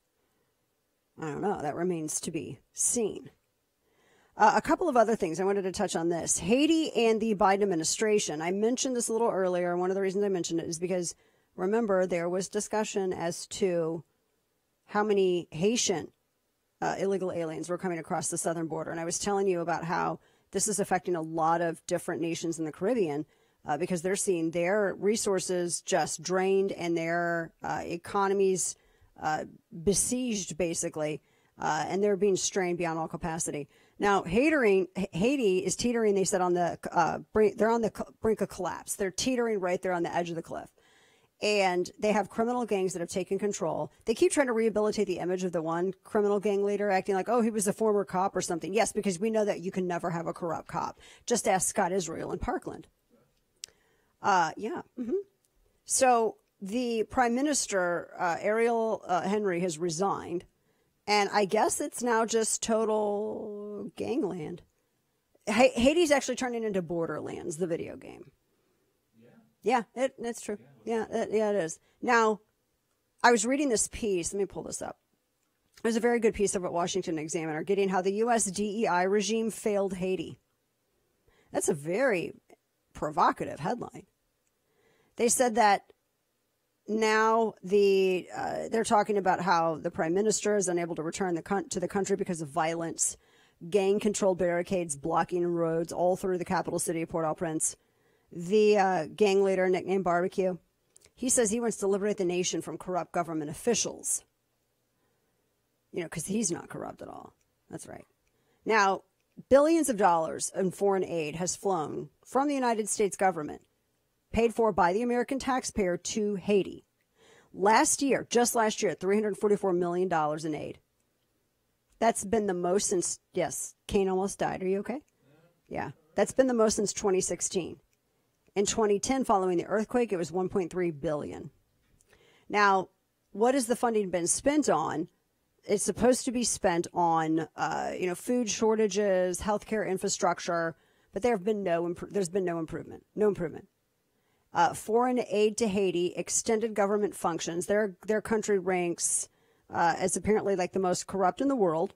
I don't know. That remains to be seen. Uh, a couple of other things I wanted to touch on this. Haiti and the Biden administration. I mentioned this a little earlier. One of the reasons I mentioned it is because, remember, there was discussion as to how many Haitian uh, illegal aliens were coming across the southern border. And I was telling you about how this is affecting a lot of different nations in the Caribbean uh, because they're seeing their resources just drained and their uh, economies uh, besieged, basically, uh, and they're being strained beyond all capacity. Now, Haiti, Haiti is teetering, they said, on the uh, brink, they're on the brink of collapse. They're teetering right there on the edge of the cliff. And they have criminal gangs that have taken control. They keep trying to rehabilitate the image of the one criminal gang leader, acting like, oh, he was a former cop or something. Yes, because we know that you can never have a corrupt cop. Just ask Scott Israel in Parkland. Uh, yeah. Mm-hmm. So the prime minister, uh, Ariel uh, Henry, has resigned. And I guess it's now just total gangland. Ha- Haiti's actually turning into Borderlands, the video game. Yeah, it, it's true. Yeah, it, yeah, it is. Now, I was reading this piece. Let me pull this up. It was a very good piece of a Washington Examiner, getting how the U S D E I regime failed Haiti. That's a very provocative headline. They said that now the uh, they're talking about how the prime minister is unable to return the con- to the country because of violence, gang-controlled barricades blocking roads all through the capital city of Port-au-Prince. The uh, gang leader, nicknamed Barbecue, he says he wants to liberate the nation from corrupt government officials. You know, because he's not corrupt at all. That's right. Now, billions of dollars in foreign aid has flown from the United States government, paid for by the American taxpayer, to Haiti. Last year, just last year, three hundred forty-four million dollars in aid. That's been the most since, yes, Kane almost died. Are you okay? Yeah. That's been the most since twenty sixteen. In twenty ten, following the earthquake, it was one point three billion dollars. Now, what has the funding been spent on? It's supposed to be spent on, uh, you know, food shortages, healthcare infrastructure, but there have been no. Imp- there's been no improvement. No improvement. Uh, foreign aid to Haiti, extended government functions. Their their country ranks uh, as apparently like the most corrupt in the world,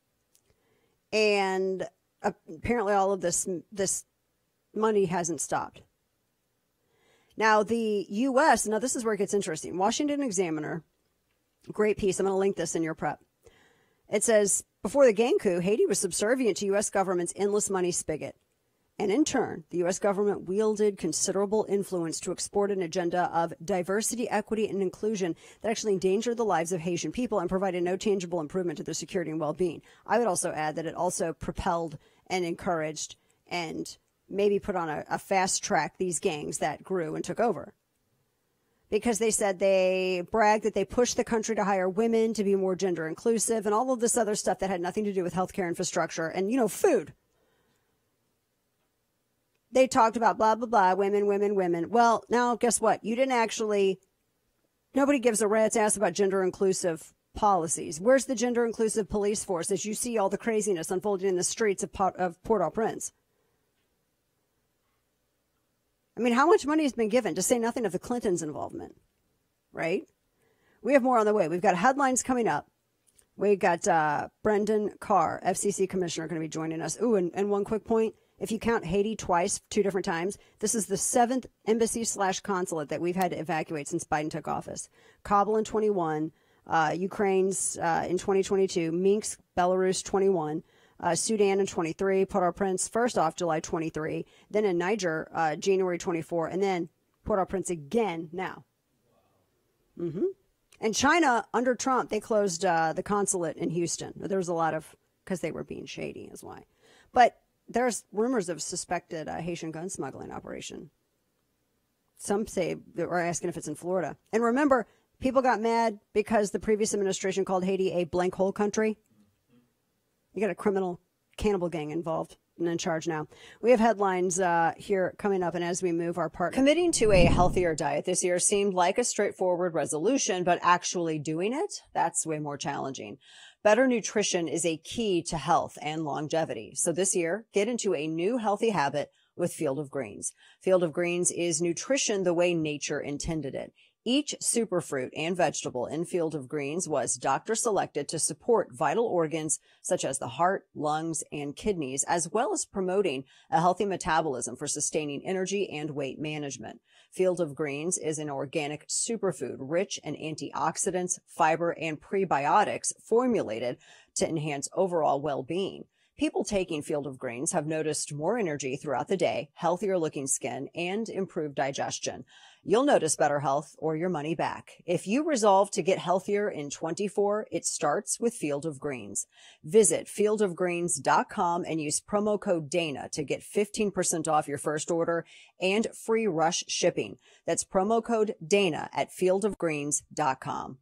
and uh, apparently all of this this money hasn't stopped. Now, the U S, now this is where it gets interesting. Washington Examiner, great piece. I'm going to link this in your prep. It says, before the gang coup, Haiti was subservient to U S government's endless money spigot. And in turn, the U S government wielded considerable influence to export an agenda of diversity, equity, and inclusion that actually endangered the lives of Haitian people and provided no tangible improvement to their security and well-being. I would also add that it also propelled and encouraged and maybe put on a, a fast track these gangs that grew and took over. Because they said they bragged that they pushed the country to hire women to be more gender inclusive and all of this other stuff that had nothing to do with healthcare infrastructure and, you know, food. They talked about blah, blah, blah, women, women, women. Well, now, guess what? You didn't actually, nobody gives a rat's ass about gender inclusive policies. Where's the gender inclusive police force as you see all the craziness unfolding in the streets of, of Port-au-Prince? I mean, how much money has been given, to say nothing of the Clintons' involvement, right? We have more on the way. We've got headlines coming up. We got uh, Brendan Carr, F C C commissioner, going to be joining us. Ooh, and, and one quick point. If you count Haiti twice, two different times, this is the seventh embassy slash consulate that we've had to evacuate since Biden took office. Kabul in twenty-one, uh, Ukraine's uh, in twenty twenty-two, Minsk, Belarus twenty-one, uh, Sudan in twenty-three, Port-au-Prince first off July twenty-three, then in Niger uh, January twenty-four, and then Port-au-Prince again now. Mm-hmm. And China, under Trump, they closed uh, the consulate in Houston. There was a lot of, because they were being shady is why. But there's rumors of suspected uh, Haitian gun smuggling operation. Some say, or asking if it's in Florida. And remember, people got mad because the previous administration called Haiti a blank hole country. You got a criminal cannibal gang involved and in charge now. We have headlines uh, here coming up, and as we move our part, committing to a healthier diet this year seemed like a straightforward resolution, but actually doing it, that's way more challenging. Better nutrition is a key to health and longevity. So this year, get into a new healthy habit with Field of Greens. Field of Greens is nutrition the way nature intended it. Each superfruit and vegetable in Field of Greens was doctor selected to support vital organs such as the heart, lungs, and kidneys, as well as promoting a healthy metabolism for sustaining energy and weight management. Field of Greens is an organic superfood rich in antioxidants, fiber, and prebiotics formulated to enhance overall well-being. People taking Field of Greens have noticed more energy throughout the day, healthier looking skin, and improved digestion. You'll notice better health or your money back. If you resolve to get healthier in twenty-four, it starts with Field of Greens. Visit field of greens dot com and use promo code Dana to get fifteen percent off your first order and free rush shipping. That's promo code Dana at field of greens dot com.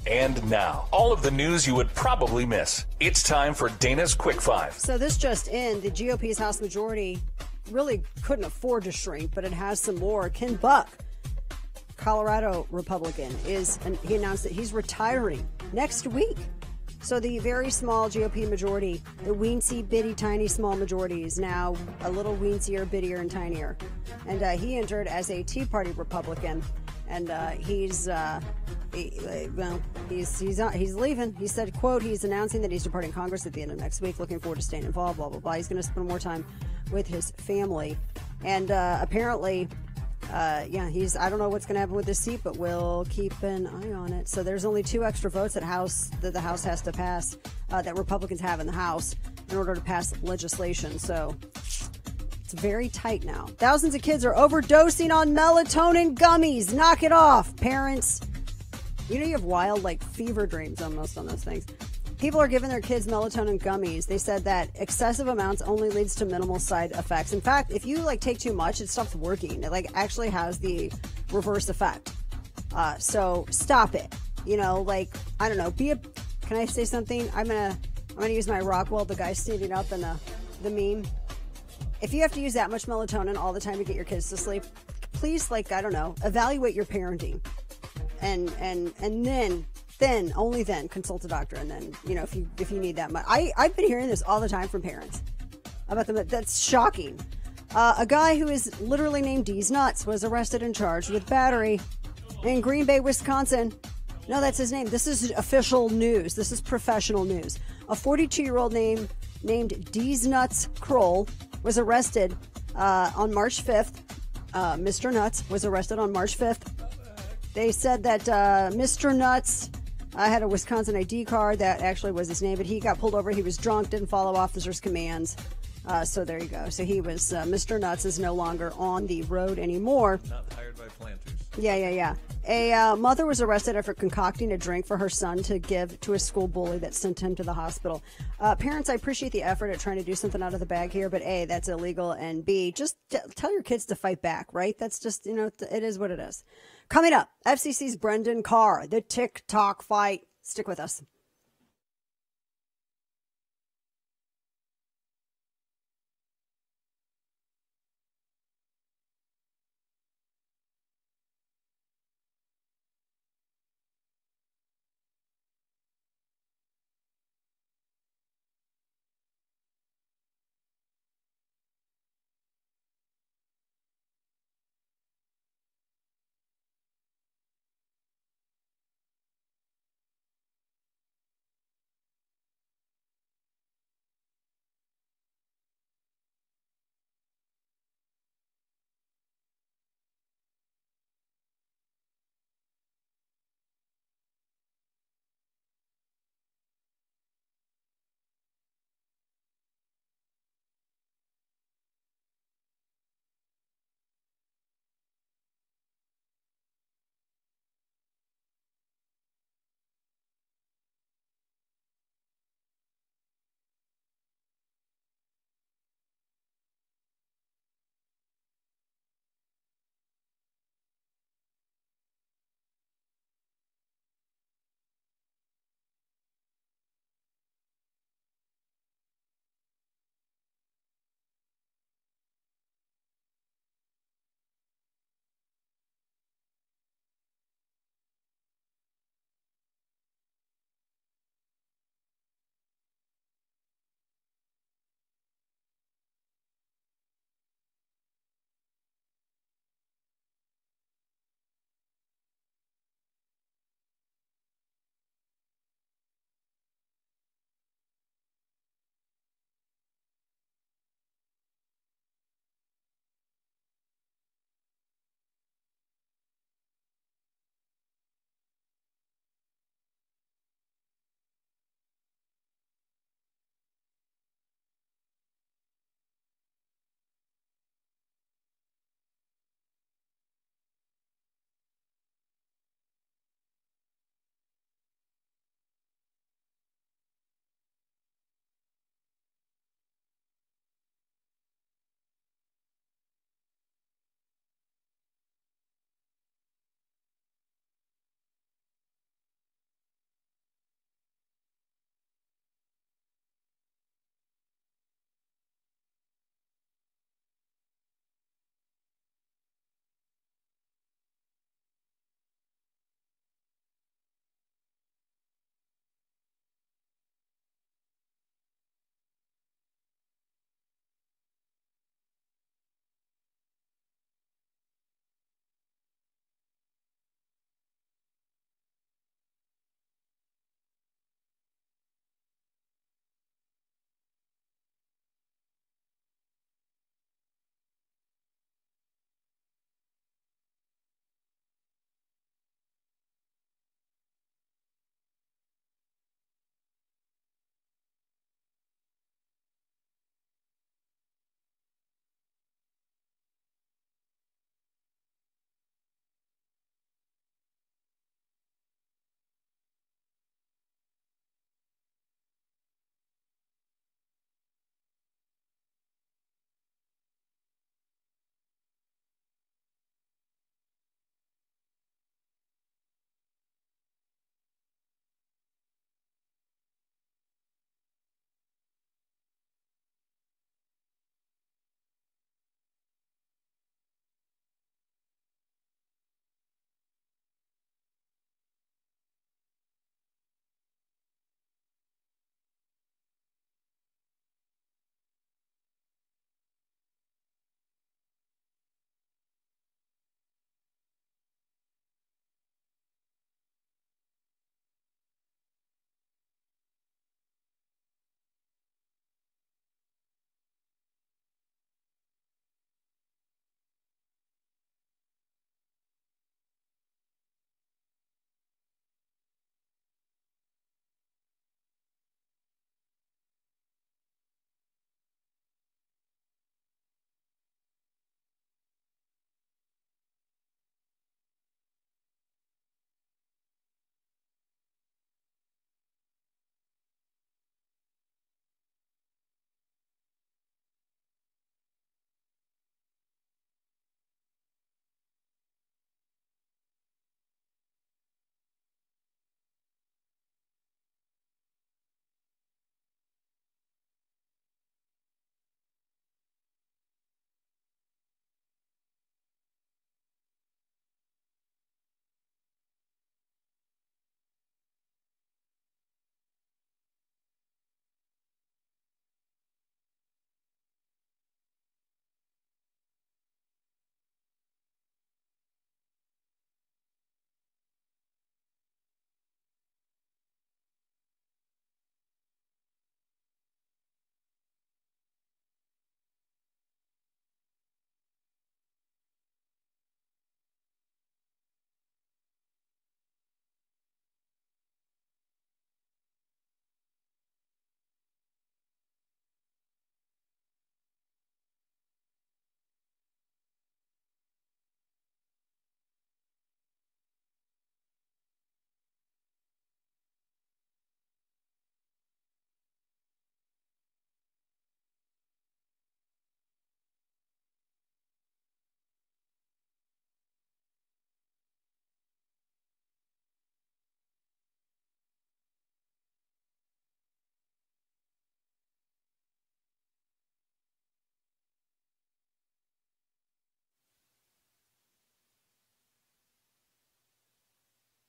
And now, all of the news you would probably miss. It's time for Dana's Quick Five. So this just in, the G O P's House majority really couldn't afford to shrink, but it has some more. Ken Buck, Colorado Republican, is, and he announced that he's retiring next week. So the very small G O P majority, the weensy, bitty, tiny, small majority, is now a little weensier, bittier, and tinier. And uh, he entered as a Tea Party Republican, and uh, he's, uh, he, well, he's he's uh, he's leaving. He said, "quote He's announcing that he's departing Congress at the end of next week. Looking forward to staying involved. Blah blah blah. He's going to spend more time with his family, and uh, apparently." Uh, yeah, he's. I don't know what's going to happen with this seat, but we'll keep an eye on it. So there's only two extra votes that House that the House has to pass, uh, that Republicans have in the House in order to pass legislation. So it's very tight now. Thousands of kids are overdosing on melatonin gummies. Knock it off, parents. You know you have wild like fever dreams almost on those things. People are giving their kids melatonin gummies. They said that excessive amounts only leads to minimal side effects. In fact, if you like take too much, it stops working. It like actually has the reverse effect. Uh, so stop it. You know, like I don't know. Be a. Can I say something? I'm gonna. I'm gonna use my Rockwell, the guy standing up in the the meme. If you have to use that much melatonin all the time to get your kids to sleep, please, like I don't know, evaluate your parenting, and and and then. Then, only then, consult a doctor, and then, you know, if you if you need that much. I, I've been hearing this all the time from parents about them. That's shocking. Uh, a guy who is literally named D's Nuts was arrested and charged with battery in Green Bay, Wisconsin. No, that's his name. This is official news. This is professional news. A forty-two-year-old name, named D's Nuts Kroll was arrested uh, on March fifth. Uh, Mister Nuts was arrested on March fifth. They said that uh, Mister Nuts... I had a Wisconsin I D card. That actually was his name, but he got pulled over. He was drunk, didn't follow officers' commands. Uh, so there you go. So he was, uh, Mister Nuts is no longer on the road anymore. Not hired by planters. Yeah, yeah, yeah. A uh, mother was arrested after concocting a drink for her son to give to a school bully that sent him to the hospital. Uh, parents, I appreciate the effort at trying to do something out of the bag here, but A, that's illegal, and B, just t- tell your kids to fight back, right? That's just, you know, it is what it is. Coming up, F C C's Brendan Carr, the TikTok fight. Stick with us.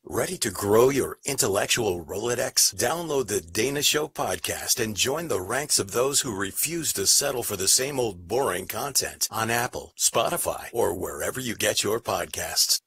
Ready to grow your intellectual Rolodex? Download the Dana Show podcast and join the ranks of those who refuse to settle for the same old boring content on Apple, Spotify, or wherever you get your podcasts.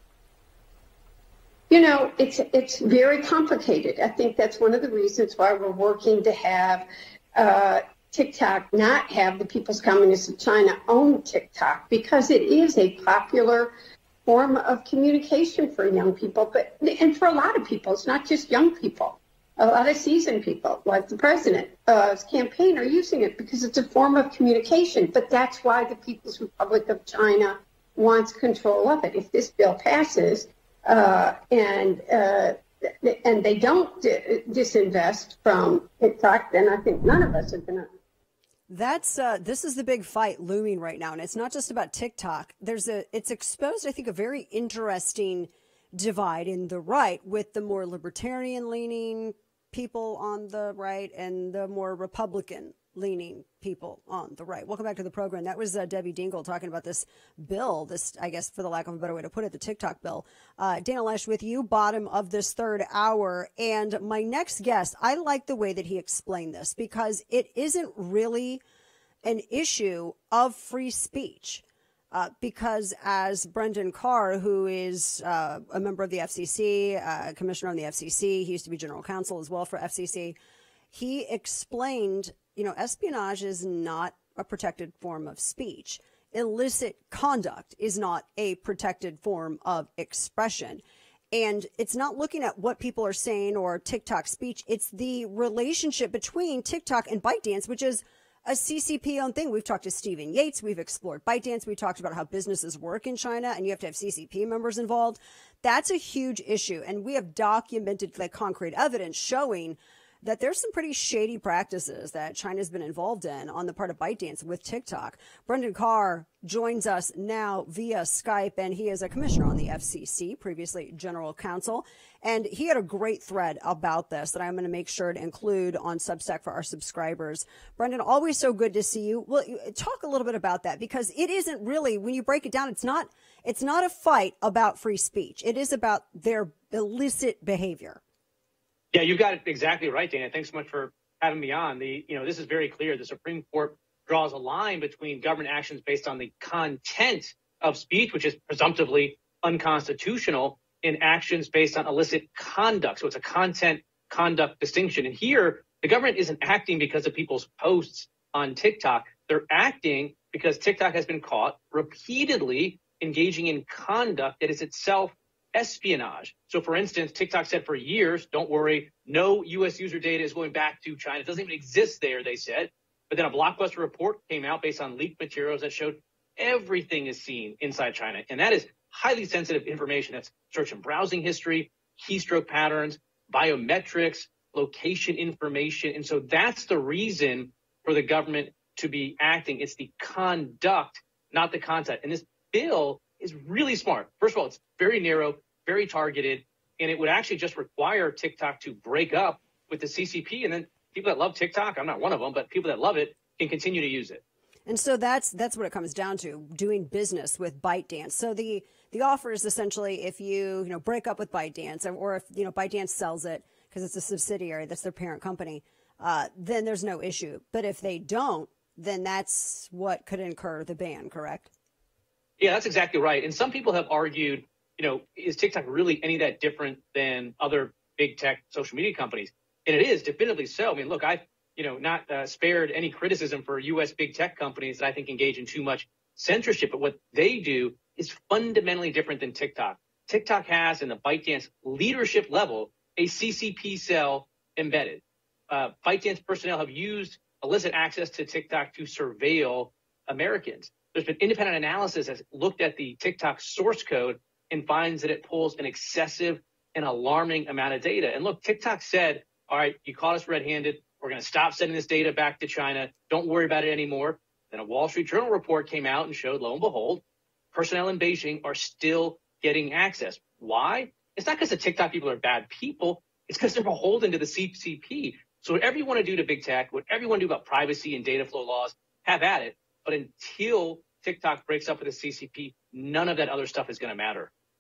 You know, it's it's very complicated. I think that's one of the reasons why we're working to have uh, TikTok not have the People's Communist of China own TikTok, because it is a popular form of communication for young people, but and for a lot of people. It's not just young people. A lot of seasoned people, like the president's uh, campaign, are using it because it's a form of communication. But that's why the People's Republic of China wants control of it. If this bill passes uh, and uh, and they don't d- disinvest from TikTok, then I think none of us are going to. That's uh, this is the big fight looming right now, and it's not just about TikTok. There's a it's exposed, I think, a very interesting divide in the right, with the more libertarian-leaning people on the right and the more Republican-leaning people on the right. Welcome back to the program. That was uh, Debbie Dingell talking about this bill, this, I guess, for the lack of a better way to put it, the TikTok bill. Uh, Dana Loesch with you, bottom of this third hour. And my next guest, I like the way that he explained this, because it isn't really an issue of free speech. Uh, because as Brendan Carr, who is uh, a member of the F C C, uh, commissioner on the F C C, he used to be general counsel as well for F C C, he explained, you know, espionage is not a protected form of speech. Illicit conduct is not a protected form of expression. And it's not looking at what people are saying or TikTok speech. It's the relationship between TikTok and ByteDance, which is a C C P-owned thing. We've talked to Stephen Yates. We've explored ByteDance. We talked about how businesses work in China, and you have to have C C P members involved. That's a huge issue. And we have documented like concrete evidence showing that there's some pretty shady practices that China's been involved in on the part of ByteDance with TikTok. Brendan Carr joins us now via Skype, and he is a commissioner on the F C C, previously general counsel. And he had a great thread about this that I'm going to make sure to include on Substack for our subscribers. Brendan, always so good to see you. Well, talk a little bit about that, because it isn't really, when you break it down, it's not, it's not a fight about free speech. It is about their illicit behavior. Yeah, you got it exactly right, Dana. Thanks so much for having me on. The, you know, this is very clear. The Supreme Court draws a line between government actions based on the content of speech, which is presumptively unconstitutional, and actions based on illicit conduct. So it's a content conduct distinction. And here, the government isn't acting because of people's posts on TikTok. They're acting because TikTok has been caught repeatedly engaging in conduct that is itself espionage. So, for instance, TikTok said for years, don't worry, no U S user data is going back to China. It doesn't even exist there, they said. But then a Blockbuster report came out based on leaked materials that showed everything is seen inside China. And that is highly sensitive information. That's search and browsing history, keystroke patterns, biometrics, location information. And so that's the reason for the government to be acting. It's the conduct, not the content. And this bill is really smart. First of all, it's very narrow, very targeted, and it would actually just require TikTok to break up with the C C P, and then people that love TikTok, I'm not one of them, but people that love it can continue to use it. And so that's that's what it comes down to, doing business with ByteDance. So the the offer is essentially, if you you know break up with ByteDance, or if you know ByteDance sells it because it's a subsidiary, that's their parent company, uh, then there's no issue. But if they don't, then that's what could incur the ban, correct? Yeah, that's exactly right. And some people have argued, you know, is TikTok really any that different than other big tech social media companies? And it is, definitively so. I mean, look, I've, you know, not uh, spared any criticism for U S big tech companies that I think engage in too much censorship. But what they do is fundamentally different than TikTok. TikTok has, in the ByteDance leadership level, a C C P cell embedded. Uh, ByteDance personnel have used illicit access to TikTok to surveil Americans. There's been independent analysis that's looked at the TikTok source code and finds that it pulls an excessive and alarming amount of data. And look, TikTok said, all right, you caught us red-handed. We're going to stop sending this data back to China. Don't worry about it anymore. Then a Wall Street Journal report came out and showed, lo and behold, personnel in Beijing are still getting access. Why? It's not because the TikTok people are bad people. It's because they're beholden to the C C P. So whatever you want to do to big tech, whatever you want to do about privacy and data flow laws, have at it. But until TikTok breaks up with the C C P, none of that other stuff is going to matter.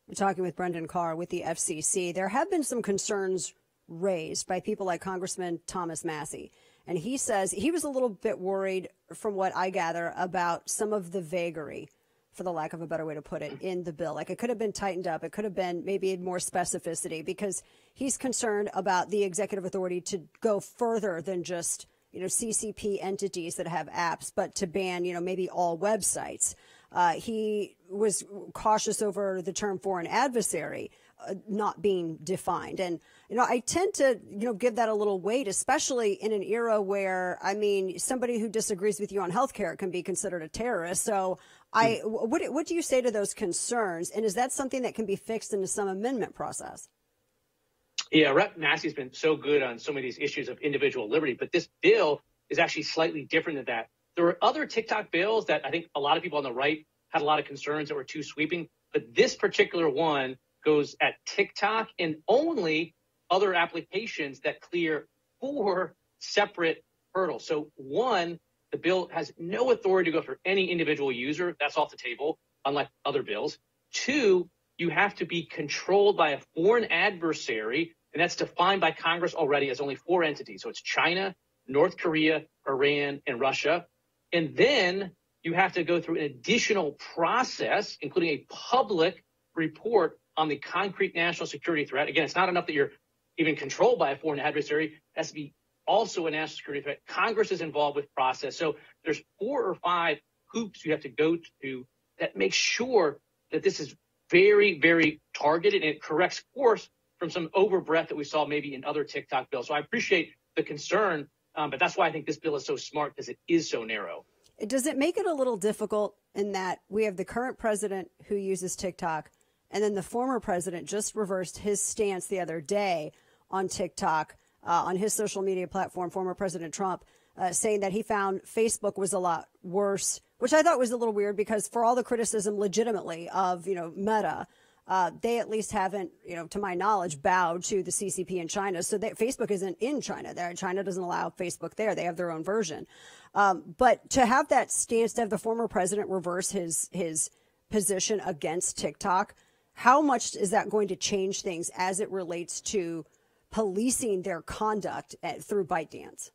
We're talking with Brendan Carr with the F C C. There have been some concerns raised by people like Congressman Thomas Massie. And he says he was a little bit worried, from what I gather, about some of the vagary, for the lack of a better way to put it, in the bill. Like, it could have been tightened up. It could have been maybe more specificity, because he's concerned about the executive authority to go further than just, you know, C C P entities that have apps, but to ban, you know, maybe all websites. Uh, he was cautious over the term foreign adversary uh, not being defined. And, you know, I tend to, you know, give that a little weight, especially in an era where, I mean, somebody who disagrees with you on healthcare can be considered a terrorist. So I, what, what do you say to those concerns? And is that something that can be fixed into some amendment process? Yeah, Representative Massie's been so good on so many of these issues of individual liberty, but this bill is actually slightly different than that. There were other TikTok bills that I think a lot of people on the right had a lot of concerns that were too sweeping, but this particular one goes at TikTok and only other applications that clear four separate hurdles. So one, the bill has no authority to go for any individual user. That's off the table, unlike other bills. Two, you have to be controlled by a foreign adversary, and that's defined by Congress already as only four entities. So it's China, North Korea, Iran, and Russia. And then you have to go through an additional process, including a public report on the concrete national security threat. Again, it's not enough that you're even controlled by a foreign adversary. It has to be also a national security threat. Congress is involved with process. So there's four or five hoops you have to go to that make sure that this is very, very targeted, and it corrects course from some overbreadth that we saw maybe in other TikTok bills. So I appreciate the concern, um, but that's why I think this bill is so smart, because it is so narrow. Does it make it a little difficult in that we have the current president who uses TikTok, and then the former president just reversed his stance the other day on TikTok, uh, on his social media platform, former President Trump, uh, saying that he found Facebook was a lot worse, which I thought was a little weird, because for all the criticism legitimately of, you know, Meta, uh, they at least haven't, you know, to my knowledge, bowed to the C C P in China. So that Facebook isn't in China. There, China doesn't allow Facebook there. They have their own version. Um, but to have that stance, to have the former president reverse his his position against TikTok, how much is that going to change things as it relates to policing their conduct at, through ByteDance?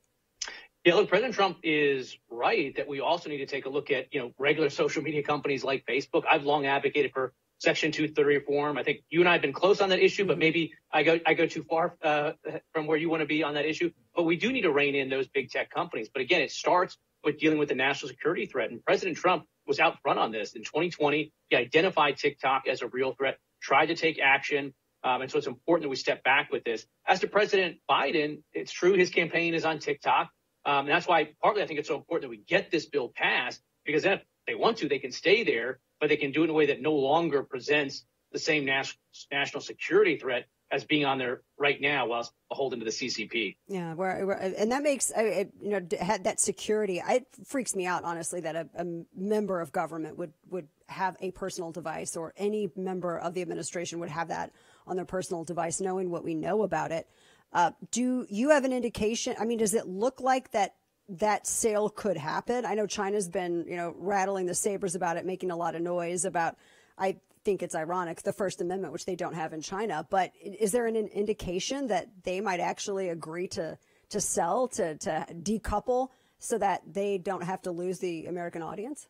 Yeah, look, President Trump is right that we also need to take a look at, you know, regular social media companies like Facebook. I've long advocated for Section two thirty reform. I think you and I have been close on that issue, but maybe I go I go too far uh, from where you want to be on that issue. But we do need to rein in those big tech companies. But again, it starts with dealing with the national security threat. And President Trump was out front on this. In twenty twenty, he identified TikTok as a real threat, tried to take action. Um, and so it's important that we step back with this. As to President Biden, it's true his campaign is on TikTok. Um, and that's why partly I think it's so important that we get this bill passed, because then if they want to, they can stay there, but they can do it in a way that no longer presents the same nas- national security threat as being on there right now while beholden to the C C P. Yeah, where, where, and that makes, you know, had that security. It freaks me out, honestly, that a, a member of government would, would have a personal device, or any member of the administration would have that on their personal device, knowing what we know about it. Uh, do you have an indication? I mean, does it look like that that sale could happen? I know China's been, you know, rattling the sabers about it, making a lot of noise about, I think it's ironic, the First Amendment, which they don't have in China. But is there an indication that they might actually agree to to sell, to, to decouple, so that they don't have to lose the American audience?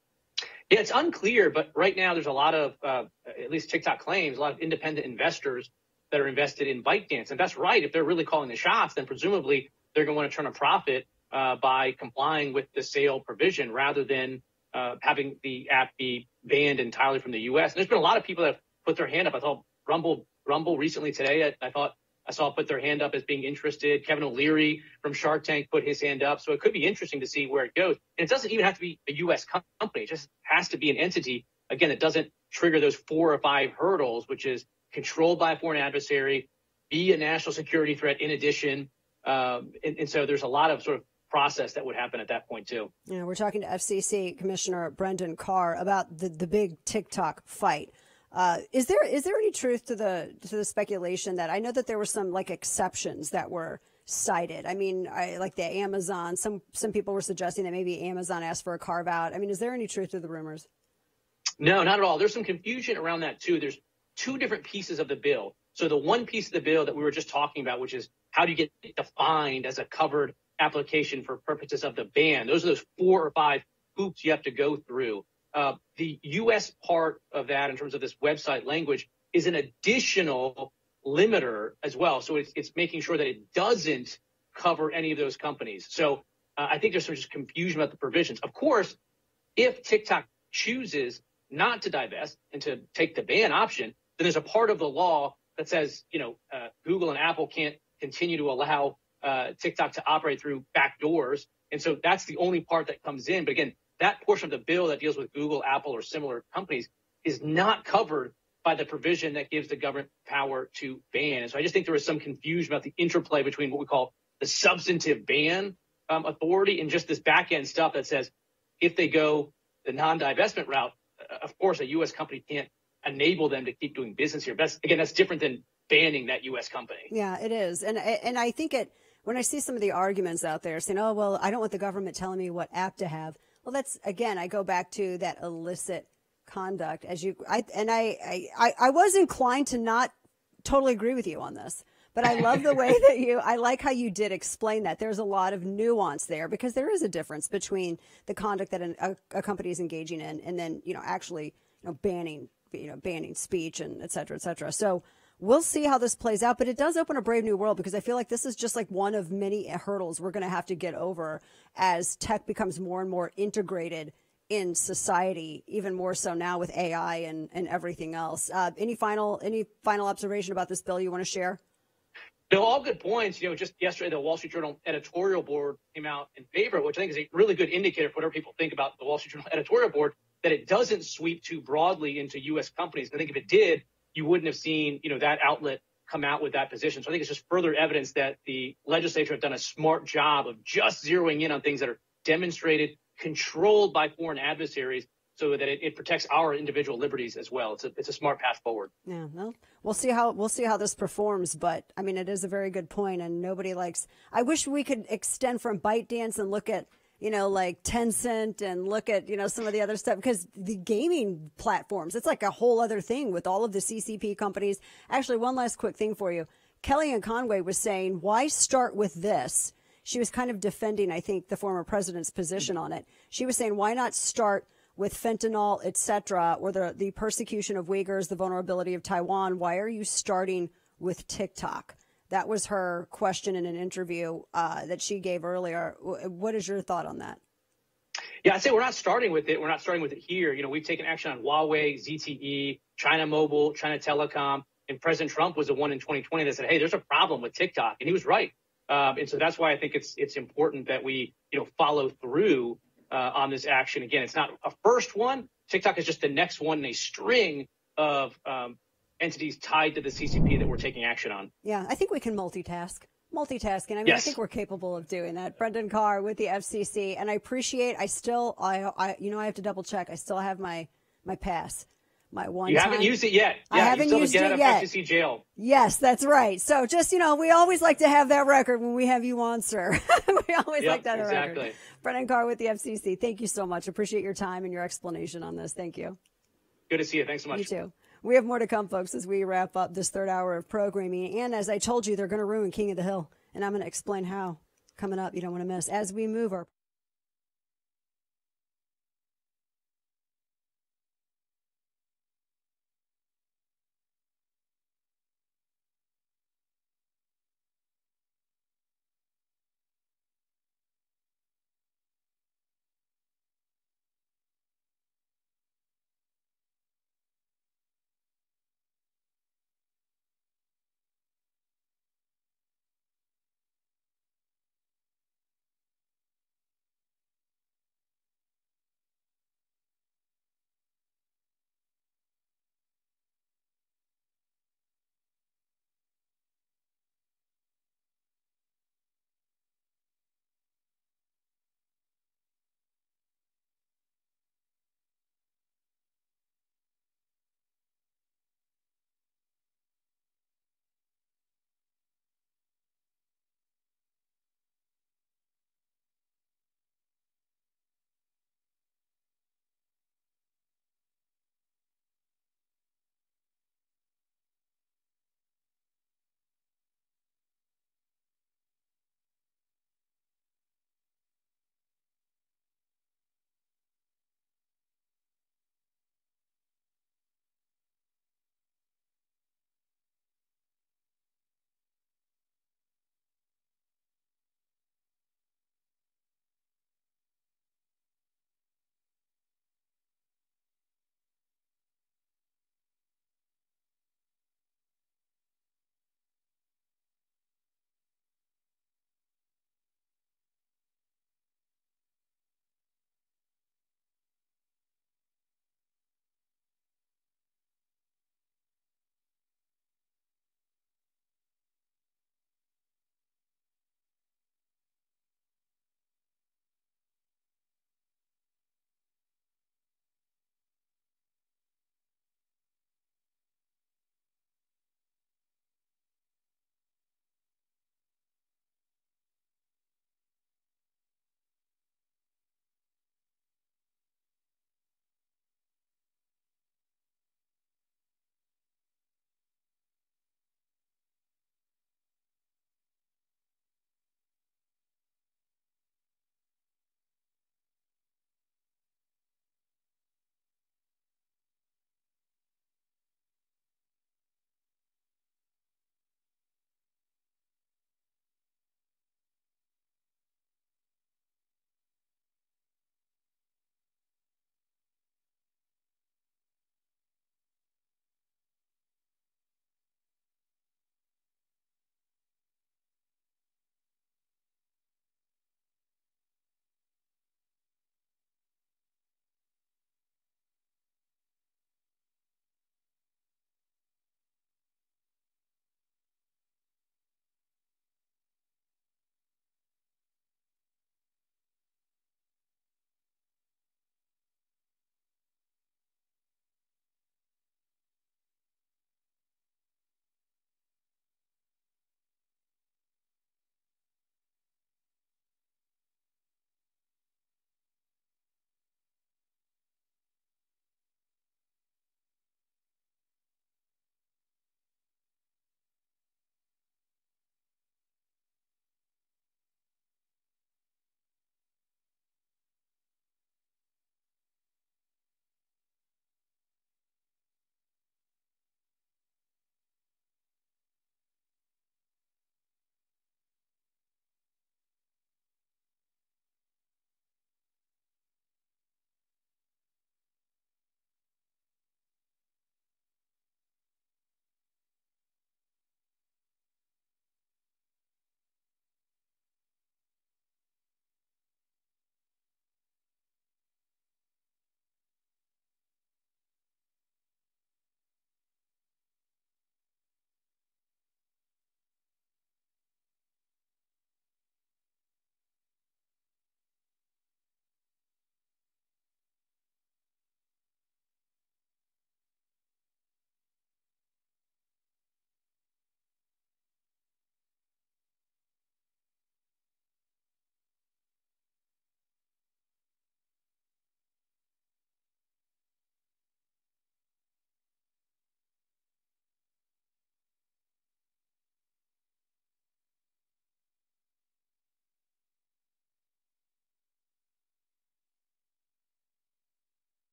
Yeah, it's unclear, but right now there's a lot of, uh, at least TikTok claims, a lot of independent investors that are invested in ByteDance. And that's right. If they're really calling the shots, then presumably they're going to want to turn a profit uh, by complying with the sale provision, rather than uh, having the app be banned entirely from the U S. And there's been a lot of people that have put their hand up. I thought Rumble, Rumble recently today, I, I thought I saw put their hand up as being interested. Kevin O'Leary from Shark Tank put his hand up. So it could be interesting to see where it goes. And it doesn't even have to be a U S company. It just has to be an entity, again, that doesn't trigger those four or five hurdles, which is controlled by a foreign adversary, be a national security threat in addition. Um, and, and so there's a lot of sort of process that would happen at that point, too. Yeah, we're talking to F C C Commissioner Brendan Carr about the, the big TikTok fight. Uh, is there is there any truth to the to the speculation that, I know that there were some like exceptions that were cited? I mean, I, like the Amazon, some some people were suggesting that maybe Amazon asked for a carve out. I mean, is there any truth to the rumors? No, not at all. There's some confusion around that, too. There's two different pieces of the bill. So the one piece of the bill that we were just talking about, which is how do you get defined as a covered application for purposes of the ban? Those are those four or five hoops you have to go through. Uh, the U S part of that in terms of this website language is an additional limiter as well. So it's, it's making sure that it doesn't cover any of those companies. So uh, I think there's some just confusion about the provisions. Of course, if TikTok chooses not to divest and to take the ban option, then there's a part of the law that says, you know, uh, Google and Apple can't continue to allow uh, TikTok to operate through back doors. And so that's the only part that comes in. But again, that portion of the bill that deals with Google, Apple, or similar companies is not covered by the provision that gives the government power to ban. And so I just think there was some confusion about the interplay between what we call the substantive ban um, authority and just this back end stuff that says if they go the non-divestment route, uh, of course, a U S company can't enable them to keep doing business here. That's, again, that's different than banning that U S company. Yeah, it is. And and I think it, when I see some of the arguments out there saying, oh, well, I don't want the government telling me what app to have. Well, that's, again, I go back to that illicit conduct as you, I, and I, I, I was inclined to not totally agree with you on this, but I love the way that you, I like how you did explain that. There's a lot of nuance there because there is a difference between the conduct that an, a, a company is engaging in and then, you know, actually, you know, banning, you know, banning speech and et cetera, et cetera. So we'll see how this plays out, but it does open a brave new world because I feel like this is just like one of many hurdles we're going to have to get over as tech becomes more and more integrated in society, even more so now with A I and, and everything else. Uh, any final any final observation about this bill you want to share? No, all good points. You know, just yesterday, the Wall Street Journal editorial board came out in favor, which I think is a really good indicator for whatever people think about the Wall Street Journal editorial board, that it doesn't sweep too broadly into U S companies. I think if it did, you wouldn't have seen, you know, that outlet come out with that position. So I think it's just further evidence that the legislature have done a smart job of just zeroing in on things that are demonstrated, controlled by foreign adversaries, so that it, it protects our individual liberties as well. It's a it's a smart path forward. Yeah, well, we'll see how we'll see how this performs. But I mean, it is a very good point, and nobody likes. I wish we could extend from ByteDance and look at, you know, like Tencent and look at, you know, some of the other stuff, because the gaming platforms, it's like a whole other thing with all of the C C P companies. Actually, one last quick thing for you. Kellyanne Conway was saying, why start with this? She was kind of defending, I think, the former president's position on it. She was saying, why not start with fentanyl, et cetera, or the, the persecution of Uyghurs, the vulnerability of Taiwan? Why are you starting with TikTok? That was her question in an interview uh, that she gave earlier. What is your thought on that? Yeah, I'd say we're not starting with it. We're not starting with it here. You know, we've taken action on Huawei, Z T E, China Mobile, China Telecom, and President Trump was the one in twenty twenty that said, hey, there's a problem with TikTok. And he was right. Um, and so that's why I think it's it's important that we, you know, follow through uh, on this action. Again, it's not a first one. TikTok is just the next one in a string of um, entities tied to the C C P that we're taking action on. Yeah, I think we can multitask. Multitasking. I mean, Yes. I think we're capable of doing that. Brendan Carr with the F C C, and I appreciate. I still, I, I, you know, I have to double check. I still have my my pass, my one. You time. haven't used it yet. I Yeah, haven't you still used get it out of yet. F C C jail. Yes, that's right. So just, you know, we always like to have that record when we have you on, sir. we always Yep, like to have a exactly. record. Brendan Carr with the F C C. Thank you so much. Appreciate your time and your explanation on this. Thank you. Good to see you. Thanks so much. You too. We have more to come, folks, as we wrap up this third hour of programming. And as I told you, they're going to ruin King of the Hill. And I'm going to explain how coming up. You don't want to miss as we move our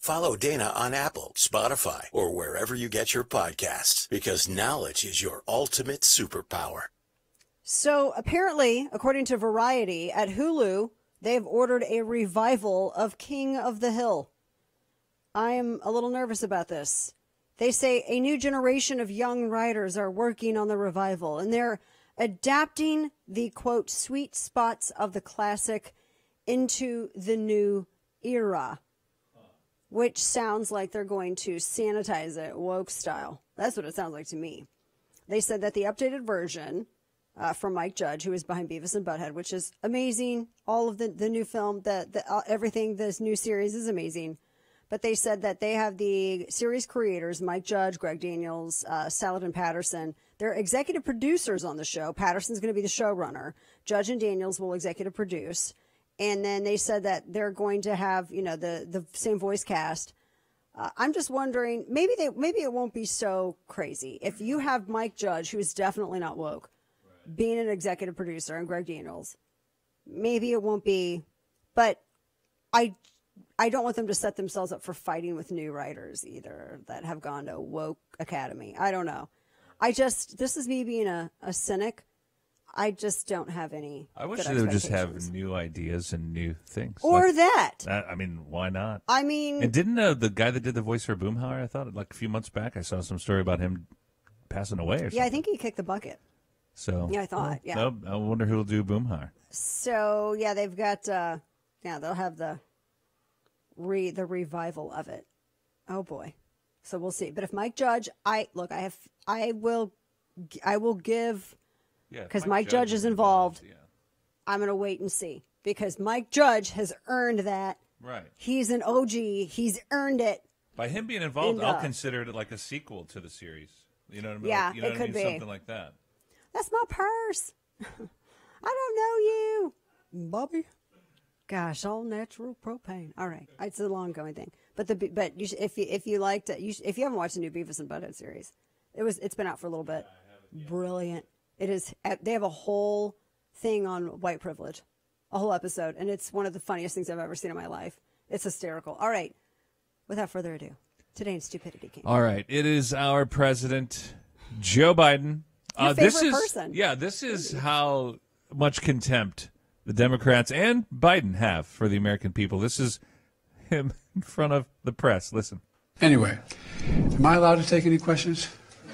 Follow Dana on Apple, Spotify, or wherever you get your podcasts, because knowledge is your ultimate superpower. So apparently, according to Variety, at Hulu, they've ordered a revival of King of the Hill. I am a little nervous about this. They say a new generation of young writers are working on the revival, and they're adapting the, quote, sweet spots of the classic into the new era, which sounds like they're going to sanitize it woke style. That's what it sounds like to me. They said that the updated version uh, from Mike Judge, who is behind Beavis and Butthead, which is amazing. All of the, the new film, the, the uh, everything, this new series is amazing. But they said that they have the series creators, Mike Judge, Greg Daniels, uh, Saladin Patterson. They're executive producers on the show. Patterson's going to be the showrunner. Judge and Daniels will executive produce. And then they said that they're going to have, you know, the, the same voice cast. Uh, I'm just wondering, maybe they maybe it won't be so crazy. If you have Mike Judge, who is definitely not woke, right, being an executive producer, and Greg Daniels, maybe it won't be. But I... I don't want them to set themselves up for fighting with new writers either that have gone to woke academy. I don't know. I just, this is me being a, a cynic. I just don't have any. I wish good they would just have new ideas and new things. Or like, that. I mean, why not? I mean. And didn't uh, the guy that did the voice for Boomhauer, I thought, like a few months back, I saw some story about him passing away or something. Yeah, I think he kicked the bucket. So. Yeah, I thought, well, yeah. No, I wonder who will do Boomhauer. So, yeah, they've got, uh, yeah, they'll have the. Re the revival of it. Oh boy. So we'll see. But if Mike Judge, I look, I have, I will, I will give, because yeah, Mike, Mike Judge, Judge is involved. involved yeah. I'm going to wait and see, because Mike Judge has earned that. Right. He's an O G. He's earned it. By him being involved, I'll consider it like a sequel to the series. You know what I mean? Yeah, like, you know it what could I mean? be Something like that. That's my purse. I don't know you, Bobby. Gosh, all natural propane. All right, it's a long going thing. But the but you should, if you if you liked it, you should, if you haven't watched the new Beavis and Butthead series, it was it's been out for a little bit. Brilliant. It is. They have a whole thing on white privilege, a whole episode, and it's one of the funniest things I've ever seen in my life. It's hysterical. All right, without further ado, today in Stupidity King. All right, it is our president, Joe Biden. Your uh, favorite this is person. yeah. This is how much contempt the Democrats and Biden have for the American people. This is him in front of the press. Listen. Anyway, am I allowed to take any questions?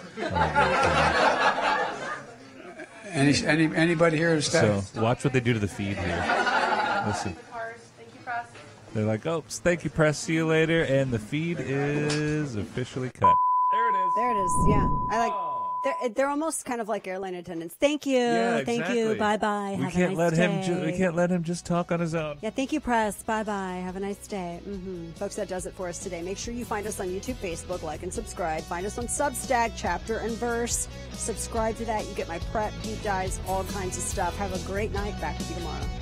any, any anybody here is staff? So watch what they do to the feed here. Listen. They're like, oh, thank you, press. See you later. And the feed is officially cut. There it is. There it is. Yeah. I like. They're, they're almost kind of like airline attendants. Thank you. Yeah, Thank exactly. you. Bye bye. We Have can't a nice let day. him. Ju- we can't let him just talk on his own. Yeah. Thank you, press. Bye bye. Have a nice day. Mm-hmm. Folks, that does it for us today. Make sure you find us on YouTube, Facebook, like and subscribe. Find us on Substack, Chapter and Verse. Subscribe to that. You get my prep, deep dives, all kinds of stuff. Have a great night. Back with you tomorrow.